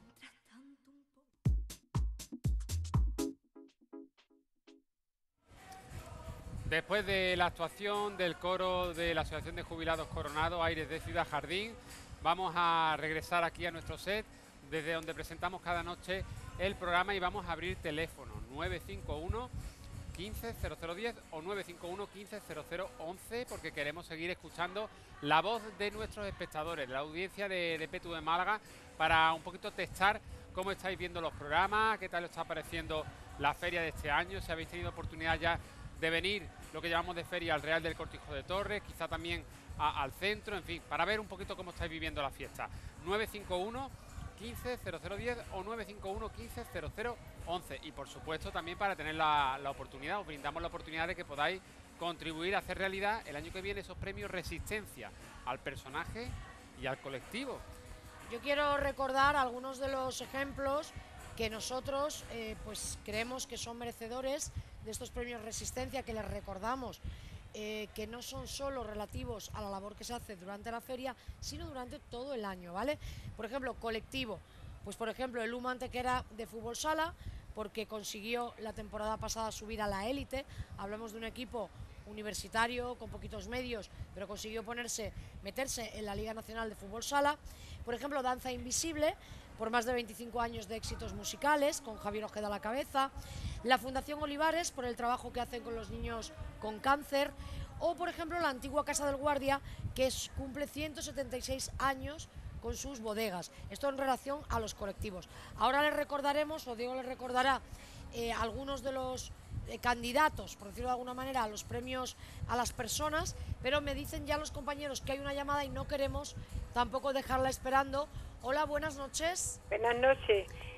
Después de la actuación del coro de la Asociación de Jubilados Coronados, Aires de Ciudad Jardín, vamos a regresar aquí a nuestro set, desde donde presentamos cada noche el programa y vamos a abrir teléfono nueve cinco uno, quince cero cero diez o nueve cinco uno, quince cero cero once, porque queremos seguir escuchando la voz de nuestros espectadores, de la audiencia de, de P T V Málaga, para un poquito testar cómo estáis viendo los programas, qué tal os está pareciendo la feria de este año, si habéis tenido oportunidad ya de venir lo que llamamos de feria al Real del Cortijo de Torres, quizá también a, al centro, en fin, para ver un poquito cómo estáis viviendo la fiesta. nueve cinco uno, quince cero cero diez o nueve cinco uno, quince cero cero once. Y por supuesto también para tener la, la oportunidad, os brindamos la oportunidad de que podáis contribuir a hacer realidad el año que viene esos premios Resistencia al personaje y al colectivo. Yo quiero recordar algunos de los ejemplos que nosotros eh, pues creemos que son merecedores de estos premios Resistencia, que les recordamos eh, que no son solo relativos a la labor que se hace durante la feria, sino durante todo el año, ¿vale? Por ejemplo, colectivo, pues por ejemplo el Luma Antequera de fútbol sala, porque consiguió la temporada pasada subir a la élite. Hablamos de un equipo universitario con poquitos medios, pero consiguió ponerse, meterse en la Liga Nacional de Fútbol Sala. Por ejemplo, Danza Invisible, por más de veinticinco años de éxitos musicales, con Javier Ojeda a la cabeza. La Fundación Olivares, por el trabajo que hacen con los niños con cáncer. O, por ejemplo, la antigua Casa del Guardia, que es, cumple ciento setenta y seis años con sus bodegas. Esto en relación a los colectivos. Ahora les recordaremos, o Diego les recordará, eh, algunos de los eh, candidatos, por decirlo de alguna manera, a los premios a las personas, pero me dicen ya los compañeros que hay una llamada y no queremos tampoco dejarla esperando. Hola, buenas noches. Buenas noches.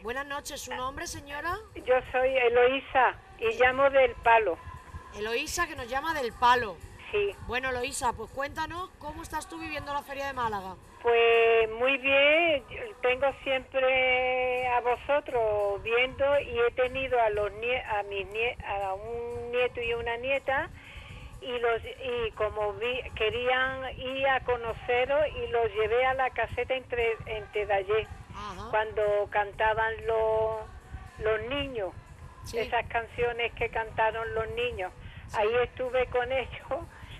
Buenas noches, ¿su nombre, señora? Yo soy Eloísa y llamo del Palo. Eloísa, que nos llama del Palo. Sí. Bueno, Eloísa, pues cuéntanos, ¿cómo estás tú viviendo la Feria de Málaga? Pues muy bien, tengo siempre a vosotros viendo y he tenido a los nie a mis nie a un nieto y una nieta y los y como vi, querían ir a conoceros y los llevé a la caseta entre en Tedallé cuando cantaban los los niños, Sí. esas canciones que cantaron los niños. Sí. Ahí estuve con ellos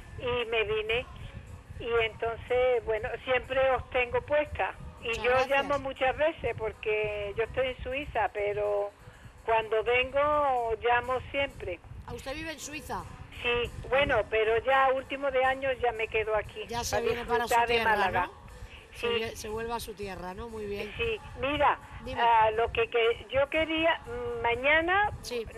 y me vine. Y entonces, bueno, siempre os tengo puesta. Y Muchas yo gracias. llamo muchas veces porque yo estoy en Suiza, pero cuando vengo llamo siempre. ¿A usted vive en Suiza? Sí, bueno, pero ya último de años ya me quedo aquí. Ya se para viene para su disfrutar de tierra, Málaga. ¿no? Se, vie- se vuelve a su tierra, ¿no? Muy bien. Sí, mira, Dime. ah, lo que, que yo quería, mm, mañana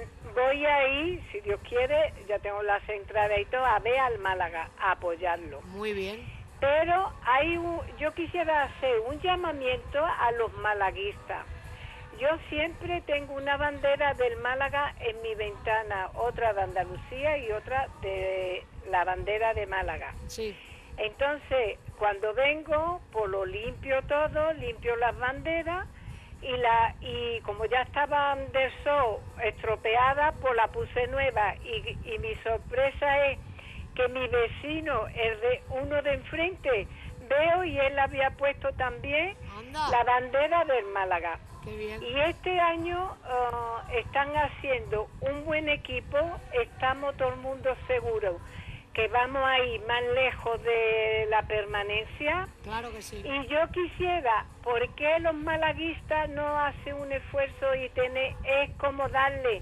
voy a ir, si Dios quiere, ya tengo las entradas y todo, a ver al Málaga, a apoyarlo. Muy bien. Pero hay un, yo quisiera hacer un llamamiento a los malaguistas. Yo siempre tengo una bandera del Málaga en mi ventana, otra de Andalucía y otra de la bandera de Málaga. Sí. Entonces, cuando vengo, pues lo limpio todo, limpio las banderas y la y como ya estaban de sol estropeadas, pues la puse nueva y, y mi sorpresa es que mi vecino, el de uno de enfrente, veo y él había puesto también Anda. la bandera del Málaga. Qué bien. Y este año uh, están haciendo un buen equipo, estamos todo el mundo seguro que vamos a ir más lejos de la permanencia. Claro que sí. Y yo quisiera, ¿por qué los malaguistas no hacen un esfuerzo y tener, es como darle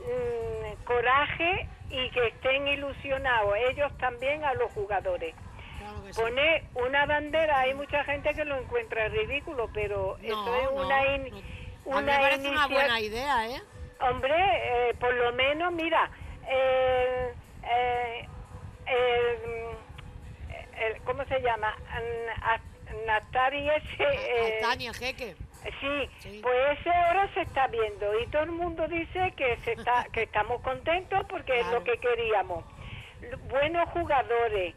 mmm, coraje y que estén ilusionados ellos también a los jugadores? Claro que sí. Poner una bandera, hay mucha gente que lo encuentra ridículo, pero No, eso es no, una in- no. A mí me una parece una inicia- buena idea, ¿eh? Hombre, eh, por lo menos, mira, eh, eh, el, el- ¿cómo se llama? Natari ese... eh, Tania Jeque. Sí, pues ese ahora se está viendo y todo el mundo dice que se está que estamos contentos porque es lo que queríamos. L- Buenos jugadores,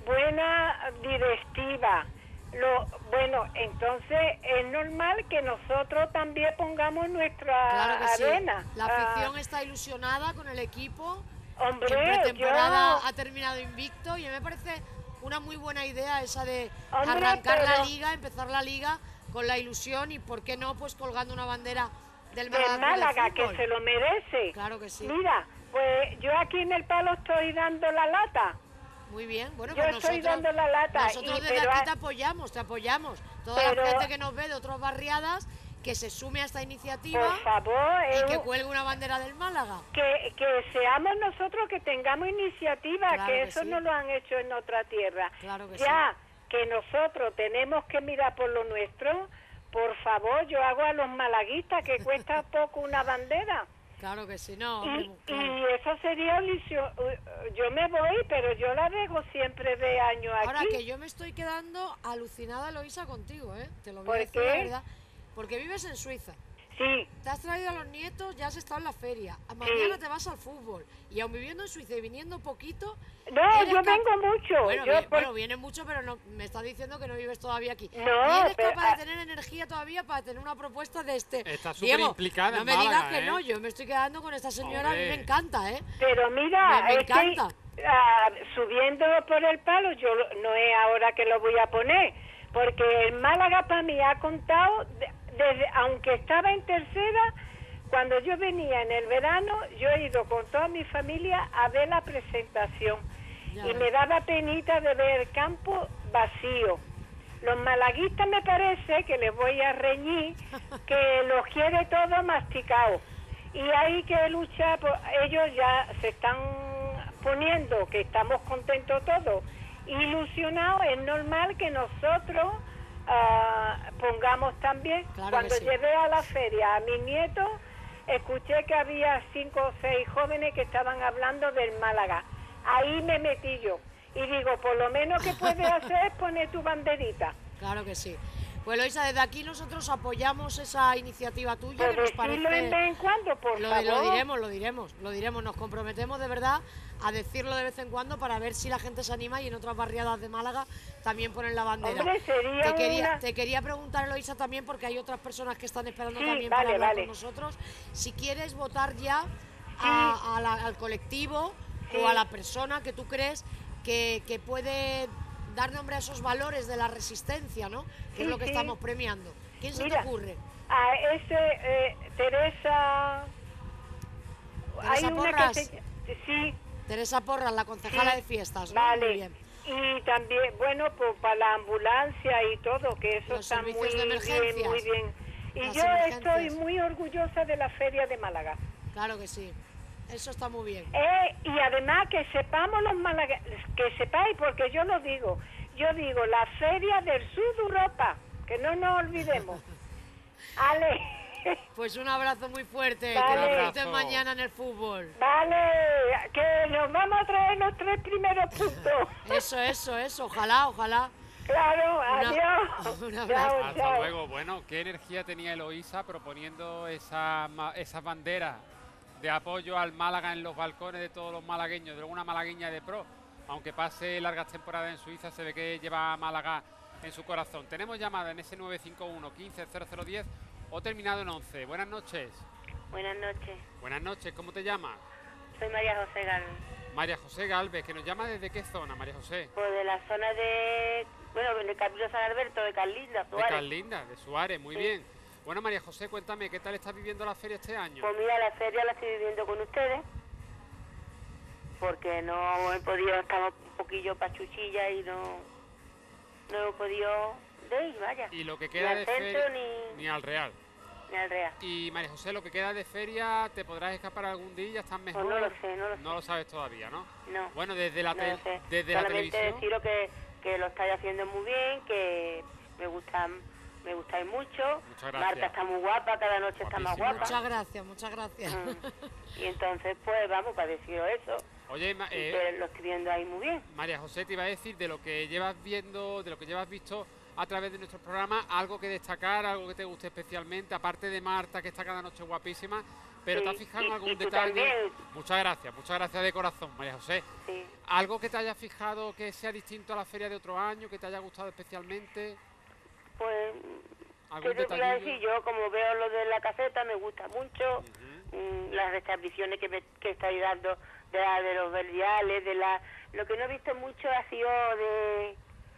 buena directiva. Lo, bueno, entonces es normal que nosotros también pongamos nuestra Claro que sí. arena. La Ah, afición está ilusionada con el equipo. Hombre, en pretemporada yo- ha terminado invicto y a mí me parece una muy buena idea esa de Hombre, arrancar la pero- liga, empezar la liga con la ilusión y por qué no pues colgando una bandera del de Málaga. Club de Málaga, que Fútbol. se lo merece. Claro que sí. Mira, pues yo aquí en el palo estoy dando la lata. Muy bien, bueno, Yo pues estoy nosotros, dando la lata. nosotros y- desde pero aquí a- te apoyamos, te apoyamos. Toda Pero- la gente que nos ve de otras barriadas, que se sume a esta iniciativa Por favor, y es que un- cuelgue una bandera del Málaga. que, que seamos nosotros que tengamos iniciativa, Claro que que eso sí. no lo han hecho en otra tierra. Claro que ya que nosotros tenemos que mirar por lo nuestro, por favor, yo hago a los malaguistas que cuesta poco una bandera. Claro que sí, no, Y, hombre, claro. y eso sería lisio- yo me voy, pero yo la dejo siempre de año aquí. Ahora que yo me estoy quedando alucinada, Eloísa, contigo, ¿eh? Te lo voy ¿Por a decir qué? la verdad. Porque vives en Suiza. Sí. Te has traído a los nietos, ya has estado en la feria. A Mañana te vas al fútbol. Y aun viviendo en Suiza y viniendo poquito... No, eres yo cap- vengo mucho. Bueno, yo vi- por- bueno, vienes mucho, pero no, me estás diciendo que no vives todavía aquí. No, y eres pero- capaz de tener energía todavía para tener una propuesta de este... Está súper Diego, implicada no en me digas Málaga, que ¿eh? no, yo me estoy quedando con esta señora, a mí me Hombre. encanta, ¿eh? Pero mira, Me- me es que, encanta. ah, subiendo por el palo, yo lo- no es ahora que lo voy a poner, porque el Málaga para mí ha contado, de- desde aunque estaba en tercera, cuando yo venía en el verano, yo he ido con toda mi familia a ver la presentación Ya y ves. me daba penita de ver el campo vacío. Los malaguistas me parece que les voy a reñir, que los quiere todo masticado. Y hay que luchar, por, ellos ya se están poniendo, que estamos contentos todos, ilusionados, es normal que nosotros ah, pongamos también. Claro que Cuando sí. llevé a la feria a mis nietos, escuché que había cinco o seis jóvenes que estaban hablando del Málaga. Ahí me metí yo. Y digo, por lo menos que puedes hacer es poner tu banderita. Claro que sí. Pues Eloisa, desde aquí nosotros apoyamos esa iniciativa tuya, Pues que nos decirlo parece... de vez en cuando, por lo, favor. lo diremos, lo diremos, lo diremos. Nos comprometemos de verdad a decirlo de vez en cuando para ver si la gente se anima y en otras barriadas de Málaga también ponen la bandera. Hombre, sería te, quería, una- te quería preguntar, Eloisa, también, porque hay otras personas que están esperando Sí, también vale, para hablar vale. con nosotros. Si quieres votar ya Sí. a- a la- al colectivo Sí. o a la persona que tú crees que, que puede dar nombre a esos valores de la resistencia, ¿no? Que Sí, es lo que sí. estamos premiando. ¿Quién se Mira, te ocurre? A ese, eh, Teresa... Teresa hay una Porras. que se... Sí. Teresa Porras, la concejala Sí. de fiestas, ¿no? Vale. Muy bien. Y también, bueno, pues para la ambulancia y todo, que eso Los está muy servicios de bien, emergencias. muy bien. Y Las yo emergencias. estoy muy orgullosa de la Feria de Málaga. Claro que sí. Eso está muy bien. Eh, y además que sepamos los malagueños, que sepáis, porque yo lo digo, yo digo, la Feria del Sur de Europa, que no nos olvidemos. Ale. Pues un abrazo muy fuerte, Vale. que lo Un disfruten abrazo. mañana en el fútbol. Vale, que nos vamos a traer los tres primeros puntos. Eso, eso, eso, ojalá, ojalá. Claro, Una- adiós. un Chao, abrazo. Hasta chao. luego. Bueno, qué energía tenía Eloisa proponiendo esa ma- esas banderas de apoyo al Málaga en los balcones de todos los malagueños, de alguna malagueña de pro. Aunque pase largas temporadas en Suiza, se ve que lleva a Málaga en su corazón. Tenemos llamada en ese nueve cinco uno, quince cero cero diez o terminado en once. Buenas noches. Buenas noches, Buenas noches, ¿cómo te llamas? soy María José Galvez, María José Galvez, que nos llama desde qué zona, María José. pues de la zona de, bueno, del Capítulo San Alberto, de Carlinda, De Suárez. Carlinda, de Suárez, muy Sí. bien. Bueno, María José, cuéntame, ¿qué tal estás viviendo la feria este año? Pues mira, la feria la estoy viviendo con ustedes, porque no he podido, estamos un poquillo pachuchilla y no, no he podido de ir, vaya. Y lo que Ni queda al de centro feria, ni, ni al Real. ni al Real. Y María José, lo que queda de feria, ¿te podrás escapar algún día? ¿Estás mejor? Pues no lo sé, no lo sé. No lo sabes todavía, ¿no? No. Bueno, desde la, No te- lo sé. desde la Solamente televisión. deciros que, que lo estáis haciendo muy bien, que me gustan, me gustáis mucho. Muchas gracias. Marta está muy guapa, cada noche está más guapa. Muchas gracias, muchas gracias. Mm. Y entonces, pues vamos, para deciros eso. Oye, ma- y eh, que lo estoy viendo ahí muy bien. María José, te iba a decir de lo que llevas viendo, de lo que llevas visto a través de nuestros programas, algo que destacar, algo que te guste especialmente, aparte de Marta, que está cada noche guapísima, pero Sí, ¿te has fijado en y- algún y tú detalle? también. Muchas gracias, muchas gracias de corazón, María José. Sí. ¿Algo que te haya fijado que sea distinto a la feria de otro año, que te haya gustado especialmente? Pues, ¿Algún ¿qué te voy a detallillo? decir? Yo, como veo lo de la caseta, me gusta mucho. Mm, las retransmisiones que, me, que estáis dando de, la- de los verdiales, de la... Lo que no he visto mucho ha sido de...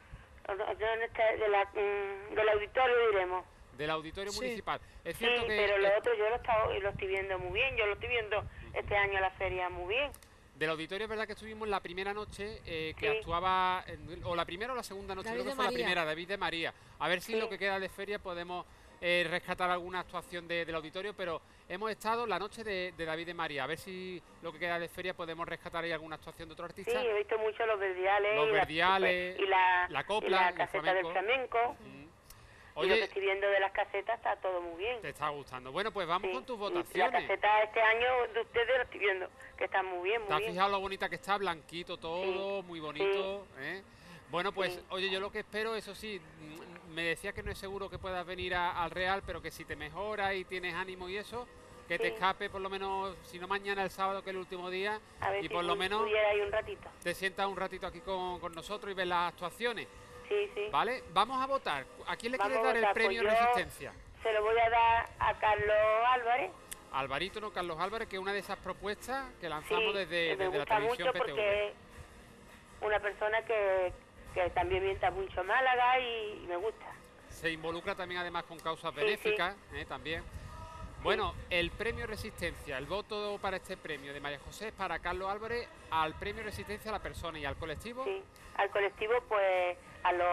¿dónde está? de la, mm, del auditorio, diremos. Del auditorio Sí. municipal. Es Sí, cierto que pero lo eh, otro yo lo, he estado- lo estoy viendo muy bien. Yo lo estoy viendo este año la feria muy bien. del auditorio es verdad que estuvimos la primera noche eh, que Sí. actuaba, en- o la primera o la segunda noche, David creo que de fue María. la primera, David de María. A ver si Sí. lo que queda de feria podemos eh, rescatar alguna actuación de- del auditorio, pero hemos estado la noche de, de David de María. A ver si lo que queda de feria podemos rescatar ahí alguna actuación de otro Sí, artista. he visto mucho los verdiales. Los y la- verdiales, y la, la y copla, la el caseta del flamenco. Mm. Y lo que Oye, estoy viendo de las casetas está todo muy bien. te está gustando. Bueno, pues vamos con tus Y la votaciones. caseta este año de ustedes lo estoy viendo, que está muy bien, ¿Te muy has bien. fijado lo bonita que está? Blanquito todo, muy bonito. ¿eh? Bueno, pues, Sí. oye, yo lo que espero, eso sí, mm, me decía que no es seguro que puedas venir a- al Real, pero que si te mejoras y tienes ánimo y eso, que te Sí. escape por lo menos, si no mañana, el sábado, que es el último día, A ver y si por lo pu- menos pudiera ir un ratito. te sientas un ratito aquí con, con nosotros y ves las actuaciones. Sí, sí. ¿Vale? Vamos a votar. ¿A quién le Vamos quieres a dar el votar, premio pues yo Resistencia? Se lo voy a dar a Carlos Álvarez. Alvarito, no Carlos Álvarez, que es una de esas propuestas que lanzamos Sí, desde, que me desde la gusta televisión mucho P T V. porque es una persona que, que también mienta mucho a Málaga y, y me gusta. Se involucra también además con causas Sí, benéficas, eh, también. Bueno, el premio Resistencia, el voto para este premio de María José es para Carlos Álvarez, al premio Resistencia a la persona y al colectivo. Sí. Al colectivo, pues, a los...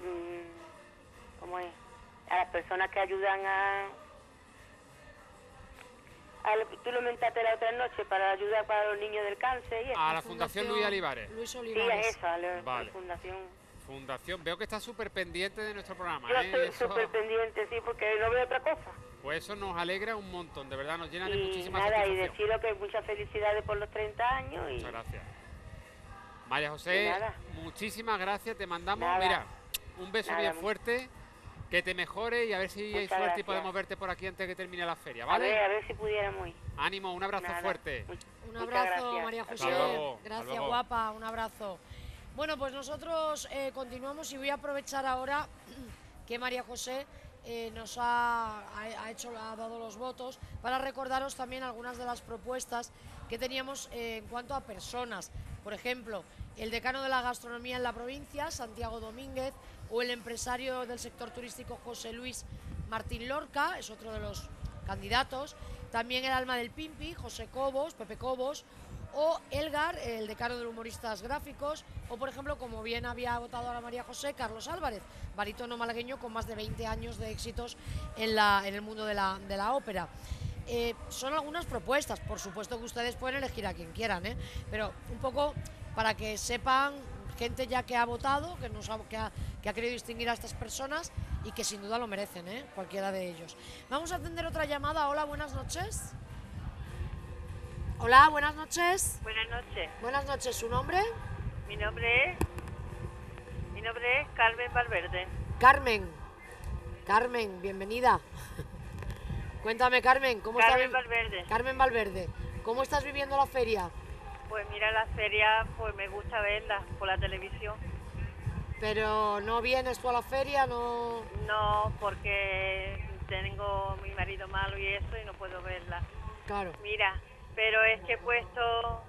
mm, ¿cómo es? A las personas que ayudan a... a lo que tú lo mentaste la otra noche, para ayudar para los niños del cáncer y eso. A la Fundación Luis Olivares. Luis Sí, Olivares. es eso, a la, Vale. la fundación. Fundación, veo que está súper pendiente de nuestro programa. Yo ¿eh? estoy Eso- súper pendiente, sí, porque no veo otra cosa. pues eso nos alegra un montón, de verdad, nos llena de Y muchísima nada, y satisfacción. deciros que muchas felicidades por los treinta años y... Muchas gracias. María José, Y nada. muchísimas gracias, te mandamos, Nada. mira, un beso Nada, bien mu- fuerte, Que te mejore y a ver si hay Muchas suerte y gracias. podemos verte por aquí antes de que termine la feria, A ¿vale? ver, a ver si pudiéramos ir. Ánimo, un abrazo Nada. fuerte. Un Muchas abrazo, gracias. María Hasta José. luego, hasta Gracias, luego. guapa. Un abrazo. Bueno, pues nosotros eh, continuamos y voy a aprovechar ahora que María José eh, nos ha, ha, ha hecho, ha dado los votos para recordaros también algunas de las propuestas que teníamos eh, en cuanto a personas. Por ejemplo, el decano de la gastronomía en la provincia, Santiago Domínguez, o el empresario del sector turístico José Luis Martín Lorca, es otro de los candidatos. También el alma del Pimpi, José Cobos, Pepe Cobos, o Elgar, el decano de humoristas gráficos, o por ejemplo, como bien había votado ahora María José, Carlos Álvarez, barítono malagueño con más de veinte años de éxitos en, la, en el mundo de la, de la ópera. Eh, son algunas propuestas, por supuesto que ustedes pueden elegir a quien quieran, ¿eh? Pero un poco para que sepan, gente ya que ha votado, que, nos ha, que, ha, que ha querido distinguir a estas personas y que sin duda lo merecen, ¿eh? Cualquiera de ellos. Vamos a atender otra llamada. Hola, buenas noches. Hola, buenas noches. Buenas noches. Buenas noches, ¿su nombre? Mi nombre es... Mi nombre es Carmen Valverde. Carmen. Carmen, bienvenida. Cuéntame, Carmen, ¿cómo Carmen estás? Valverde. Carmen Valverde. ¿Cómo estás viviendo la feria? Pues mira, la feria, pues me gusta verla por la televisión. Pero no vienes tú a la feria, no... No, porque tengo mi marido malo y eso y no puedo verla. Claro. Mira, pero es que he puesto...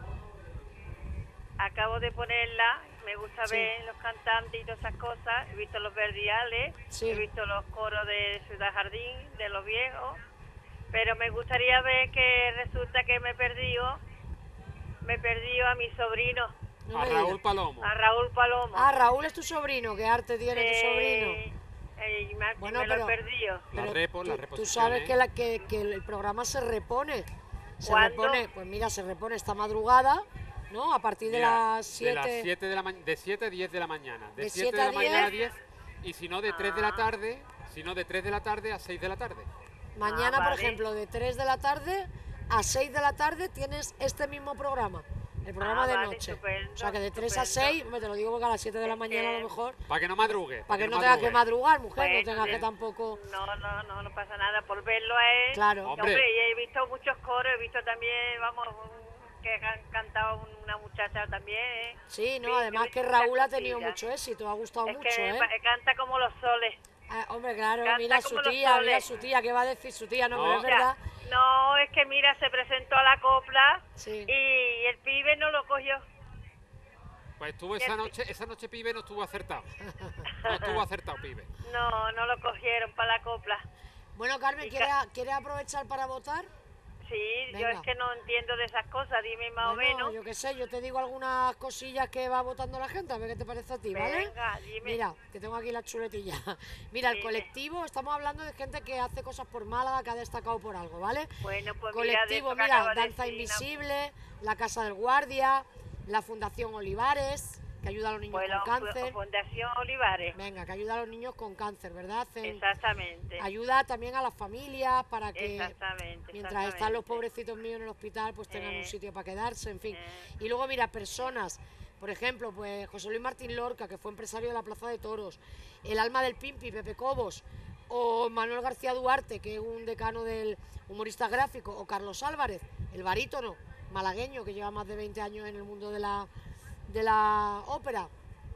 Acabo de ponerla, me gusta Sí. ver los cantantes y todas esas cosas. He visto los verdiales, Sí. he visto los coros de Ciudad Jardín, de los viejos. Pero me gustaría ver que resulta que me he perdido, me he perdido a mi sobrino. No A me Raúl digas. Palomo. A Raúl Palomo. Ah, Raúl es tu sobrino, ¿qué arte tiene tu Eh, sobrino? eh, y me, Bueno, me lo pero- he perdido. La Pero repo, la tú, reposición. tú sabes que, la, que, que el programa se repone. Se ¿Cuándo? repone, pues mira, se repone esta madrugada, ¿no? A partir de Mira, las de las siete. siete de la ma- de siete a diez de la mañana. De De siete siete de a la mañana a diez. diez. Y si no, de tres de la tarde. Si no, de tres de la tarde a seis de la tarde. Mañana, Ah, por vale. ejemplo, de tres de la tarde a seis de la tarde tienes este mismo programa. El programa Ah, de vale, noche. estupendo, O sea que de tres a estupendo. seis, hombre, te lo digo porque a las siete de la Es mañana a que- lo mejor, Para que no madrugue. para que no tengas que madrugar, mujer, no Bueno, tengas que bien. tampoco... No, no, no, no pasa nada por verlo a él. Claro. Hombre. y he visto muchos coros, he visto también, vamos, un- que han cantado una muchacha también. ¿eh? Sí, no, Sí, además yo que he visto Raúl ha muchas tenido cosillas. mucho éxito, ha gustado Es mucho, que ¿eh? pa- canta como los soles. Ah, hombre, claro, Canta mira a su como los tía, mira a soles. su tía, ¿qué va a decir su tía? No, No. pero es Mira, verdad. no, es que mira, se presentó a la copla Sí. y el pibe no lo cogió. Pues estuvo esa noche, esa noche pibe no estuvo acertado. No estuvo acertado, pibe. No, no lo cogieron para la copla. Bueno, Carmen, Y ¿quiere, ca- ¿quiere aprovechar para votar? Sí, yo Venga. es que no entiendo de esas cosas, dime más Bueno, o menos. yo qué sé, yo te digo algunas cosillas que va votando la gente, a ver qué te parece a ti, ¿vale? Venga, dime. Mira, que tengo aquí la chuletilla. Mira, el Dime. colectivo, estamos hablando de gente que hace cosas por Málaga, que ha destacado por algo, ¿vale? Bueno, pues mira, de Colectivo, eso que mira, acaba de Danza decir, ¿no? Invisible, la Casa del Guardia, la Fundación Olivares, que ayuda a los niños Pues la con Fu- cáncer. Fundación Olivares. Venga, que ayuda a los niños con cáncer, ¿verdad? Hacen- Exactamente. ayuda también a las familias para que Exactamente. mientras están los exactamente. pobrecitos míos en el hospital, pues tengan Eh, un sitio para quedarse, en fin. Y luego, mira, personas, por ejemplo, pues José Luis Martín Lorca, que fue empresario de la Plaza de Toros, el alma del Pimpi, Pepe Cobos, o Manuel García Duarte, que es un decano del humorista gráfico, o Carlos Álvarez, el barítono malagueño, que lleva más de veinte años en el mundo de la, de la ópera,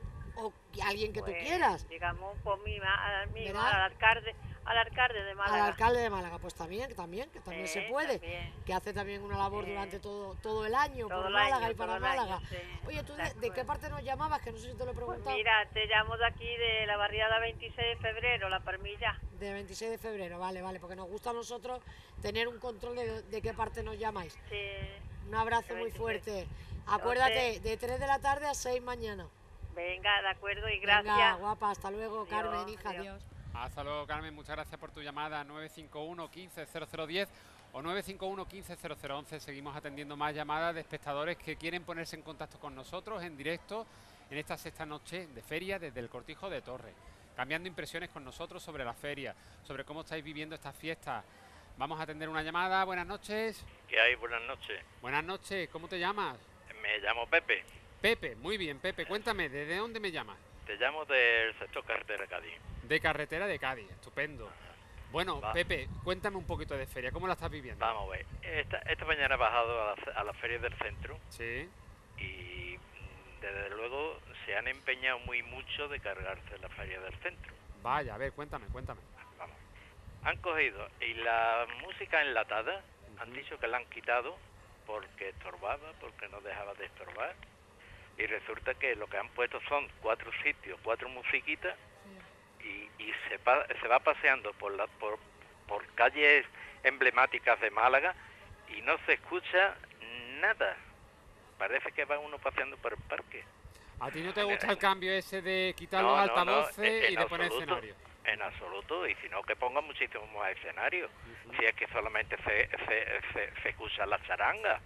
o que alguien que Pues, tú quieras. Digamos, pues mi, ma- al, mi- ¿Verdad? al alcalde, al alcalde de Málaga. Al alcalde de Málaga, pues también, también, que también se Eh, puede, también. que hace también una labor Eh, durante todo, todo el año todo por el Málaga año, y para todo el año, Málaga. sí, Oye, ¿tú de de, de qué acuerdo. parte nos llamabas? Que no sé si te lo he Pues preguntado. mira, te llamo de aquí de la barriada veintiséis de febrero, La Palmilla. De veintiséis de febrero, vale, vale, porque nos gusta a nosotros tener un control de, de qué parte nos llamáis. Sí. Un abrazo de muy veintiséis. fuerte. Acuérdate, Entonces- de tres de la tarde a seis mañana. Venga, de acuerdo y gracias. Venga, guapa, hasta luego, Adiós, Carmen, hija, adiós. adiós. Hasta luego, Carmen. Muchas gracias por tu llamada. nueve cinco uno, quince, cero cero diez o nueve cinco uno, quince, cero cero once. Seguimos atendiendo más llamadas de espectadores que quieren ponerse en contacto con nosotros en directo en esta sexta noche de feria desde el Cortijo de Torres. Cambiando impresiones con nosotros sobre la feria, sobre cómo estáis viviendo estas fiestas. Vamos a atender una llamada. Buenas noches. ¿Qué hay? Buenas noches. Buenas noches. ¿Cómo te llamas? Me llamo Pepe. Pepe. Muy bien, Pepe. Cuéntame, ¿desde dónde me llamas? Te llamo del sector carretera Cádiz. de carretera de Cádiz. Estupendo. Bueno, Va. Pepe, cuéntame un poquito de feria. ¿Cómo la estás viviendo? Vamos a ver. Esta, esta mañana he bajado a la, a la feria del centro. Sí. Y mm, desde luego se han empeñado muy mucho de cargarse la feria del centro. Vaya, a ver, cuéntame, cuéntame. Vamos. Han cogido y la música enlatada, han dicho que la han quitado porque estorbaba, porque no dejaba de estorbar. Y resulta que lo que han puesto son cuatro sitios, cuatro musiquitas, y, y se, pa, se va paseando por, la, por, por calles emblemáticas de Málaga y no se escucha nada. Parece que va uno paseando por el parque. ¿A ti no te gusta el cambio ese de quitar No, los no, altavoces no, en- y en de poner absoluto. escenario? En absoluto, y si no, que pongan muchísimos más escenarios. Si es que solamente se, se, se, se escucha la charanga.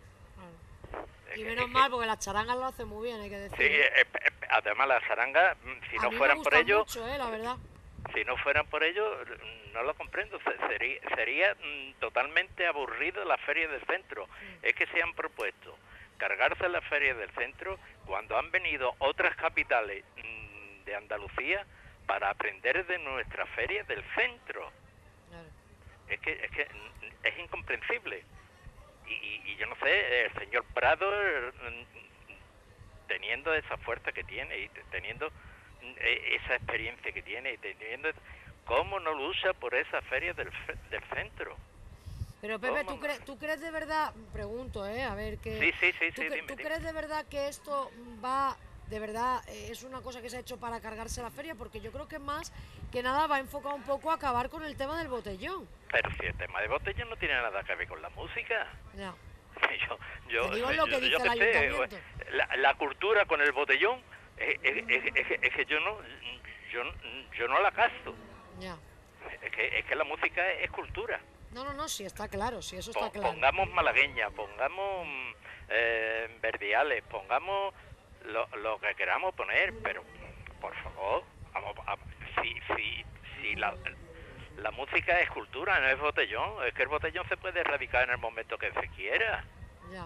Y menos mal, porque las charangas lo hacen muy bien, hay que decir. Sí, eh, eh, además la charanga, mm, si A no mí me fueran por gustan ello, mucho, eh, la verdad. si no fueran por ello, mm, no lo comprendo. Se- Sería, sería mm, totalmente aburrido la feria del centro. Es que se han propuesto cargarse la feria del centro cuando han venido otras capitales mm, de Andalucía para aprender de nuestra feria del centro. Es que es que mm, es incomprensible. Y, y- y yo no sé, el señor Prado, mm, teniendo esa fuerza que tiene y te- teniendo mm, e- esa experiencia que tiene y teniendo, ¿cómo no lucha por esa feria del, fe- del centro? Pero Pepe, ¿Cómo ¿tú, cre- ¿tú crees de verdad, pregunto, eh, a ver qué... Sí, sí, sí, ¿tú, sí, cre- dime, ¿tú dime. crees de verdad que esto va, de verdad, eh, es una cosa que se ha hecho para cargarse la feria? Porque yo creo que más que nada va enfocado un poco a acabar con el tema del botellón. Pero si el tema de botellón no tiene nada que ver con la música. Ya. Yo, yo, Te digo lo que yo- yo dice el qué sé, ayuntamiento. la, la cultura con el botellón es, es- es- es- es que yo no yo, yo no la gasto. Ya. Es que, es que la música es, es cultura. No, no, no, sí está claro, sí, eso Po- está claro. Pongamos malagueña, pongamos mm, eh, verdiales, pongamos lo, lo que queramos poner, pero por favor, vamos, a- si, si, si la, la música es cultura, no es botellón, es que el botellón se puede erradicar en el momento que se quiera. Ya.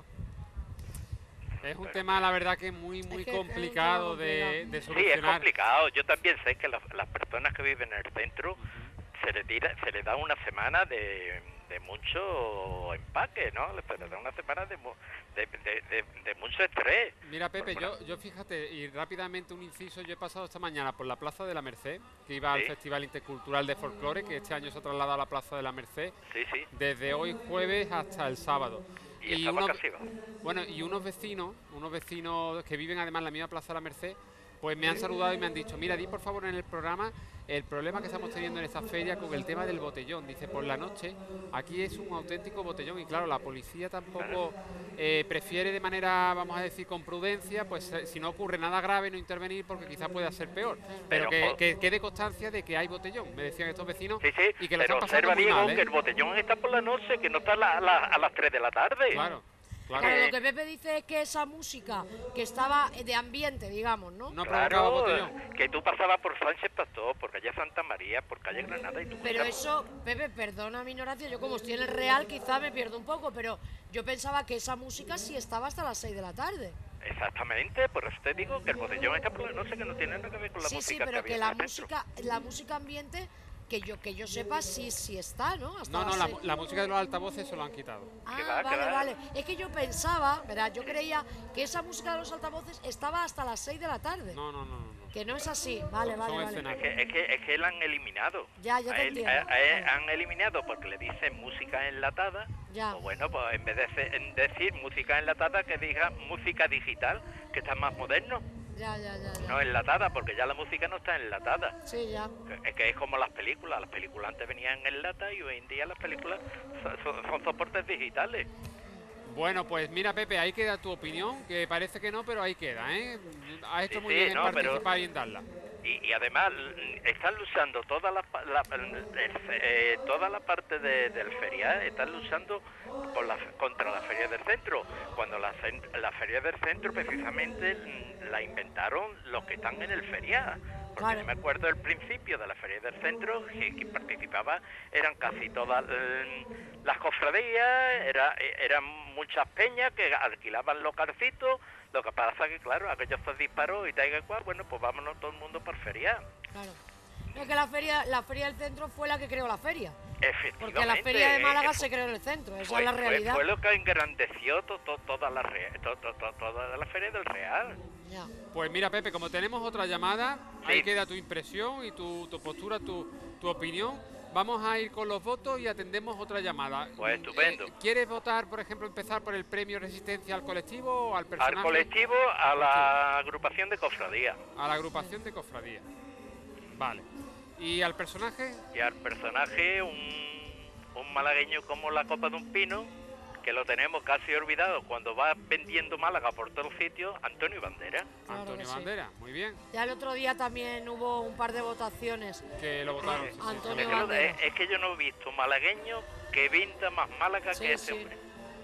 Es un tema, la verdad, que muy, muy que es un complicado tema de, complicado. de Sí, es solucionar. complicado. Yo también sé que las, las personas que viven en el centro se les tira, se les da una semana de, de mucho empaque, ¿no? Se les da una semana de, mu- de, de, de- de mucho estrés. Mira, Pepe, Por- yo, yo fíjate, y rápidamente un inciso, yo he pasado esta mañana por la Plaza de la Merced, que iba al Sí. Festival Intercultural de Folclore, que este año se ha trasladado a la Plaza de la Merced, Sí, sí. desde hoy jueves hasta el sábado. Y estaba unos, casi va. bueno, y unos vecinos, unos vecinos que viven además en la misma Plaza de la Merced, pues me han saludado y me han dicho, mira, di por favor en el programa el problema que estamos teniendo en esta feria con el tema del botellón. Dice, por la noche aquí es un auténtico botellón y claro, la policía tampoco eh, prefiere de manera, vamos a decir, con prudencia, pues eh, si no ocurre nada grave no intervenir porque quizás pueda ser peor. Pero, Pero, que, jo- que quede constancia de que hay botellón, me decían estos vecinos, Sí, sí, y que lo pero están pasando observa, muy Diego, mal, ¿eh? que el botellón está por la noche, que no está a, la- a la- a las tres de la tarde. Claro, claro. Claro, lo que Pepe dice es que esa música que estaba de ambiente, digamos, ¿no? Claro, que tú pasabas por Sánchez Pastor, por calle Santa María, por calle Granada y tú Pero escuchabas- eso, Pepe, perdona mi ignorancia, yo como estoy en el Real quizá me pierdo un poco, pero yo pensaba que esa música sí estaba hasta las seis de la tarde. Exactamente, por eso te digo que el botellón está por la noche, que no tiene nada que ver con la Sí, sí, música pero había que en la el centro. música, la música ambiente, que yo que yo sepa, sí, sí está, ¿no? Hasta No, no, las la, seis. la música de los altavoces se lo han quitado. Ah, vale, vale. Es que yo pensaba, ¿verdad? Yo creía que esa música de los altavoces estaba hasta las seis de la tarde. No, no, no, no. Que no es así. Vale, vale, vale. Es que, es, que, es que la han eliminado. Ya, ya te A él- entiendo. a- a él han eliminado porque le dicen música enlatada. Ya. O bueno, pues en vez de ce- en decir música enlatada, que diga música digital, que está más moderno. Ya, ya, ya, ya. No enlatada, porque ya la música no está enlatada. Sí, ya. Que- Es que es como las películas. Las películas antes venían en lata y hoy en día las películas son, son- son soportes digitales. Bueno, pues mira, Pepe, ahí queda tu opinión, que parece que no, pero ahí queda, ¿eh? Has hecho Sí, muy sí, bien en no, pero- participar y en darla. Y, y además l- están luchando toda la, pa- la- el- eh, toda la parte de- del ferial, están luchando por la, contra la feria del centro, cuando la, cen- la feria del centro precisamente mm, la inventaron los que están en el ferial. Porque yo me acuerdo del principio de la feria del centro, que, que participaba eran casi todas mm, las cofradías, era, eh, eran muchas peñas que alquilaban localcitos. Lo que pasa que, claro, aquello se disparó y tal y cual, bueno, pues vámonos todo el mundo por feria. Claro. Es que la feria, la feria del centro fue la que creó la feria. Efectivamente. Porque la feria de Málaga eh, se creó en el centro, esa fue, es la fue- realidad. Fue, lo que engrandeció to, to- toda, la rea- to- to- to- toda la feria del Real. Ya. Pues mira, Pepe, como tenemos otra llamada, ahí queda tu impresión y tu, tu postura, tu, tu opinión. Vamos a ir con los votos y atendemos otra llamada. Pues estupendo. Eh, ¿Quieres votar, por ejemplo, empezar por el premio Resistencia al colectivo o al personaje? Al colectivo, a la agrupación de cofradía. A la agrupación de cofradía. Vale. ¿Y al personaje? Y al personaje, un, un malagueño como la copa de un pino, que lo tenemos casi olvidado cuando va vendiendo Málaga por todos sitios, Antonio Bandera. Claro Antonio que sí. Bandera, muy bien. Ya el otro día también hubo un par de votaciones. Que lo votaron. sí, sí, Antonio Es que, lo- Bandera. es- es que yo no he visto malagueño que vinta más Málaga Sí, que ese sí. hombre.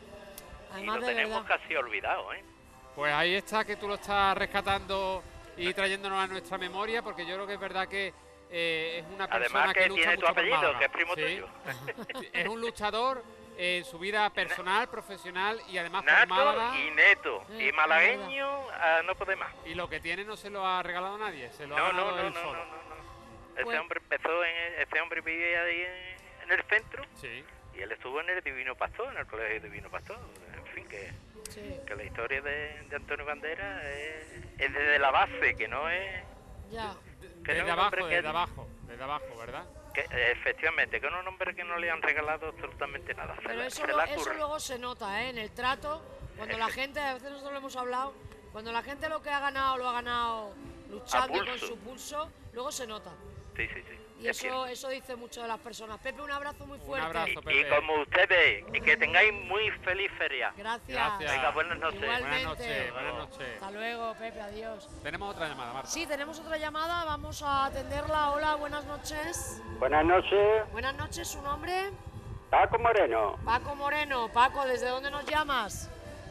Y Además, lo de tenemos verdad. casi olvidado, ¿eh? Pues ahí está, que tú lo estás rescatando y trayéndonos a nuestra memoria, porque yo creo que es verdad que eh, es una persona Además que lucha tiene tu mucho por apellido, Málaga. que es primo Sí. tuyo. Es un luchador en su vida personal, profesional y además por Nato Málaga. y neto. Eh, Y malagueño, ah, no puede más. Y lo que tiene no se lo ha regalado nadie, se lo No, ha no, ganado no, él no, solo. no, no. Ese Pues- hombre empezó en... Ese hombre vivía ahí en, en el centro. Sí. Y él estuvo en el Divino Pastor, en el Colegio Divino Pastor. En fin, que, que la historia de, de Antonio Bandera es, es desde la base, que no es... Ya. Que no Desde es un hombre abajo, que- desde abajo, desde abajo, ¿verdad? Que, eh, efectivamente, que no es un hombre que no le han regalado absolutamente nada. Se Pero la- eso, se lo- la eso curra. luego se nota, ¿eh? En el trato, cuando la gente, a veces nosotros lo hemos hablado, cuando la gente lo que ha ganado lo ha ganado luchando y con pulso. su pulso, luego se nota. Sí, sí, sí. Y Es eso, eso dice mucho de las personas. Pepe, un abrazo muy fuerte. abrazo, Y como ustedes, y que tengáis muy feliz feria. Gracias. Gracias. Venga, buenas noches. Igualmente. Buenas noches, buenas noches. Hasta luego, Pepe, adiós. Tenemos otra llamada, Marta. Sí, tenemos otra llamada, vamos a atenderla. Hola, buenas noches. Buenas noches, Buenas noches, ¿su nombre? Paco Moreno. Paco Moreno. Paco, ¿desde dónde nos llamas?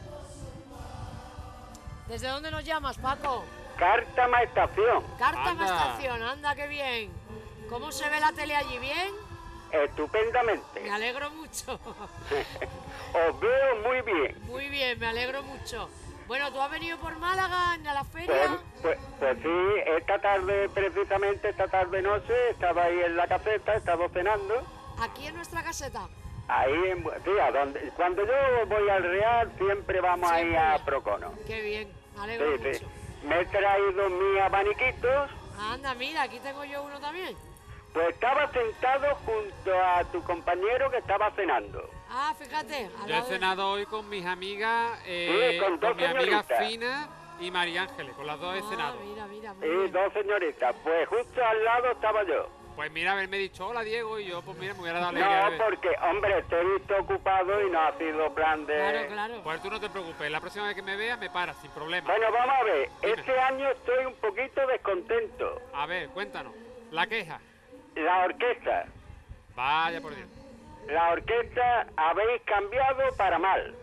¿Desde dónde nos llamas, Paco? Cártama Estación. Cártama Anda. Estación, anda, qué bien. ¿Cómo se ve la tele allí? ¿Bien? Estupendamente. Me alegro mucho. Os veo muy bien. Muy bien, me alegro mucho. Bueno, ¿tú has venido por Málaga a la Pues, feria? pues, pues sí, esta tarde, precisamente esta tarde noche, estaba ahí en la caseta, estaba cenando. Aquí en nuestra caseta. Ahí, en, sí, a donde, cuando yo voy al Real, siempre vamos Siempre. ahí a Procono. Qué bien, me alegro Sí, mucho. sí. Me he traído mis abaniquitos. Anda, mira, aquí tengo yo uno también. Pues estaba sentado junto a tu compañero que estaba cenando. Ah, fíjate. al Yo he lado de- cenado hoy con mis amigas, eh, Sí, con dos mi amiga señoritas. Fina y María Ángeles, con las dos he cenado. Ah, Mira, mira, muy Y bien. dos señoritas. Pues justo al lado estaba yo. Pues mira, haberme dicho hola Diego y yo pues mira, me hubiera dado alegría. de No, ver. porque, hombre, te he visto ocupado y no ha sido plan de... Pues tú no te preocupes, la próxima vez que me veas me paras sin problema. Bueno, vamos a ver. Dime. Este año estoy un poquito descontento. A ver, cuéntanos, la queja. La orquesta. Vaya por Dios. La orquesta habéis cambiado para mal.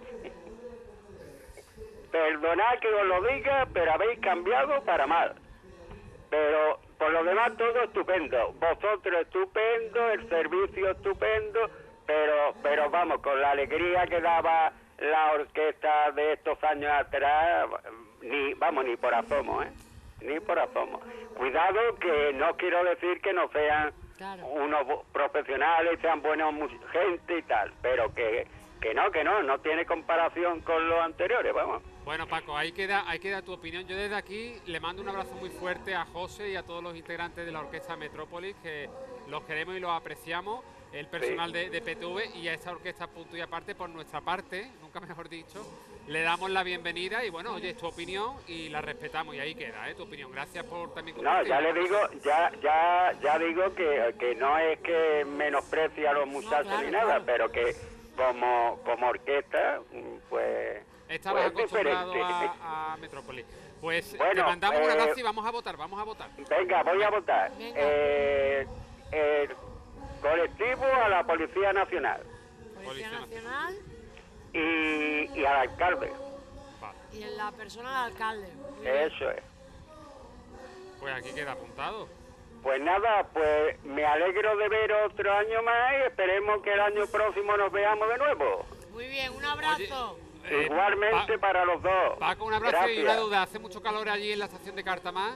Perdonad que os lo diga, pero habéis cambiado para mal. Pero por lo demás todo estupendo. Vosotros estupendo, el servicio estupendo, pero pero vamos, con la alegría que daba la orquesta de estos años atrás, ni vamos, ni por asomo, ¿eh? Ni por asomo. Cuidado que no quiero decir que no sean unos bu- profesionales, sean buenos mus- gente y tal, pero que, que no, que no, no tiene comparación con los anteriores, vamos. Bueno, Paco, ahí queda, ahí queda tu opinión. Yo desde aquí le mando un abrazo muy fuerte a José y a todos los integrantes de la Orquesta Metrópolis, que los queremos y los apreciamos, el personal de, de P T V y a esta orquesta punto y aparte, por nuestra parte, nunca mejor dicho, le damos la bienvenida y bueno, oye, es tu opinión y la respetamos y ahí queda, ¿eh? Tu opinión. Gracias por también No, compartirla. ya le digo, ya ya ya digo que, que no es que menosprecie a los muchachos claro, ni nada, claro. pero que como como orquesta, pues, Estabas pues es acostumbrado diferente. a, a Metrópolis. Pues te Bueno, mandamos un eh, abrazo y vamos a votar, vamos a votar. Venga, voy a votar. Venga. Eh, el colectivo a la Policía Nacional Policía Nacional y, y al alcalde. y en la persona del alcalde. Muy bien. Eso es. Pues aquí queda apuntado. Pues nada, pues me alegro de ver otro año más y esperemos que el año próximo nos veamos de nuevo. Muy bien, un abrazo. Igualmente para los dos. Paco, un abrazo y una Gracias. duda. ¿Hace mucho calor allí en la estación de Cartamar?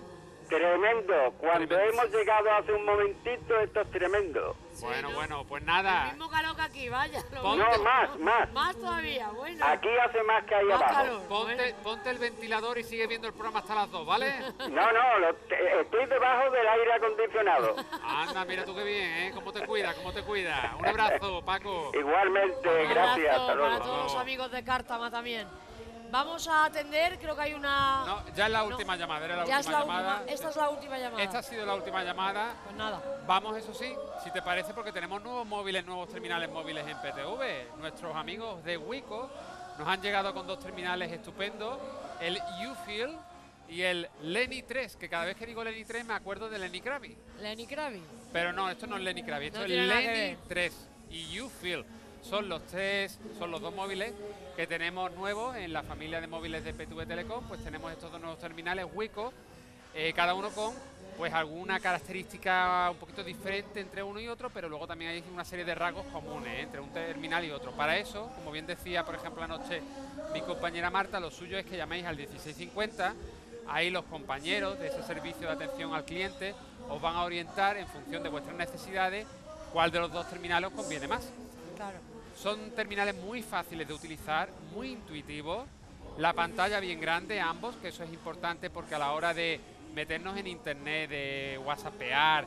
Tremendo. Cuando Tremendo. hemos llegado hace un momentito, esto es tremendo. Bueno, ¿no? bueno, pues El nada. mismo calor que aquí, vaya. lo Ponte- mismo. No, más, más. Más todavía, bueno. Aquí hace más que ahí Más abajo. calor. Ponte, ponte el ventilador y sigue viendo el programa hasta las dos, ¿vale? No, no, lo- te- estoy debajo del aire acondicionado. Anda, mira tú qué bien, ¿eh? ¿Cómo te cuida? ¿Cómo te cuida? Un abrazo, Paco. Igualmente, Un gracias. abrazo Hasta para luego. todos los amigos de Cártama también. Vamos a atender, creo que hay una... No, ya es la No, última llamada, era la ya última es la llamada. última, esta es la última llamada. Esta ha sido la última llamada. Pues nada. Vamos, eso sí, si te parece, porque tenemos nuevos móviles, nuevos terminales móviles en P T V. Nuestros amigos de Wico nos han llegado con dos terminales estupendos, el U-Feel y el Lenny tres, que cada vez que digo Lenny tres me acuerdo de Lenny Kravitz. Lenny Kravitz. Pero no, esto no es Lenny Kravitz, esto No es tiene nada que Lenny ver. tres y U-Feel. Son los tres, son los dos móviles que tenemos nuevos en la familia de móviles de P T V Telecom. Pues tenemos estos dos nuevos terminales Wico, eh, cada uno con pues alguna característica un poquito diferente entre uno y otro, pero luego también hay una serie de rasgos comunes, ¿eh? entre un terminal y otro. Para eso, como bien decía, por ejemplo, anoche mi compañera Marta, lo suyo es que llaméis al dieciséis cincuenta. Ahí los compañeros de ese servicio de atención al cliente os van a orientar en función de vuestras necesidades cuál de los dos terminales os conviene más. Claro. Son terminales muy fáciles de utilizar, muy intuitivos, la pantalla bien grande ambos, que eso es importante porque a la hora de meternos en internet, de whatsappear,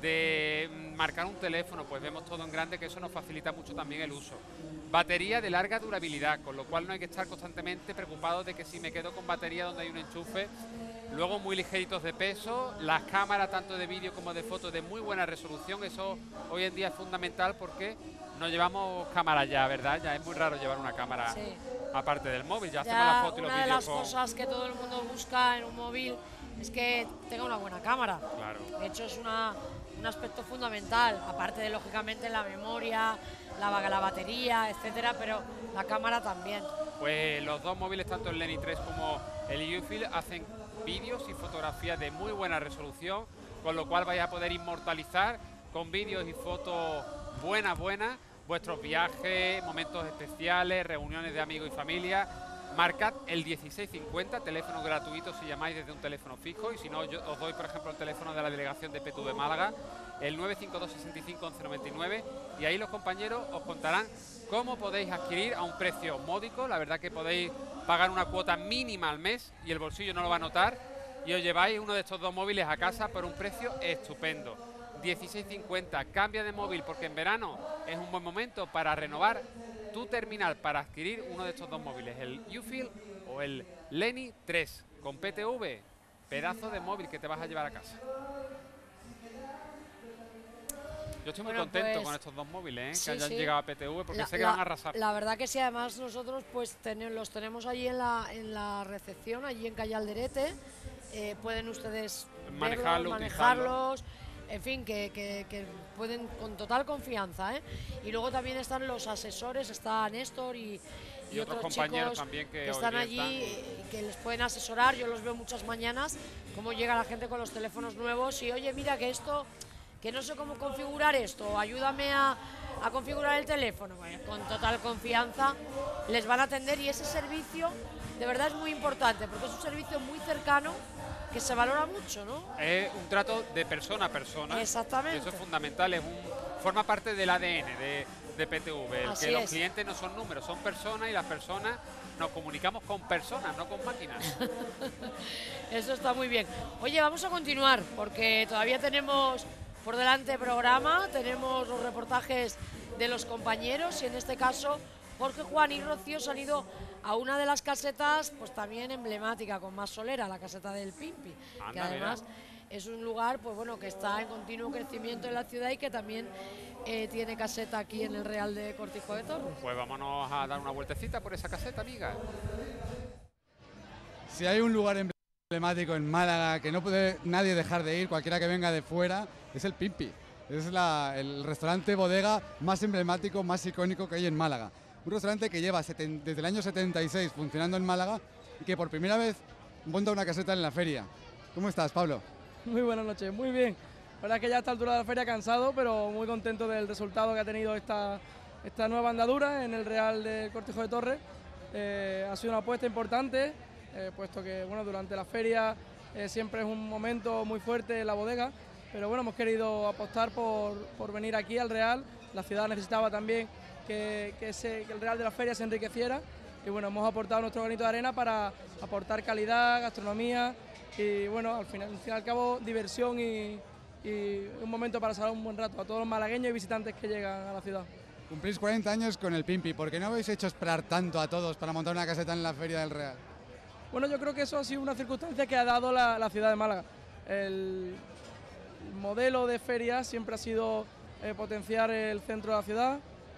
de mm, marcar un teléfono, pues vemos todo en grande, que eso nos facilita mucho también el uso. Batería de larga durabilidad, con lo cual no hay que estar constantemente preocupados de que si me quedo con batería donde hay un enchufe. Luego muy ligeritos de peso, las cámaras tanto de vídeo como de foto de muy buena resolución, eso hoy en día es fundamental porque no llevamos cámara ya, ¿verdad? Ya es muy raro llevar una cámara Sí. aparte del móvil, ya, Ya hacemos la foto y los una de vídeos las con... cosas que todo el mundo busca en un móvil es que tenga una buena cámara. Claro. De hecho, es una, un aspecto fundamental, aparte de, lógicamente, la memoria, la, ba- la batería, etcétera, pero la cámara también. Pues los dos móviles, tanto el Lenny tres como el U-Feel, hacen vídeos y fotografías de muy buena resolución, con lo cual vais a poder inmortalizar con vídeos y fotos buenas, buenas, vuestros viajes, momentos especiales, reuniones de amigos y familia. Marcad el dieciséis cincuenta, teléfono gratuito si llamáis desde un teléfono fijo, y si no, yo os doy, por ejemplo, el teléfono de la delegación de P T V Málaga, el nueve cinco dos seis cinco once noventa y nueve, y ahí los compañeros os contarán cómo podéis adquirir a un precio módico. La verdad que podéis pagar una cuota mínima al mes y el bolsillo no lo va a notar, y os lleváis uno de estos dos móviles a casa por un precio estupendo. dieciséis cincuenta, cambia de móvil porque en verano es un buen momento para renovar tu terminal, para adquirir uno de estos dos móviles, el U-Feel o el Lenny tres con P T V, pedazo de móvil que te vas a llevar a casa. Yo estoy muy Bueno, contento pues, con estos dos móviles, ¿eh? sí, que hayan sí. llegado a P T V, porque La- sé que la- van a arrasar. La verdad que sí, además nosotros pues tene- los tenemos allí en la, en la recepción, allí en Calle Alderete. Eh, pueden ustedes Manejarlo, verlos, manejarlos, en fin, que, que- que pueden con total confianza, ¿eh? Y luego también están los asesores, está Néstor y, y Y otros otros compañeros chicos también que están orientan. allí y que les pueden asesorar. Yo los veo muchas mañanas, cómo llega la gente con los teléfonos nuevos y oye, mira que esto, que no sé cómo configurar esto, ayúdame a, a configurar el teléfono. Bueno, con total confianza les van a atender y ese servicio de verdad es muy importante porque es un servicio muy cercano que se valora mucho, ¿no? Es un trato de persona a persona. Exactamente. Eso es fundamental, es un, forma parte del A D N de, de P T V, el Así que los es. clientes no son números, son personas, y las personas nos comunicamos con personas, no con máquinas. Eso está muy bien. Oye, vamos a continuar porque todavía tenemos por delante programa, tenemos los reportajes de los compañeros y en este caso Jorge, Juan y Rocío se han ido a una de las casetas pues también emblemática con más solera, la caseta del Pimpi, Anda, que además mira. es un lugar pues bueno que está en continuo crecimiento en la ciudad y que también eh, tiene caseta aquí en el Real de Cortijo de Torres. Pues vámonos a dar una vueltecita por esa caseta, amiga. Si hay un lugar emblemático en Málaga que no puede nadie dejar de ir, cualquiera que venga de fuera, es el Pimpi. Es la- el restaurante bodega más emblemático, más icónico que hay en Málaga. Un restaurante que lleva seten- desde el año setenta y seis funcionando en Málaga y que por primera vez monta una caseta en la feria. ¿Cómo estás, Pablo? Muy buenas noches, muy bien. La verdad es que ya a esta altura de la feria cansado, pero muy contento del resultado que ha tenido esta, esta nueva andadura en el Real del Cortijo de Torres. Eh, ha sido una apuesta importante, eh, puesto que bueno, durante la feria eh, siempre es un momento muy fuerte en la bodega, pero bueno, hemos querido apostar por, por venir aquí al Real. La ciudad necesitaba también que, que, se, que el Real de la Feria se enriqueciera y bueno, hemos aportado nuestro granito de arena para aportar calidad, gastronomía y bueno, al final, al fin y al cabo, diversión y, y un momento para pasar un buen rato a todos los malagueños y visitantes que llegan a la ciudad. Cumplís cuarenta años con el Pimpi, ¿por qué no habéis hecho esperar tanto a todos para montar una caseta en la Feria del Real? Bueno, yo creo que eso ha sido una circunstancia que ha dado la, la ciudad de Málaga. El modelo de feria siempre ha sido eh, potenciar el centro de la ciudad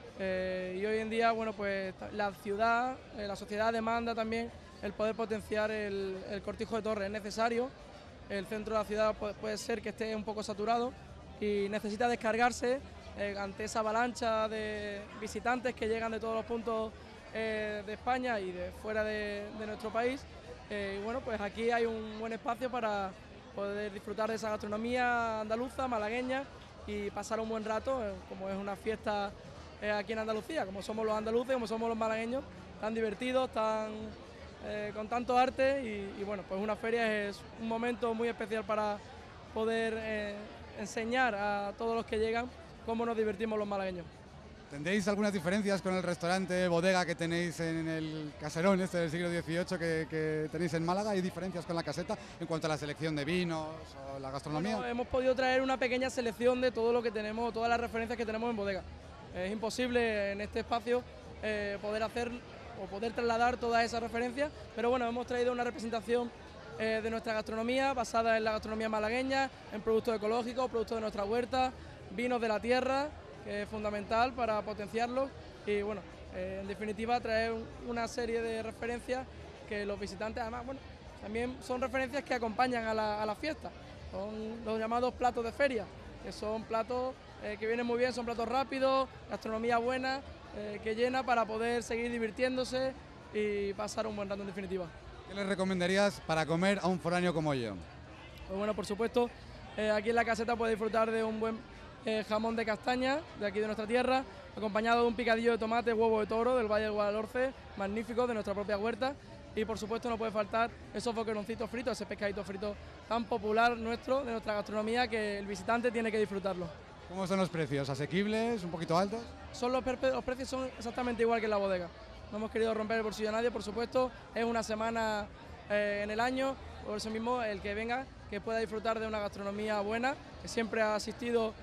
eh, y hoy en día, bueno, pues la ciudad, eh, la sociedad demanda también el poder potenciar el, el Cortijo de Torres. Es necesario, el centro de la ciudad puede, puede ser que esté un poco saturado y necesita descargarse eh, ante esa avalancha de visitantes que llegan de todos los puntos eh, de España y de fuera de, de nuestro país. Eh, y bueno, pues aquí hay un buen espacio para poder disfrutar de esa gastronomía andaluza, malagueña y pasar un buen rato, eh, como es una fiesta eh, aquí en Andalucía, como somos los andaluces, como somos los malagueños, tan divertidos, tan, eh, con tanto arte y, y bueno, pues una feria es un momento muy especial para poder eh, enseñar a todos los que llegan cómo nos divertimos los malagueños. ¿Tendréis algunas diferencias con el restaurante bodega que tenéis en el caserón este del siglo dieciocho que, que tenéis en Málaga? ¿Hay diferencias con la caseta en cuanto a la selección de vinos o la gastronomía? Bueno, hemos podido traer una pequeña selección de todo lo que tenemos, todas las referencias que tenemos en bodega. Es imposible en este espacio eh, poder hacer o poder trasladar todas esas referencias, pero bueno, hemos traído una representación eh, de nuestra gastronomía basada en la gastronomía malagueña, en productos ecológicos, productos de nuestra huerta, vinos de la tierra, que es fundamental para potenciarlos y bueno, eh, en definitiva traer un, una serie de referencias que los visitantes además, bueno, también son referencias que acompañan a la, a la fiesta, son los llamados platos de feria, que son platos eh, que vienen muy bien, son platos rápidos, gastronomía buena, eh, que llena para poder seguir divirtiéndose y pasar un buen rato en definitiva. ¿Qué les recomendarías para comer a un foráneo como yo? Pues bueno, por supuesto, eh, aquí en la caseta puede disfrutar de un buen Eh, jamón de castaña de aquí de nuestra tierra, acompañado de un picadillo de tomate, huevo de toro del Valle del Guadalhorce, magnífico, de nuestra propia huerta, y por supuesto no puede faltar esos boqueroncitos fritos, ese pescadito frito tan popular nuestro, de nuestra gastronomía, que el visitante tiene que disfrutarlo. ¿Cómo son los precios? ¿Asequibles? ¿Un poquito altos? Son los, los precios son exactamente igual que en la bodega. No hemos querido romper el bolsillo a nadie, por supuesto, es una semana eh, en el año, por eso mismo el que venga, que pueda disfrutar de una gastronomía buena, que siempre ha asistido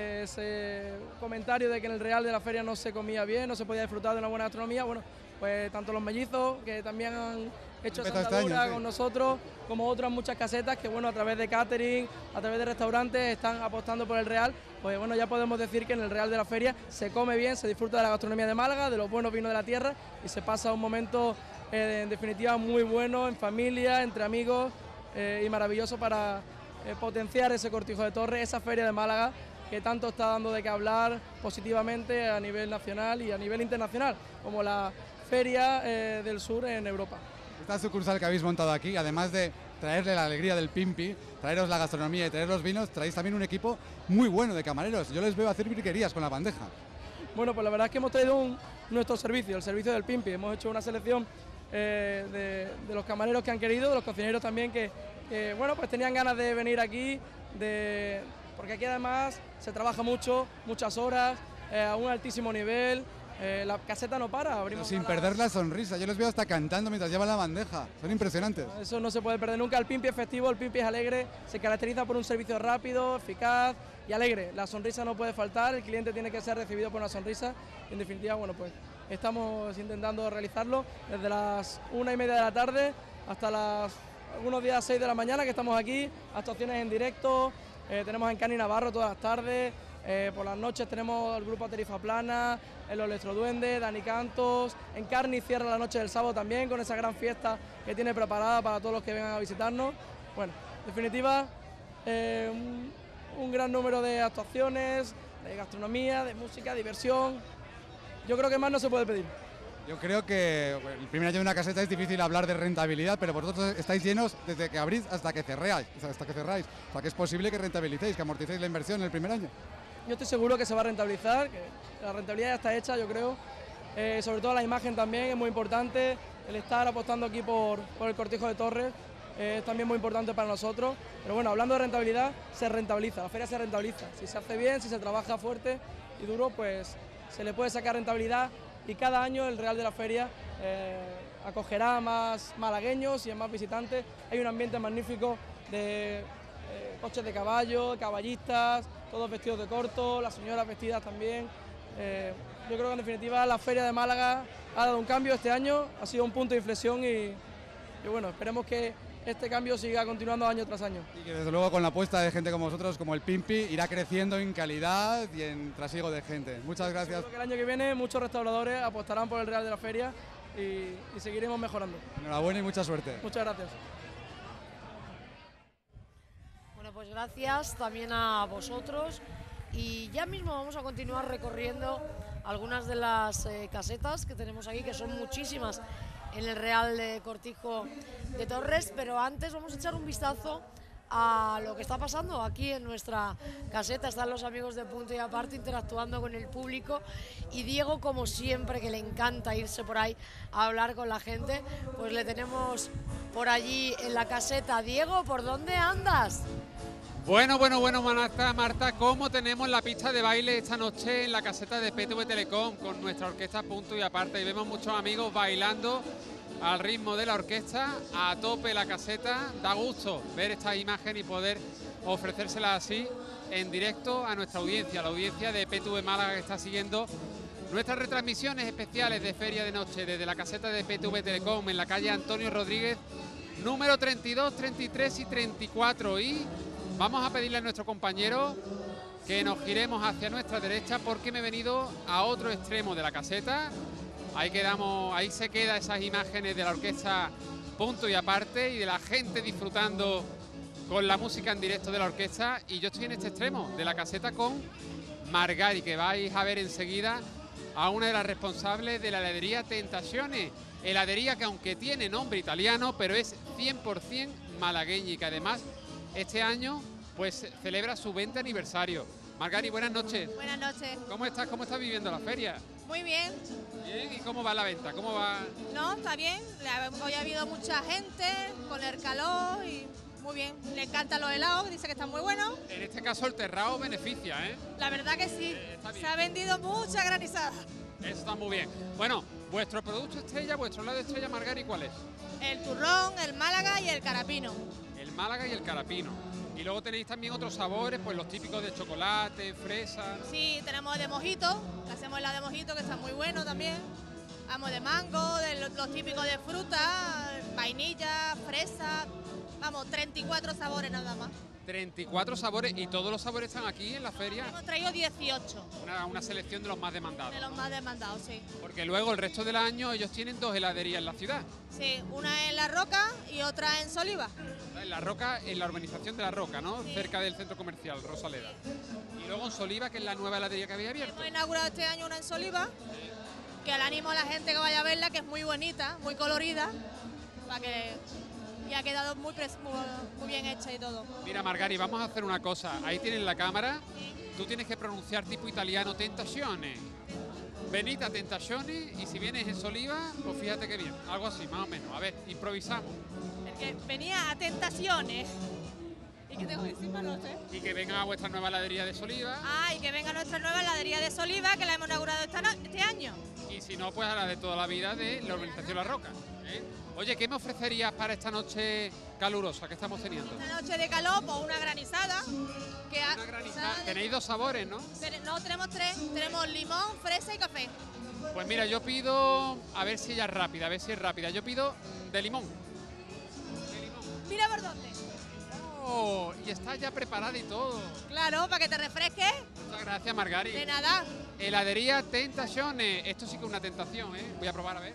ese comentario de que en el Real de la Feria no se comía bien, no se podía disfrutar de una buena gastronomía. Bueno, pues tanto los mellizos, que también han hecho esa andadura este sí. con nosotros, como otras muchas casetas que bueno, a través de catering, a través de restaurantes están apostando por el Real. Pues bueno, ya podemos decir que en el Real de la Feria se come bien, se disfruta de la gastronomía de Málaga, de los buenos vinos de la tierra y se pasa un momento eh, en definitiva muy bueno, en familia, entre amigos eh, y maravilloso para eh, potenciar ese Cortijo de Torres, esa feria de Málaga que tanto está dando de qué hablar positivamente a nivel nacional y a nivel internacional, como la Feria eh, del Sur en Europa. Esta sucursal que habéis montado aquí, además de traerle la alegría del Pimpi, traeros la gastronomía y traer los vinos, traéis también un equipo muy bueno de camareros. Yo les veo hacer virguerías con la bandeja. Bueno, pues la verdad es que hemos traído un, nuestro servicio, el servicio del Pimpi. Hemos hecho una selección eh, de, de los camareros que han querido, de los cocineros también que, que bueno, pues tenían ganas de venir aquí, de... porque aquí además se trabaja mucho, muchas horas, eh, a un altísimo nivel, eh, la caseta no para. Abrimos sin perder la sonrisa, yo les veo hasta cantando mientras llevan la bandeja, son impresionantes. Eso no se puede perder nunca, el Pimpi es festivo, el Pimpi es alegre, se caracteriza por un servicio rápido, eficaz y alegre. La sonrisa no puede faltar, el cliente tiene que ser recibido por una sonrisa. En definitiva, bueno, pues estamos intentando realizarlo desde las una y media de la tarde hasta las algunos días seis de la mañana que estamos aquí, actuaciones en directo. Eh, tenemos en Cani Navarro todas las tardes, eh, por las noches tenemos el grupo Tarifa Plana, el Electroduende, Dani Cantos, en Carni cierra la noche del sábado también con esa gran fiesta que tiene preparada para todos los que vengan a visitarnos. Bueno, en definitiva, eh, un, un gran número de actuaciones, de gastronomía, de música, diversión. Yo creo que más no se puede pedir. Yo creo que el primer año de una caseta es difícil hablar de rentabilidad, pero vosotros estáis llenos desde que abrís hasta que cerráis, hasta que cerráis. O sea, que es posible que rentabilicéis, que amorticéis la inversión en el primer año. Yo estoy seguro que se va a rentabilizar, que la rentabilidad ya está hecha, yo creo. Eh, sobre todo la imagen también es muy importante, el estar apostando aquí por, por el Cortijo de Torres, eh, es también muy importante para nosotros. Pero bueno, hablando de rentabilidad, se rentabiliza, la feria se rentabiliza. Si se hace bien, si se trabaja fuerte y duro, pues se le puede sacar rentabilidad y cada año el Real de la Feria eh, acogerá a más malagueños y a más visitantes. Hay un ambiente magnífico de eh, coches de caballo, caballistas, todos vestidos de corto, las señoras vestidas también. Eh, yo creo que en definitiva la Feria de Málaga ha dado un cambio este año, ha sido un punto de inflexión y, y bueno, esperemos que este cambio siga continuando año tras año. Y que desde luego con la apuesta de gente como vosotros, como el Pimpi, irá creciendo en calidad y en trasiego de gente. Muchas gracias. Creo que el año que viene muchos restauradores apostarán por el Real de la Feria y, y seguiremos mejorando. Enhorabuena y mucha suerte. Muchas gracias. Bueno, pues gracias también a vosotros y ya mismo vamos a continuar recorriendo algunas de las eh, casetas que tenemos aquí, que son muchísimas en el Real de Cortijo de Torres, pero antes vamos a echar un vistazo a lo que está pasando aquí en nuestra caseta. Están los amigos de Punto y Aparte interactuando con el público y Diego, como siempre, que le encanta irse por ahí a hablar con la gente, pues le tenemos por allí en la caseta. Diego, ¿por dónde andas? Bueno, bueno, bueno, Marta, Marta, ¿cómo tenemos la pista de baile esta noche en la caseta de P T V Telecom con nuestra orquesta Punto y Aparte? Y vemos muchos amigos bailando al ritmo de la orquesta, a tope la caseta. Da gusto ver esta imagen y poder ofrecérsela así en directo a nuestra audiencia, a la audiencia de P T V Málaga que está siguiendo nuestras retransmisiones especiales de Feria de Noche desde la caseta de P T V Telecom en la calle Antonio Rodríguez, número treinta y dos, treinta y tres y treinta y cuatro. Y vamos a pedirle a nuestro compañero que nos giremos hacia nuestra derecha porque me he venido a otro extremo de la caseta. Ahí quedamos, ahí se quedan esas imágenes de la orquesta Punto y Aparte y de la gente disfrutando con la música en directo de la orquesta. Y yo estoy en este extremo de la caseta con Margari, que vais a ver enseguida a una de las responsables de la heladería Tentaciones. Heladería que aunque tiene nombre italiano, pero es cien por cien malagueña y que además este año pues celebra su veinte aniversario. Margari, buenas noches. Buenas noches. ¿Cómo estás? ¿Cómo estás viviendo la feria? Muy bien. Bien, ¿y cómo va la venta? ¿Cómo va? No, está bien. Hoy ha habido mucha gente con el calor y muy bien. Le encantan los helados, dice que están muy buenos. En este caso el terrao beneficia, ¿eh? La verdad que sí. Eh, Se ha vendido mucha granizada. Eso está muy bien. Bueno, vuestro producto estrella, vuestro helado estrella, Margari, ¿cuál es? El turrón, el Málaga y el carapino. El Málaga y el carapino. Y luego tenéis también otros sabores, pues los típicos de chocolate, fresa. Sí, tenemos de mojito, hacemos la de mojito que está muy bueno también. Vamos de mango, de los, los típicos de fruta, vainilla, fresa. Vamos, treinta y cuatro sabores nada más. treinta y cuatro sabores y todos los sabores están aquí en la feria. Hemos traído dieciocho. Una, una selección de los más demandados. De los más demandados, sí. Porque luego el resto del año ellos tienen dos heladerías en la ciudad. Sí, una en La Roca y otra en Soliva. En La Roca, en la urbanización de La Roca, ¿no? Sí. Cerca del centro comercial, Rosaleda. Y luego en Soliva, que es la nueva heladería que había abierto. Hemos inaugurado este año una en Soliva, que al ánimo a la gente que vaya a verla, que es muy bonita, muy colorida, para que... y ha quedado muy, muy, muy bien hecha y todo. Mira, Margari, vamos a hacer una cosa. Ahí tienen la cámara. Tú tienes que pronunciar tipo italiano Tentaciones. Venita Tentaciones, y si vienes en Soliva, pues fíjate que bien. Algo así, más o menos. A ver, improvisamos. El que venía a Tentaciones. ¿Y qué tengo que decir para no sé? Y que vengan a vuestra nueva heladería de Soliva. Ah, y que venga a nuestra nueva heladería de Soliva, que la hemos inaugurado esta no este año. Y si no, pues a la de toda la vida de la urbanización La Roca. ¿eh? Oye, ¿qué me ofrecerías para esta noche calurosa que estamos teniendo? Esta noche de calor, pues una granizada. Que ha, Una granizada. Tenéis dos sabores, ¿no? No, tenemos tres. Tenemos limón, fresa y café. Pues mira, yo pido, a ver si ella es rápida, a ver si es rápida. Yo pido de limón. Mira por dónde. Oh, y está ya preparada y todo. Claro, para que te refresques. Muchas gracias, Margari. De nada. Heladería Tentaciones. Esto sí que es una tentación, ¿eh? Voy a probar a ver.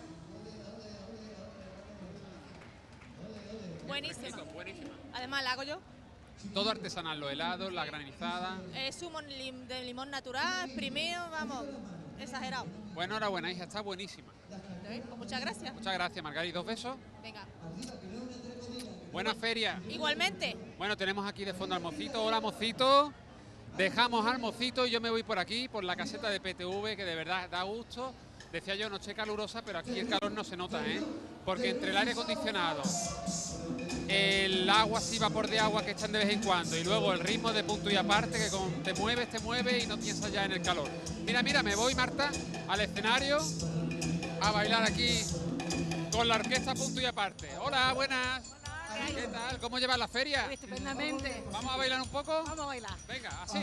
Buenísima. Buenísima. Además, la hago yo. Todo artesanal, los helados, la granizada. Eh, zumo lim- de limón natural, exprimido, vamos, exagerado. Bueno, enhorabuena, hija, está buenísima. ¿Eh? Pues muchas gracias. Muchas gracias, Margari. Dos besos. Venga. Buena feria. Igualmente. Bueno, tenemos aquí de fondo al Mocito. Hola, Mocito. Dejamos al Mocito y yo me voy por aquí, por la caseta de P T V, que de verdad da gusto Decía yo, noche calurosa, pero aquí el calor no se nota, ¿eh? Porque entre el aire acondicionado, el agua así, vapor de agua que echan de vez en cuando, y luego el ritmo de punto y aparte, que con, te mueves, te mueves y no piensas ya en el calor. Mira, mira, me voy, Marta, al escenario a bailar aquí con la orquesta Punto y Aparte. Hola, buenas. Hola, ¿qué tal? ¿Cómo llevas la feria? Muy estupendamente. ¿Vamos a bailar un poco? Vamos a bailar. Venga, así.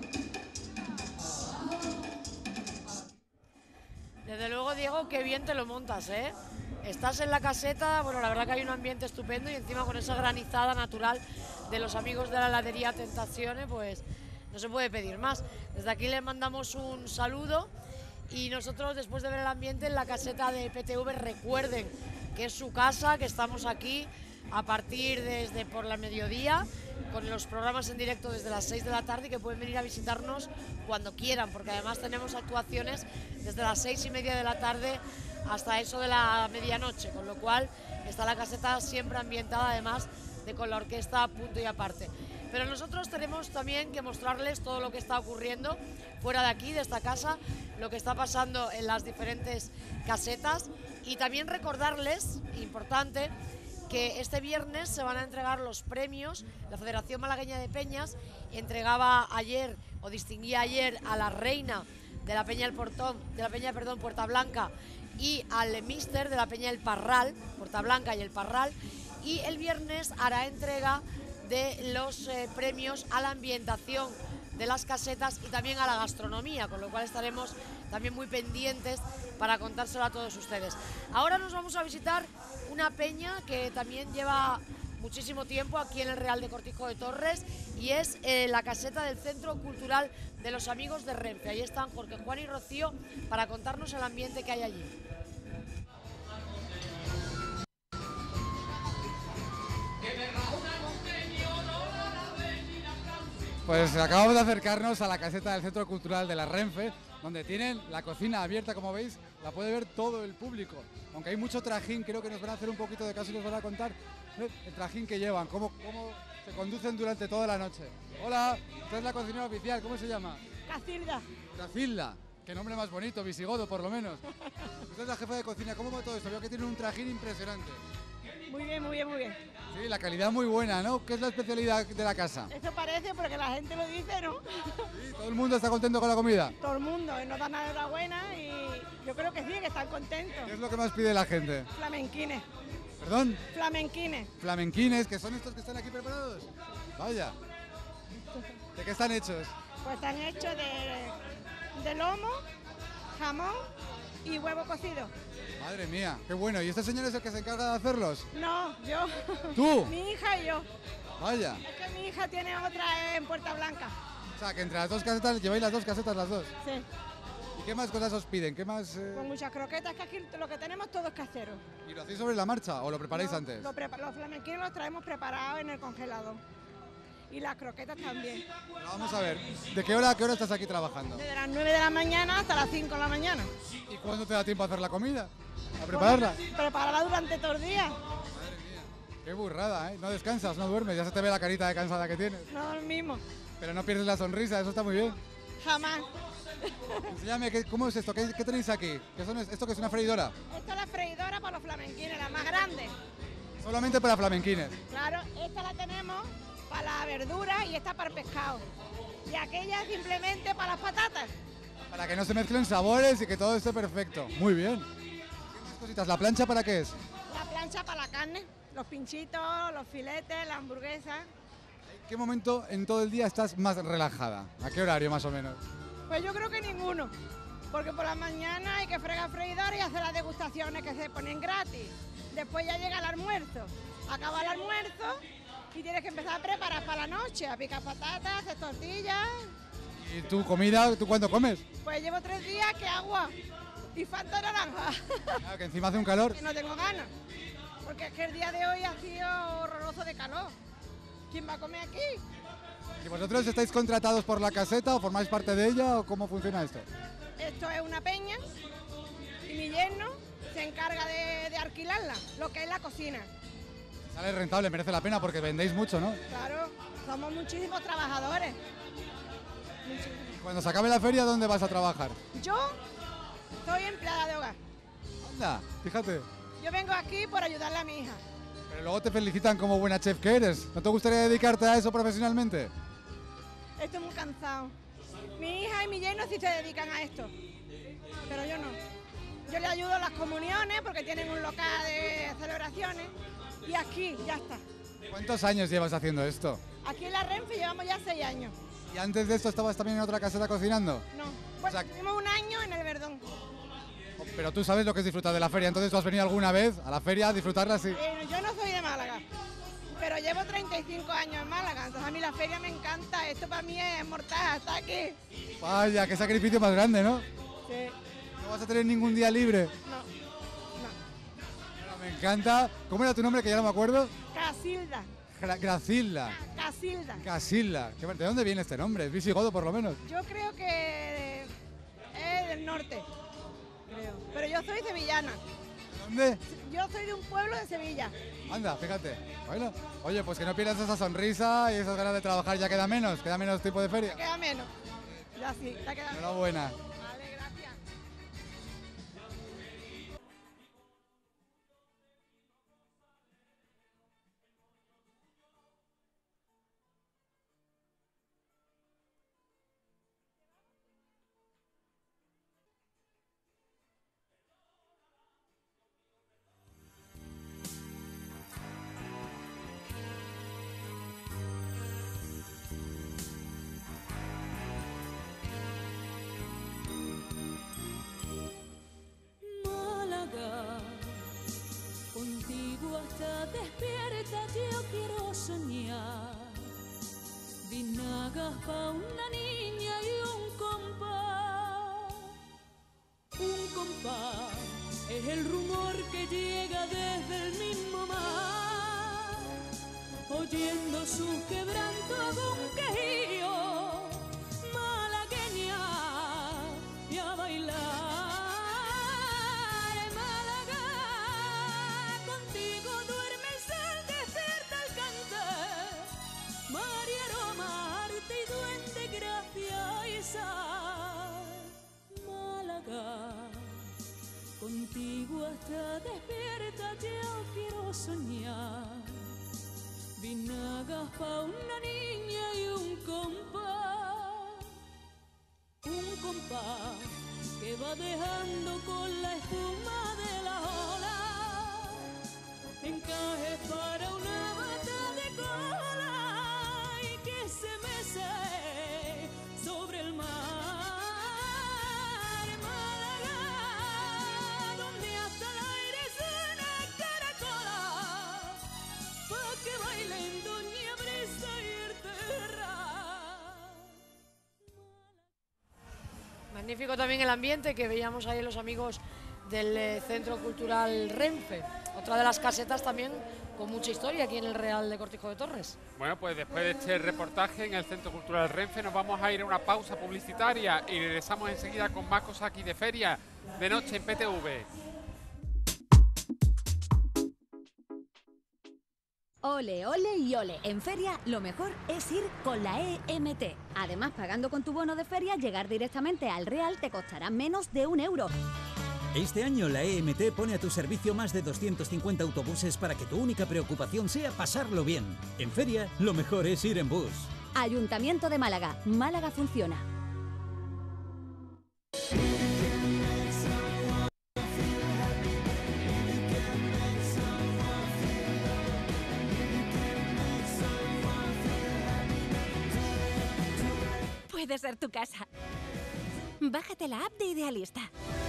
Desde luego, Diego, qué bien te lo montas, ¿eh? Estás en la caseta, bueno, la verdad que hay un ambiente estupendo y encima con esa granizada natural de los amigos de la heladería Tentaciones, pues no se puede pedir más. Desde aquí les mandamos un saludo y nosotros, después de ver el ambiente en la caseta de P T V, recuerden que es su casa, que estamos aquí a partir desde por la mediodía, con los programas en directo desde las seis de la tarde y que pueden venir a visitarnos cuando quieran, porque además tenemos actuaciones desde las seis y media de la tarde hasta eso de la medianoche, con lo cual está la caseta siempre ambientada, además de con la orquesta Punto y Aparte. Pero nosotros tenemos también que mostrarles todo lo que está ocurriendo fuera de aquí, de esta casa, lo que está pasando en las diferentes casetas y también recordarles, importante, que este viernes se van a entregar los premios. La Federación Malagueña de Peñas entregaba ayer, o distinguía ayer, a la reina de la Peña del Portón, de la Peña, perdón, Puerta Blanca, y al míster de la Peña del Parral, Puerta Blanca y el Parral, y el viernes hará entrega de los eh, premios a la ambientación de las casetas y también a la gastronomía, con lo cual estaremos también muy pendientes para contárselo a todos ustedes. Ahora nos vamos a visitar una peña que también lleva muchísimo tiempo aquí en el Real de Cortijo de Torres y es eh, la caseta del Centro Cultural de los Amigos de Renfe. Ahí están Jorge, Juan y Rocío para contarnos el ambiente que hay allí. Pues acabamos de acercarnos a la caseta del Centro Cultural de la Renfe, donde tienen la cocina abierta, como veis, la puede ver todo el público. Aunque hay mucho trajín, creo que nos van a hacer un poquito de caso y nos van a contar ¿eh? el trajín que llevan, cómo, cómo se conducen durante toda la noche. Hola, usted es la cocinera oficial, ¿cómo se llama? Cacilda. Cacilda, qué nombre más bonito, visigodo por lo menos. Usted es la jefa de cocina, ¿cómo va todo esto? Veo que tiene un trajín impresionante. Muy bien, muy bien, muy bien. Sí, la calidad muy buena, ¿no? ¿Qué es la especialidad de la casa? Eso parece porque la gente lo dice, ¿no? Sí, ¿todo el mundo está contento con la comida? Todo el mundo, y nos dan la enhorabuena y yo creo que sí, que están contentos. ¿Qué es lo que más pide la gente? Flamenquines. ¿Perdón? Flamenquines. Flamenquines, que son estos que están aquí preparados. Vaya. ¿De qué están hechos? Pues están hechos de, de lomo, jamón y huevo cocido. Madre mía, qué bueno. ¿Y este señor es el que se encarga de hacerlos? No, yo. ¿Tú? Mi hija y yo. Vaya. Es que mi hija tiene otra en Puerta Blanca. O sea, que entre las dos casetas, lleváis las dos casetas las dos. Sí. ¿Y qué más cosas os piden? ¿Qué más...? Eh... Con muchas croquetas, que aquí lo que tenemos todo es casero. ¿Y lo hacéis sobre la marcha o lo preparáis No, antes? Lo prepa los flamenquines los traemos preparados en el congelador. Y las croquetas también. Pero vamos a ver, ¿de qué hora a qué hora estás aquí trabajando? Desde las nueve de la mañana hasta las cinco de la mañana. ¿Y cuándo te da tiempo a hacer la comida? ¿A prepararla? Pues, prepararla durante todo el día. Madre mía, qué burrada, ¿eh? No descansas, no duermes, ya se te ve la carita de cansada que tienes. No lo mismo. Pero no pierdes la sonrisa, eso está muy bien. Jamás. Enséñame, ¿qué, ¿cómo es esto? ¿Qué, qué tenéis aquí? ¿Qué son, ¿Esto que es una freidora? Esta es la freidora para los flamenquines, la más grande. Solamente para flamenquines. Claro, esta la tenemos para la verdura y esta para el pescado. Y aquella simplemente para las patatas. Para que no se mezclen sabores y que todo esté perfecto. Muy bien. ¿Qué más cositas? ¿La plancha para qué es? La plancha para la carne, los pinchitos, los filetes, la hamburguesa. ¿En qué momento en todo el día estás más relajada? ¿A qué horario más o menos? Pues yo creo que ninguno. Porque por la mañana hay que fregar freidora y hacer las degustaciones que se ponen gratis. Después ya llega el almuerzo. Acaba el almuerzo y tienes que empezar a preparar para la noche, a picar patatas, hacer tortillas. ¿Y tu comida, tú cuándo comes? Pues llevo tres días que agua y falta naranja. Claro, que encima hace un calor. Que no tengo ganas, porque es que el día de hoy ha sido horroroso de calor. ¿Quién va a comer aquí? ¿Y vosotros estáis contratados por la caseta o formáis parte de ella o cómo funciona esto? Esto es una peña y mi yerno se encarga de, de alquilarla, lo que es la cocina. Sale rentable, merece la pena porque vendéis mucho, ¿no? Claro, somos muchísimos trabajadores. Y cuando se acabe la feria, ¿dónde vas a trabajar? Yo, soy empleada de hogar. Anda, fíjate. Yo vengo aquí por ayudarle a mi hija. Pero luego te felicitan como buena chef que eres. ¿No te gustaría dedicarte a eso profesionalmente? Estoy muy cansado. Mi hija y mi yerno sí se dedican a esto, pero yo no. Yo le ayudo a las comuniones porque tienen un local de celebraciones y aquí ya está. ¿Cuántos años llevas haciendo esto? Aquí en la Renfe llevamos ya seis años. ¿Y antes de esto estabas también en otra caseta cocinando? No, bueno, tuvimos un año en el Verdón. Pero tú sabes lo que es disfrutar de la feria, entonces tú has venido alguna vez a la feria a disfrutarla así. Eh, yo no soy de Málaga, pero llevo treinta y cinco años en Málaga, entonces a mí la feria me encanta, esto para mí es mortal, hasta aquí. Vaya, qué sacrificio más grande, ¿no? Sí. No vas a tener ningún día libre. No, Bueno, me encanta. ¿Cómo era tu nombre, que ya no me acuerdo? Casilda. Gra Gracilda. Casilda. Casilda. ¿De dónde viene este nombre? ¿Es visigodo por lo menos? Yo creo que es del norte, creo. Pero yo soy sevillana. ¿Dónde? Yo soy de un pueblo de Sevilla. Anda, fíjate. Bueno, oye, pues que no pierdas esa sonrisa y esas ganas de trabajar. Ya queda menos, queda menos tiempo de feria. Ya queda menos. Ya sí, ya queda menos. Enhorabuena. Vale, gracias. Málaga, contigo hasta despierta yo quiero soñar. Vinagas pa' una niña y un compás. Un compás es el rumor que llega desde el mismo mar, oyendo sus quebrantos un quejío malagueña y a bailar. Málaga, contigo duerme el sol, despierta el cantar, mar y aroma, arte y duende, gracia y sal. Málaga, contigo hasta despierta yo quiero soñar. Vinagas pa' una niña y un compás. Un compás que va dejando con la espuma de la ola encajes para una bata de cola y que se mece sobre el mar. Málaga, donde hasta el aire suena caracola, pa' que bailen Doña Brisa y el Terra. Magnífico también el ambiente que veíamos ahí los amigos del eh, Centro Cultural Renfe. Otra de las casetas también con mucha historia aquí en el Real de Cortijo de Torres. Bueno, pues después de este reportaje en el Centro Cultural Renfe nos vamos a ir a una pausa publicitaria y regresamos enseguida con más cosas aquí de feria de noche en P T V. Ole, ole y ole. En feria lo mejor es ir con la E M T. Además, pagando con tu bono de feria, llegar directamente al Real te costará menos de un euro. Este año la E M T pone a tu servicio más de doscientos cincuenta autobuses para que tu única preocupación sea pasarlo bien. En feria, lo mejor es ir en bus. Ayuntamiento de Málaga. Málaga funciona. Puede ser tu casa. Bájate la app de Idealista.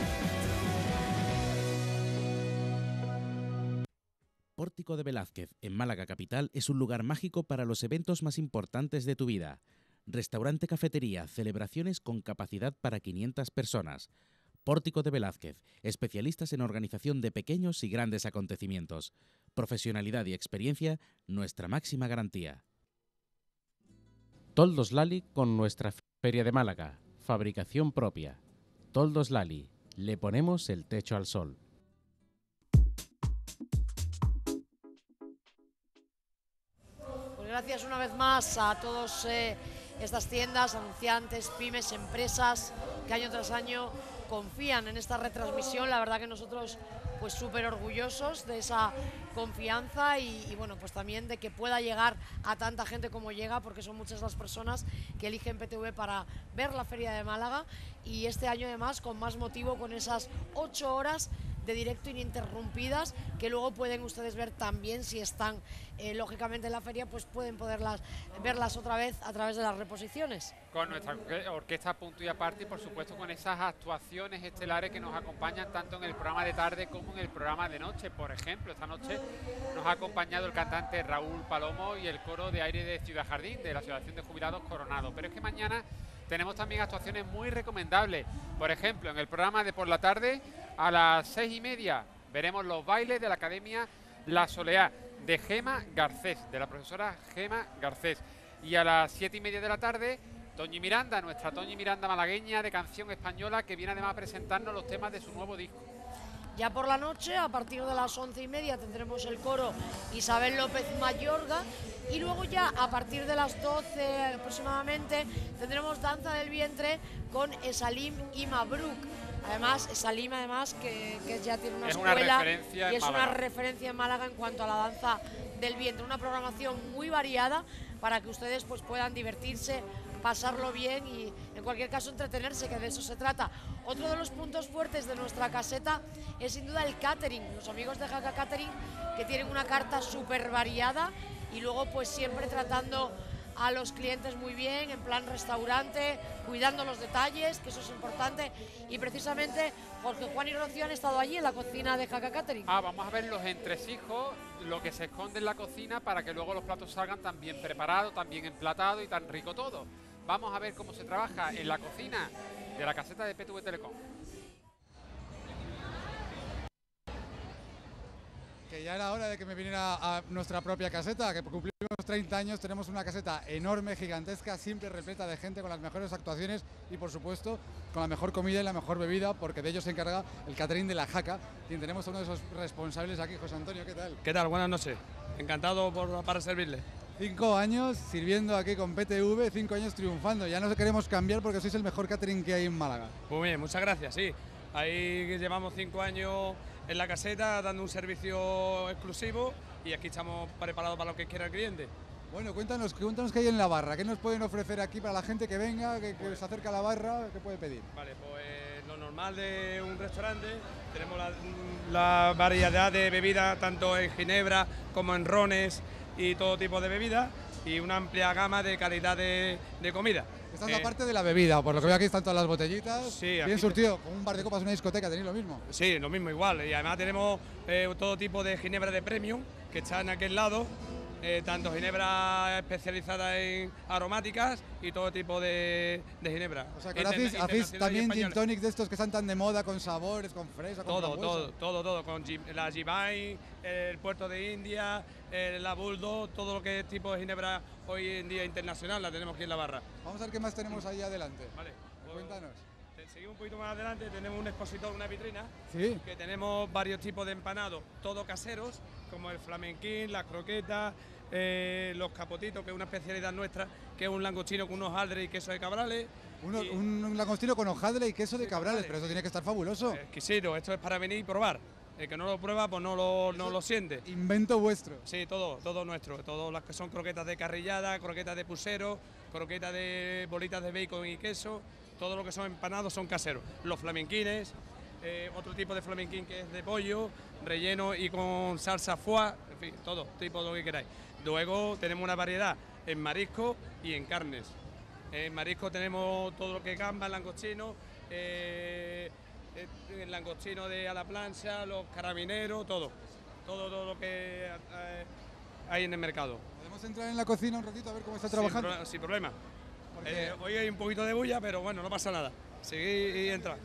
Pórtico de Velázquez, en Málaga capital, es un lugar mágico para los eventos más importantes de tu vida. Restaurante, cafetería, celebraciones con capacidad para quinientas personas. Pórtico de Velázquez, especialistas en organización de pequeños y grandes acontecimientos. Profesionalidad y experiencia, nuestra máxima garantía. Toldos Lali con nuestra Feria de Málaga. Fabricación propia. Toldos Lali. Le ponemos el techo al sol. Pues gracias una vez más a todas eh, estas tiendas, anunciantes, pymes, empresas que año tras año confían en esta retransmisión. La verdad que nosotros pues súper orgullosos de esa confianza y, y bueno, pues también de que pueda llegar a tanta gente como llega, porque son muchas las personas que eligen P T V para ver la Feria de Málaga, y este año además con más motivo, con esas ocho horas de directo ininterrumpidas, que luego pueden ustedes ver también si están eh, lógicamente en la feria, pues pueden poderlas verlas otra vez a través de las reposiciones. Con nuestra orque- orquesta Punto y Aparte, y por supuesto con esas actuaciones estelares que nos acompañan tanto en el programa de tarde como en el programa de noche. Por ejemplo, esta noche nos ha acompañado el cantante Raúl Palomo y el coro de aire de Ciudad Jardín, de la Asociación de Jubilados Coronado. Pero es que mañana tenemos también actuaciones muy recomendables. Por ejemplo, en el programa de por la tarde, a las seis y media, veremos los bailes de la Academia La Soleá, de Gema Garcés, de la profesora Gema Garcés. Y a las siete y media de la tarde, Toñi Miranda, nuestra Toñi Miranda malagueña de canción española, que viene además a presentarnos los temas de su nuevo disco. Ya por la noche, a partir de las once y media, tendremos el coro Isabel López Mayorga, y luego ya a partir de las doce aproximadamente tendremos Danza del Vientre con Esalim y Mabruk. Además, Esalim además que, que ya tiene una es una escuela referencia y en es una Málaga. referencia en Málaga en cuanto a la danza del vientre. Una programación muy variada para que ustedes pues puedan divertirse, pasarlo bien y en cualquier caso entretenerse, que de eso se trata. Otro de los puntos fuertes de nuestra caseta es sin duda el catering, los amigos de Jaca Catering, que tienen una carta súper variada y luego pues siempre tratando a los clientes muy bien, en plan restaurante, cuidando los detalles, que eso es importante, y precisamente porque Juan y Rocío han estado allí en la cocina de Jaca Catering. Ah, vamos a ver los entresijos, lo que se esconde en la cocina para que luego los platos salgan tan bien preparados, tan bien emplatados y tan rico todo. Vamos a ver cómo se trabaja en la cocina de la caseta de P T V Telecom. Que ya era hora de que me viniera a nuestra propia caseta, que cumplimos treinta años, tenemos una caseta enorme, gigantesca, siempre repleta de gente con las mejores actuaciones y por supuesto con la mejor comida y la mejor bebida, porque de ello se encarga el catering de la Jaca, quien tenemos a uno de esos responsables aquí. José Antonio, ¿qué tal? ¿Qué tal? Buenas noches. Encantado por, para servirle. Cinco años sirviendo aquí con P T V, cinco años triunfando. Ya no queremos cambiar porque sois el mejor catering que hay en Málaga. Muy bien, muchas gracias, sí. Ahí llevamos cinco años en la caseta dando un servicio exclusivo y aquí estamos preparados para lo que quiera el cliente. Bueno, cuéntanos, cuéntanos qué hay en la barra, qué nos pueden ofrecer aquí para la gente que venga, que, que se acerca a la barra, qué puede pedir. Vale, pues lo normal de un restaurante, tenemos la, la variedad de bebidas tanto en ginebra como en rones y todo tipo de bebidas y una amplia gama de calidad de, de comida. Esta es la Eh, parte de la bebida, por lo que veo aquí están todas las botellitas, Sí, bien aquí- surtido, con un bar de copas, una discoteca, tenéis lo mismo. Sí, lo mismo igual. Y además tenemos eh, todo tipo de ginebra de premium que están aquí al lado, eh, tanto ginebra especializada en aromáticas y todo tipo de, de ginebra. O sea, que ahora hacéis, Interna- hacéis internacional y también gin española. tonic de estos que están tan de moda, con sabores, con fresa, con Todo, frambuesa. todo, todo, todo, con Gi- la Givine, el Puerto de India, eh, la Bulldog, todo lo que es tipo de ginebra hoy en día internacional la tenemos aquí en la barra. Vamos a ver qué más tenemos ahí adelante. Vale, Cuéntanos. te- seguimos un poquito más adelante, tenemos un expositor, una vitrina, Sí. que tenemos varios tipos de empanados, todos caseros, como el flamenquín, las croquetas, eh, los capotitos, que es una especialidad nuestra, que es un langostino con unos aldres y queso de cabrales. Uno- y- un, un langostino con hojaldre y queso de cabrales, pero eso tiene que estar fabuloso. Exquisito, esto es para venir y probar. El que no lo prueba, pues no lo, no lo siente. Invento vuestro. Sí, todo, todo nuestro. Todas las que son croquetas de carrillada, croquetas de pusero, croquetas de bolitas de bacon y queso, todo lo que son empanados son caseros. Los flamenquines, eh, otro tipo de flamenquín que es de pollo, relleno y con salsa foie, en fin, todo tipo de lo que queráis. Luego tenemos una variedad en marisco y en carnes. En marisco tenemos todo lo que es gamba, langostino, eh, eh, el langostino de a la plancha, los carabineros, todo. Todo, todo lo que eh, hay en el mercado. ¿Podemos entrar en la cocina un ratito a ver cómo está Sin trabajando? pro- Sin, problema. Porque- Eh, hoy hay un poquito de bulla, pero bueno, no pasa nada. Seguid y entra.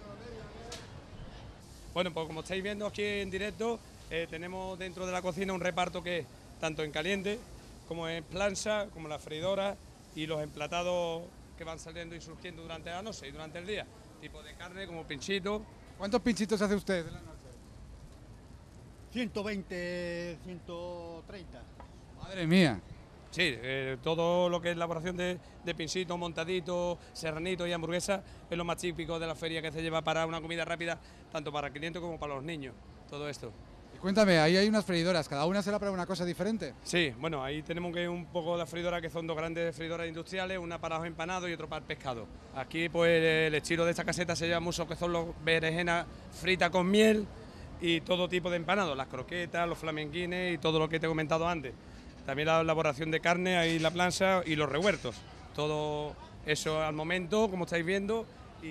Bueno, pues como estáis viendo aquí en directo, eh, tenemos dentro de la cocina un reparto que es tanto en caliente como en plancha, como la freidora y los emplatados que van saliendo y surgiendo durante la noche y durante el día. Tipo de carne como pinchito. ¿Cuántos pinchitos hace usted en la noche? ciento veinte, ciento treinta. Madre mía. Sí, eh, todo lo que es elaboración de, de pinsito, montadito, serranito y hamburguesa es lo más típico de la feria que se lleva para una comida rápida, tanto para el cliente como para los niños, todo esto. Y cuéntame, ahí hay unas freidoras, ¿cada una será para una cosa diferente? Sí, bueno, ahí tenemos que un poco de freidora, que son dos grandes freidoras industriales, una para los empanados y otra para el pescado. Aquí pues el estilo de esta caseta se llama mucho, que son los berenjenas fritas con miel y todo tipo de empanados, las croquetas, los flamenquines y todo lo que te he comentado antes. También la elaboración de carne, ahí la plancha y los rehuertos. Todo eso al momento, como estáis viendo,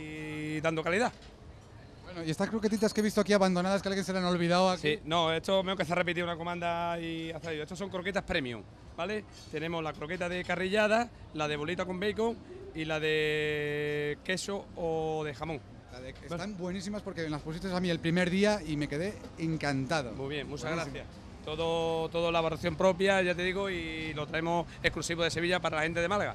y dando calidad. Bueno, y estas croquetitas que he visto aquí abandonadas, que alguien se le han olvidado aquí. Sí, no, esto me he que repetir una comanda y hacer ello. Estos son croquetas premium, ¿vale? Tenemos la croqueta de carrillada, la de bolita con bacon y la de queso o de jamón. La de, están buenísimas porque me las pusiste a mí el primer día y me quedé encantado. Muy bien, muchas Buenísimo. gracias. Todo, todo elaboración propia, ya te digo, y lo traemos exclusivo de Sevilla para la gente de Málaga.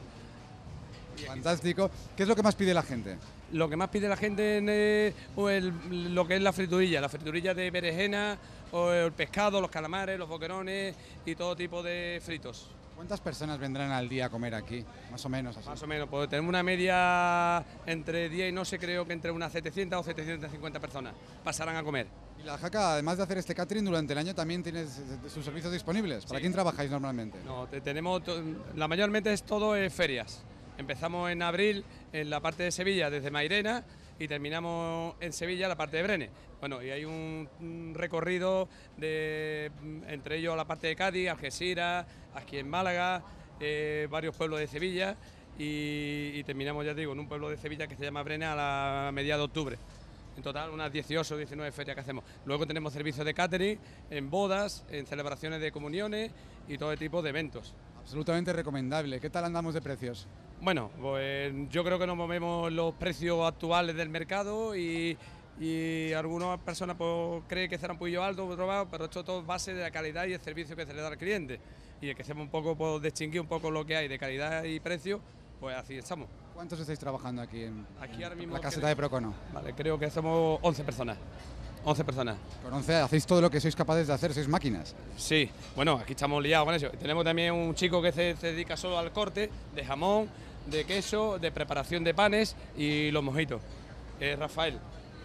Fantástico. ¿Qué es lo que más pide la gente? Lo que más pide la gente en eh, o el- lo que es la friturilla, la friturilla de berenjena, o el pescado, los calamares, los boquerones y todo tipo de fritos. ¿Cuántas personas vendrán al día a comer aquí? Más o menos así. Más o menos, pues tenemos una media entre día y noche, creo que entre unas setecientas o setecientas cincuenta personas pasarán a comer. Y la Jaca, además de hacer este catering durante el año, también tienes eh, sus servicios disponibles. ¿Para Sí. quién trabajáis normalmente? No, te- tenemos, to- la mayormente es todo en ferias. Empezamos en abril en la parte de Sevilla desde Mairena y terminamos en Sevilla la parte de Brenes. Bueno, y hay un, un recorrido de entre ellos la parte de Cádiz, Algeciras, aquí en Málaga, eh, varios pueblos de Sevilla y, y terminamos, ya te digo, en un pueblo de Sevilla que se llama Brenes a la mediados de octubre. En total, unas dieciocho o diecinueve ferias que hacemos. Luego tenemos servicios de catering en bodas, en celebraciones de comuniones y todo tipo de eventos. Absolutamente recomendable. ¿Qué tal andamos de precios? Bueno, pues yo creo que nos movemos los precios actuales del mercado y, y algunas personas pues, creen que será un poquillo alto, otro bajo, pero esto todo es base de la calidad y el servicio que se le da al cliente. Y el que hacemos un poco, pues, distinguir un poco lo que hay de calidad y precio, pues así estamos. ¿Cuántos estáis trabajando aquí en, Aquí ahora mismo la caseta creo- de Procono? Vale, creo que somos once personas. once personas. Con once hacéis todo lo que sois capaces de hacer, sois máquinas. Sí, bueno, aquí estamos liados con eso. Tenemos también un chico que se, se dedica solo al corte de jamón, de queso, de preparación de panes y los mojitos. Es Rafael.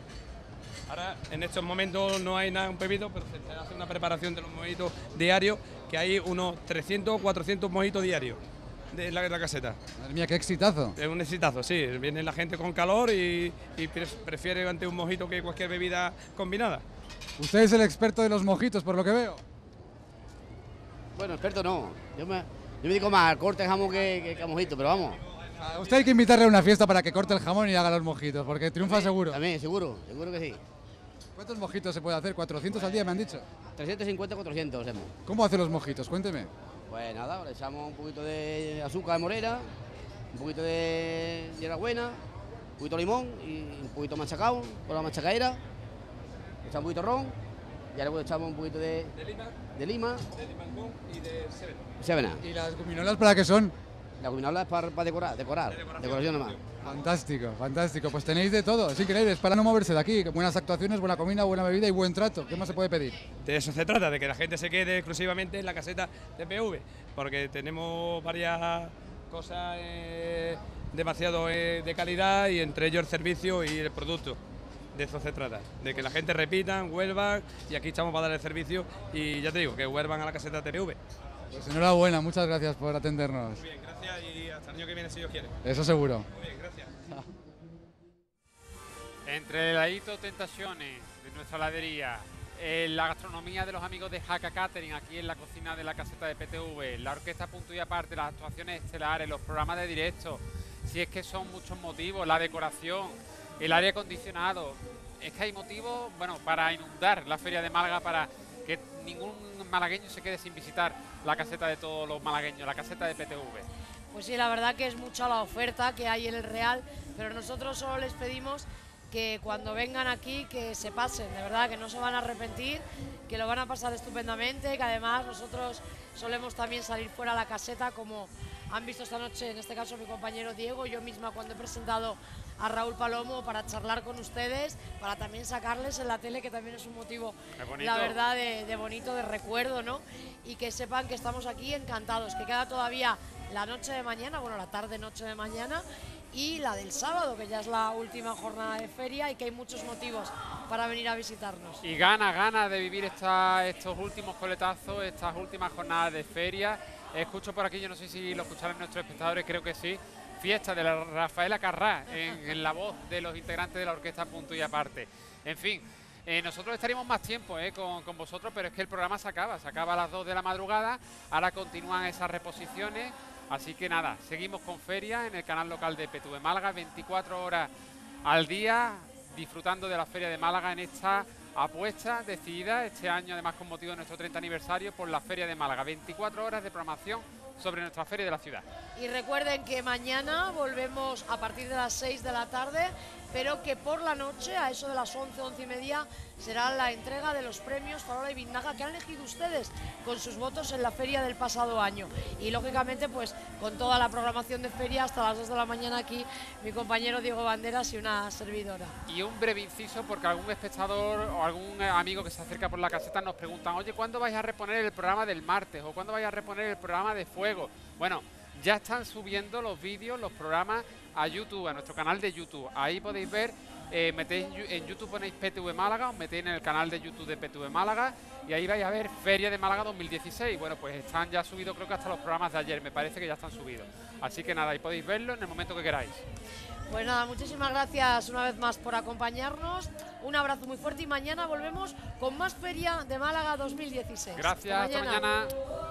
Ahora, en estos momentos no hay nada un pedido, pero se se hace una preparación de los mojitos diarios, que hay unos trescientos o cuatrocientos mojitos diarios de la, de la caseta. Madre mía, qué exitazo. Es un exitazo, sí. Viene la gente con calor y, y pre- prefiere ante un mojito que cualquier bebida combinada. Usted es el experto de los mojitos, por lo que veo. Bueno, experto no. Yo me, yo me dedico más al corte de jamón que, que, que a mojito, pero vamos. A usted hay que invitarle a una fiesta para que corte el jamón y haga los mojitos, porque triunfa seguro. También, seguro, seguro que sí. ¿Cuántos mojitos se puede hacer? ¿cuatrocientos al día me han dicho? trescientos cincuenta, cuatrocientos hacemos. ¿Cómo hace los mojitos? Cuénteme. Pues nada, le echamos un poquito de azúcar de morera, un poquito de hierbabuena, un poquito de limón y un poquito machacado con la machacaera. Le echamos un poquito de ron y ahora le echamos un poquito de, De lima, de lima, de limón y de seven. sevena. ¿Y las gominolas para qué son? La gominola es para, para decorar, decorar, decoración nomás. Fantástico, fantástico. Pues tenéis de todo, es increíble, es para no moverse de aquí. Buenas actuaciones, buena comida, buena bebida y buen trato. ¿Qué más se puede pedir? De eso se trata, de que la gente se quede exclusivamente en la caseta de P V, porque tenemos varias cosas eh, demasiado eh, de calidad y entre ellos el servicio y el producto. De eso se trata, de que la gente repita, vuelva y aquí estamos para dar el servicio y ya te digo, que vuelvan a la caseta de T P V. Pues enhorabuena, muchas gracias por atendernos. Muy bien, gracias y hasta el año que viene si Dios quiere. Eso seguro. Muy bien, gracias. Entre heladito tentaciones de nuestra heladería, eh, la gastronomía de los amigos de Jaca Catering aquí en la cocina de la caseta de P T V, la orquesta punto y aparte, las actuaciones estelares, los programas de directo, si es que son muchos motivos, la decoración, el aire acondicionado, es que hay motivos, bueno, para inundar la feria de Málaga, para que ningún malagueño se quede sin visitar la caseta de todos los malagueños, la caseta de P T V. Pues sí, la verdad que es mucha la oferta que hay en el Real, pero nosotros solo les pedimos que cuando vengan aquí que se pasen, de verdad, que no se van a arrepentir, que lo van a pasar estupendamente, que además nosotros solemos también salir fuera a la caseta como han visto esta noche, en este caso mi compañero Diego, yo misma cuando he presentado a Raúl Palomo, para charlar con ustedes, para también sacarles en la tele, que también es un motivo, la verdad, de, de bonito, de recuerdo, ¿no? Y que sepan que estamos aquí encantados, que queda todavía la noche de mañana, bueno, la tarde-noche de mañana, y la del sábado, que ya es la última jornada de feria y que hay muchos motivos para venir a visitarnos. Y gana, gana de vivir esta, estos últimos coletazos, estas últimas jornadas de feria. Escucho por aquí, yo no sé si lo escucharon nuestros espectadores, creo que sí, fiesta de la Rafaela Carrá en, en la voz de los integrantes de la orquesta Punto y Aparte. En fin, eh, nosotros estaríamos más tiempo eh, con, con vosotros, pero es que el programa se acaba, se acaba a las dos de la madrugada, ahora continúan esas reposiciones. Así que nada, seguimos con feria en el canal local de P T V Málaga, veinticuatro horas al día, disfrutando de la Feria de Málaga en esta apuesta decidida este año, además con motivo de nuestro treinta aniversario, por la Feria de Málaga. veinticuatro horas de programación sobre nuestra feria de la ciudad. Y recuerden que mañana volvemos a partir de las seis de la tarde, pero que por la noche, a eso de las once, once y media, será la entrega de los premios Farola y Biznaga que han elegido ustedes con sus votos en la feria del pasado año. Y lógicamente, pues con toda la programación de feria hasta las dos de la mañana aquí, mi compañero Diego Banderas y una servidora. Y un breve inciso, porque algún espectador o algún amigo que se acerca por la caseta nos preguntan, oye, ¿cuándo vais a reponer el programa del martes? ¿O cuándo vais a reponer el programa de Fuego? Bueno, ya están subiendo los vídeos, los programas a YouTube, a nuestro canal de YouTube. Ahí podéis ver, eh, metéis en YouTube, ponéis P T V Málaga, os metéis en el canal de YouTube de P T V Málaga y ahí vais a ver Feria de Málaga dos mil dieciséis. Bueno, pues están ya subidos, creo que hasta los programas de ayer, me parece que ya están subidos. Así que nada, ahí podéis verlo en el momento que queráis. Pues nada, muchísimas gracias una vez más por acompañarnos. Un abrazo muy fuerte y mañana volvemos con más Feria de Málaga dos mil dieciséis. Gracias, hasta mañana. Hasta mañana.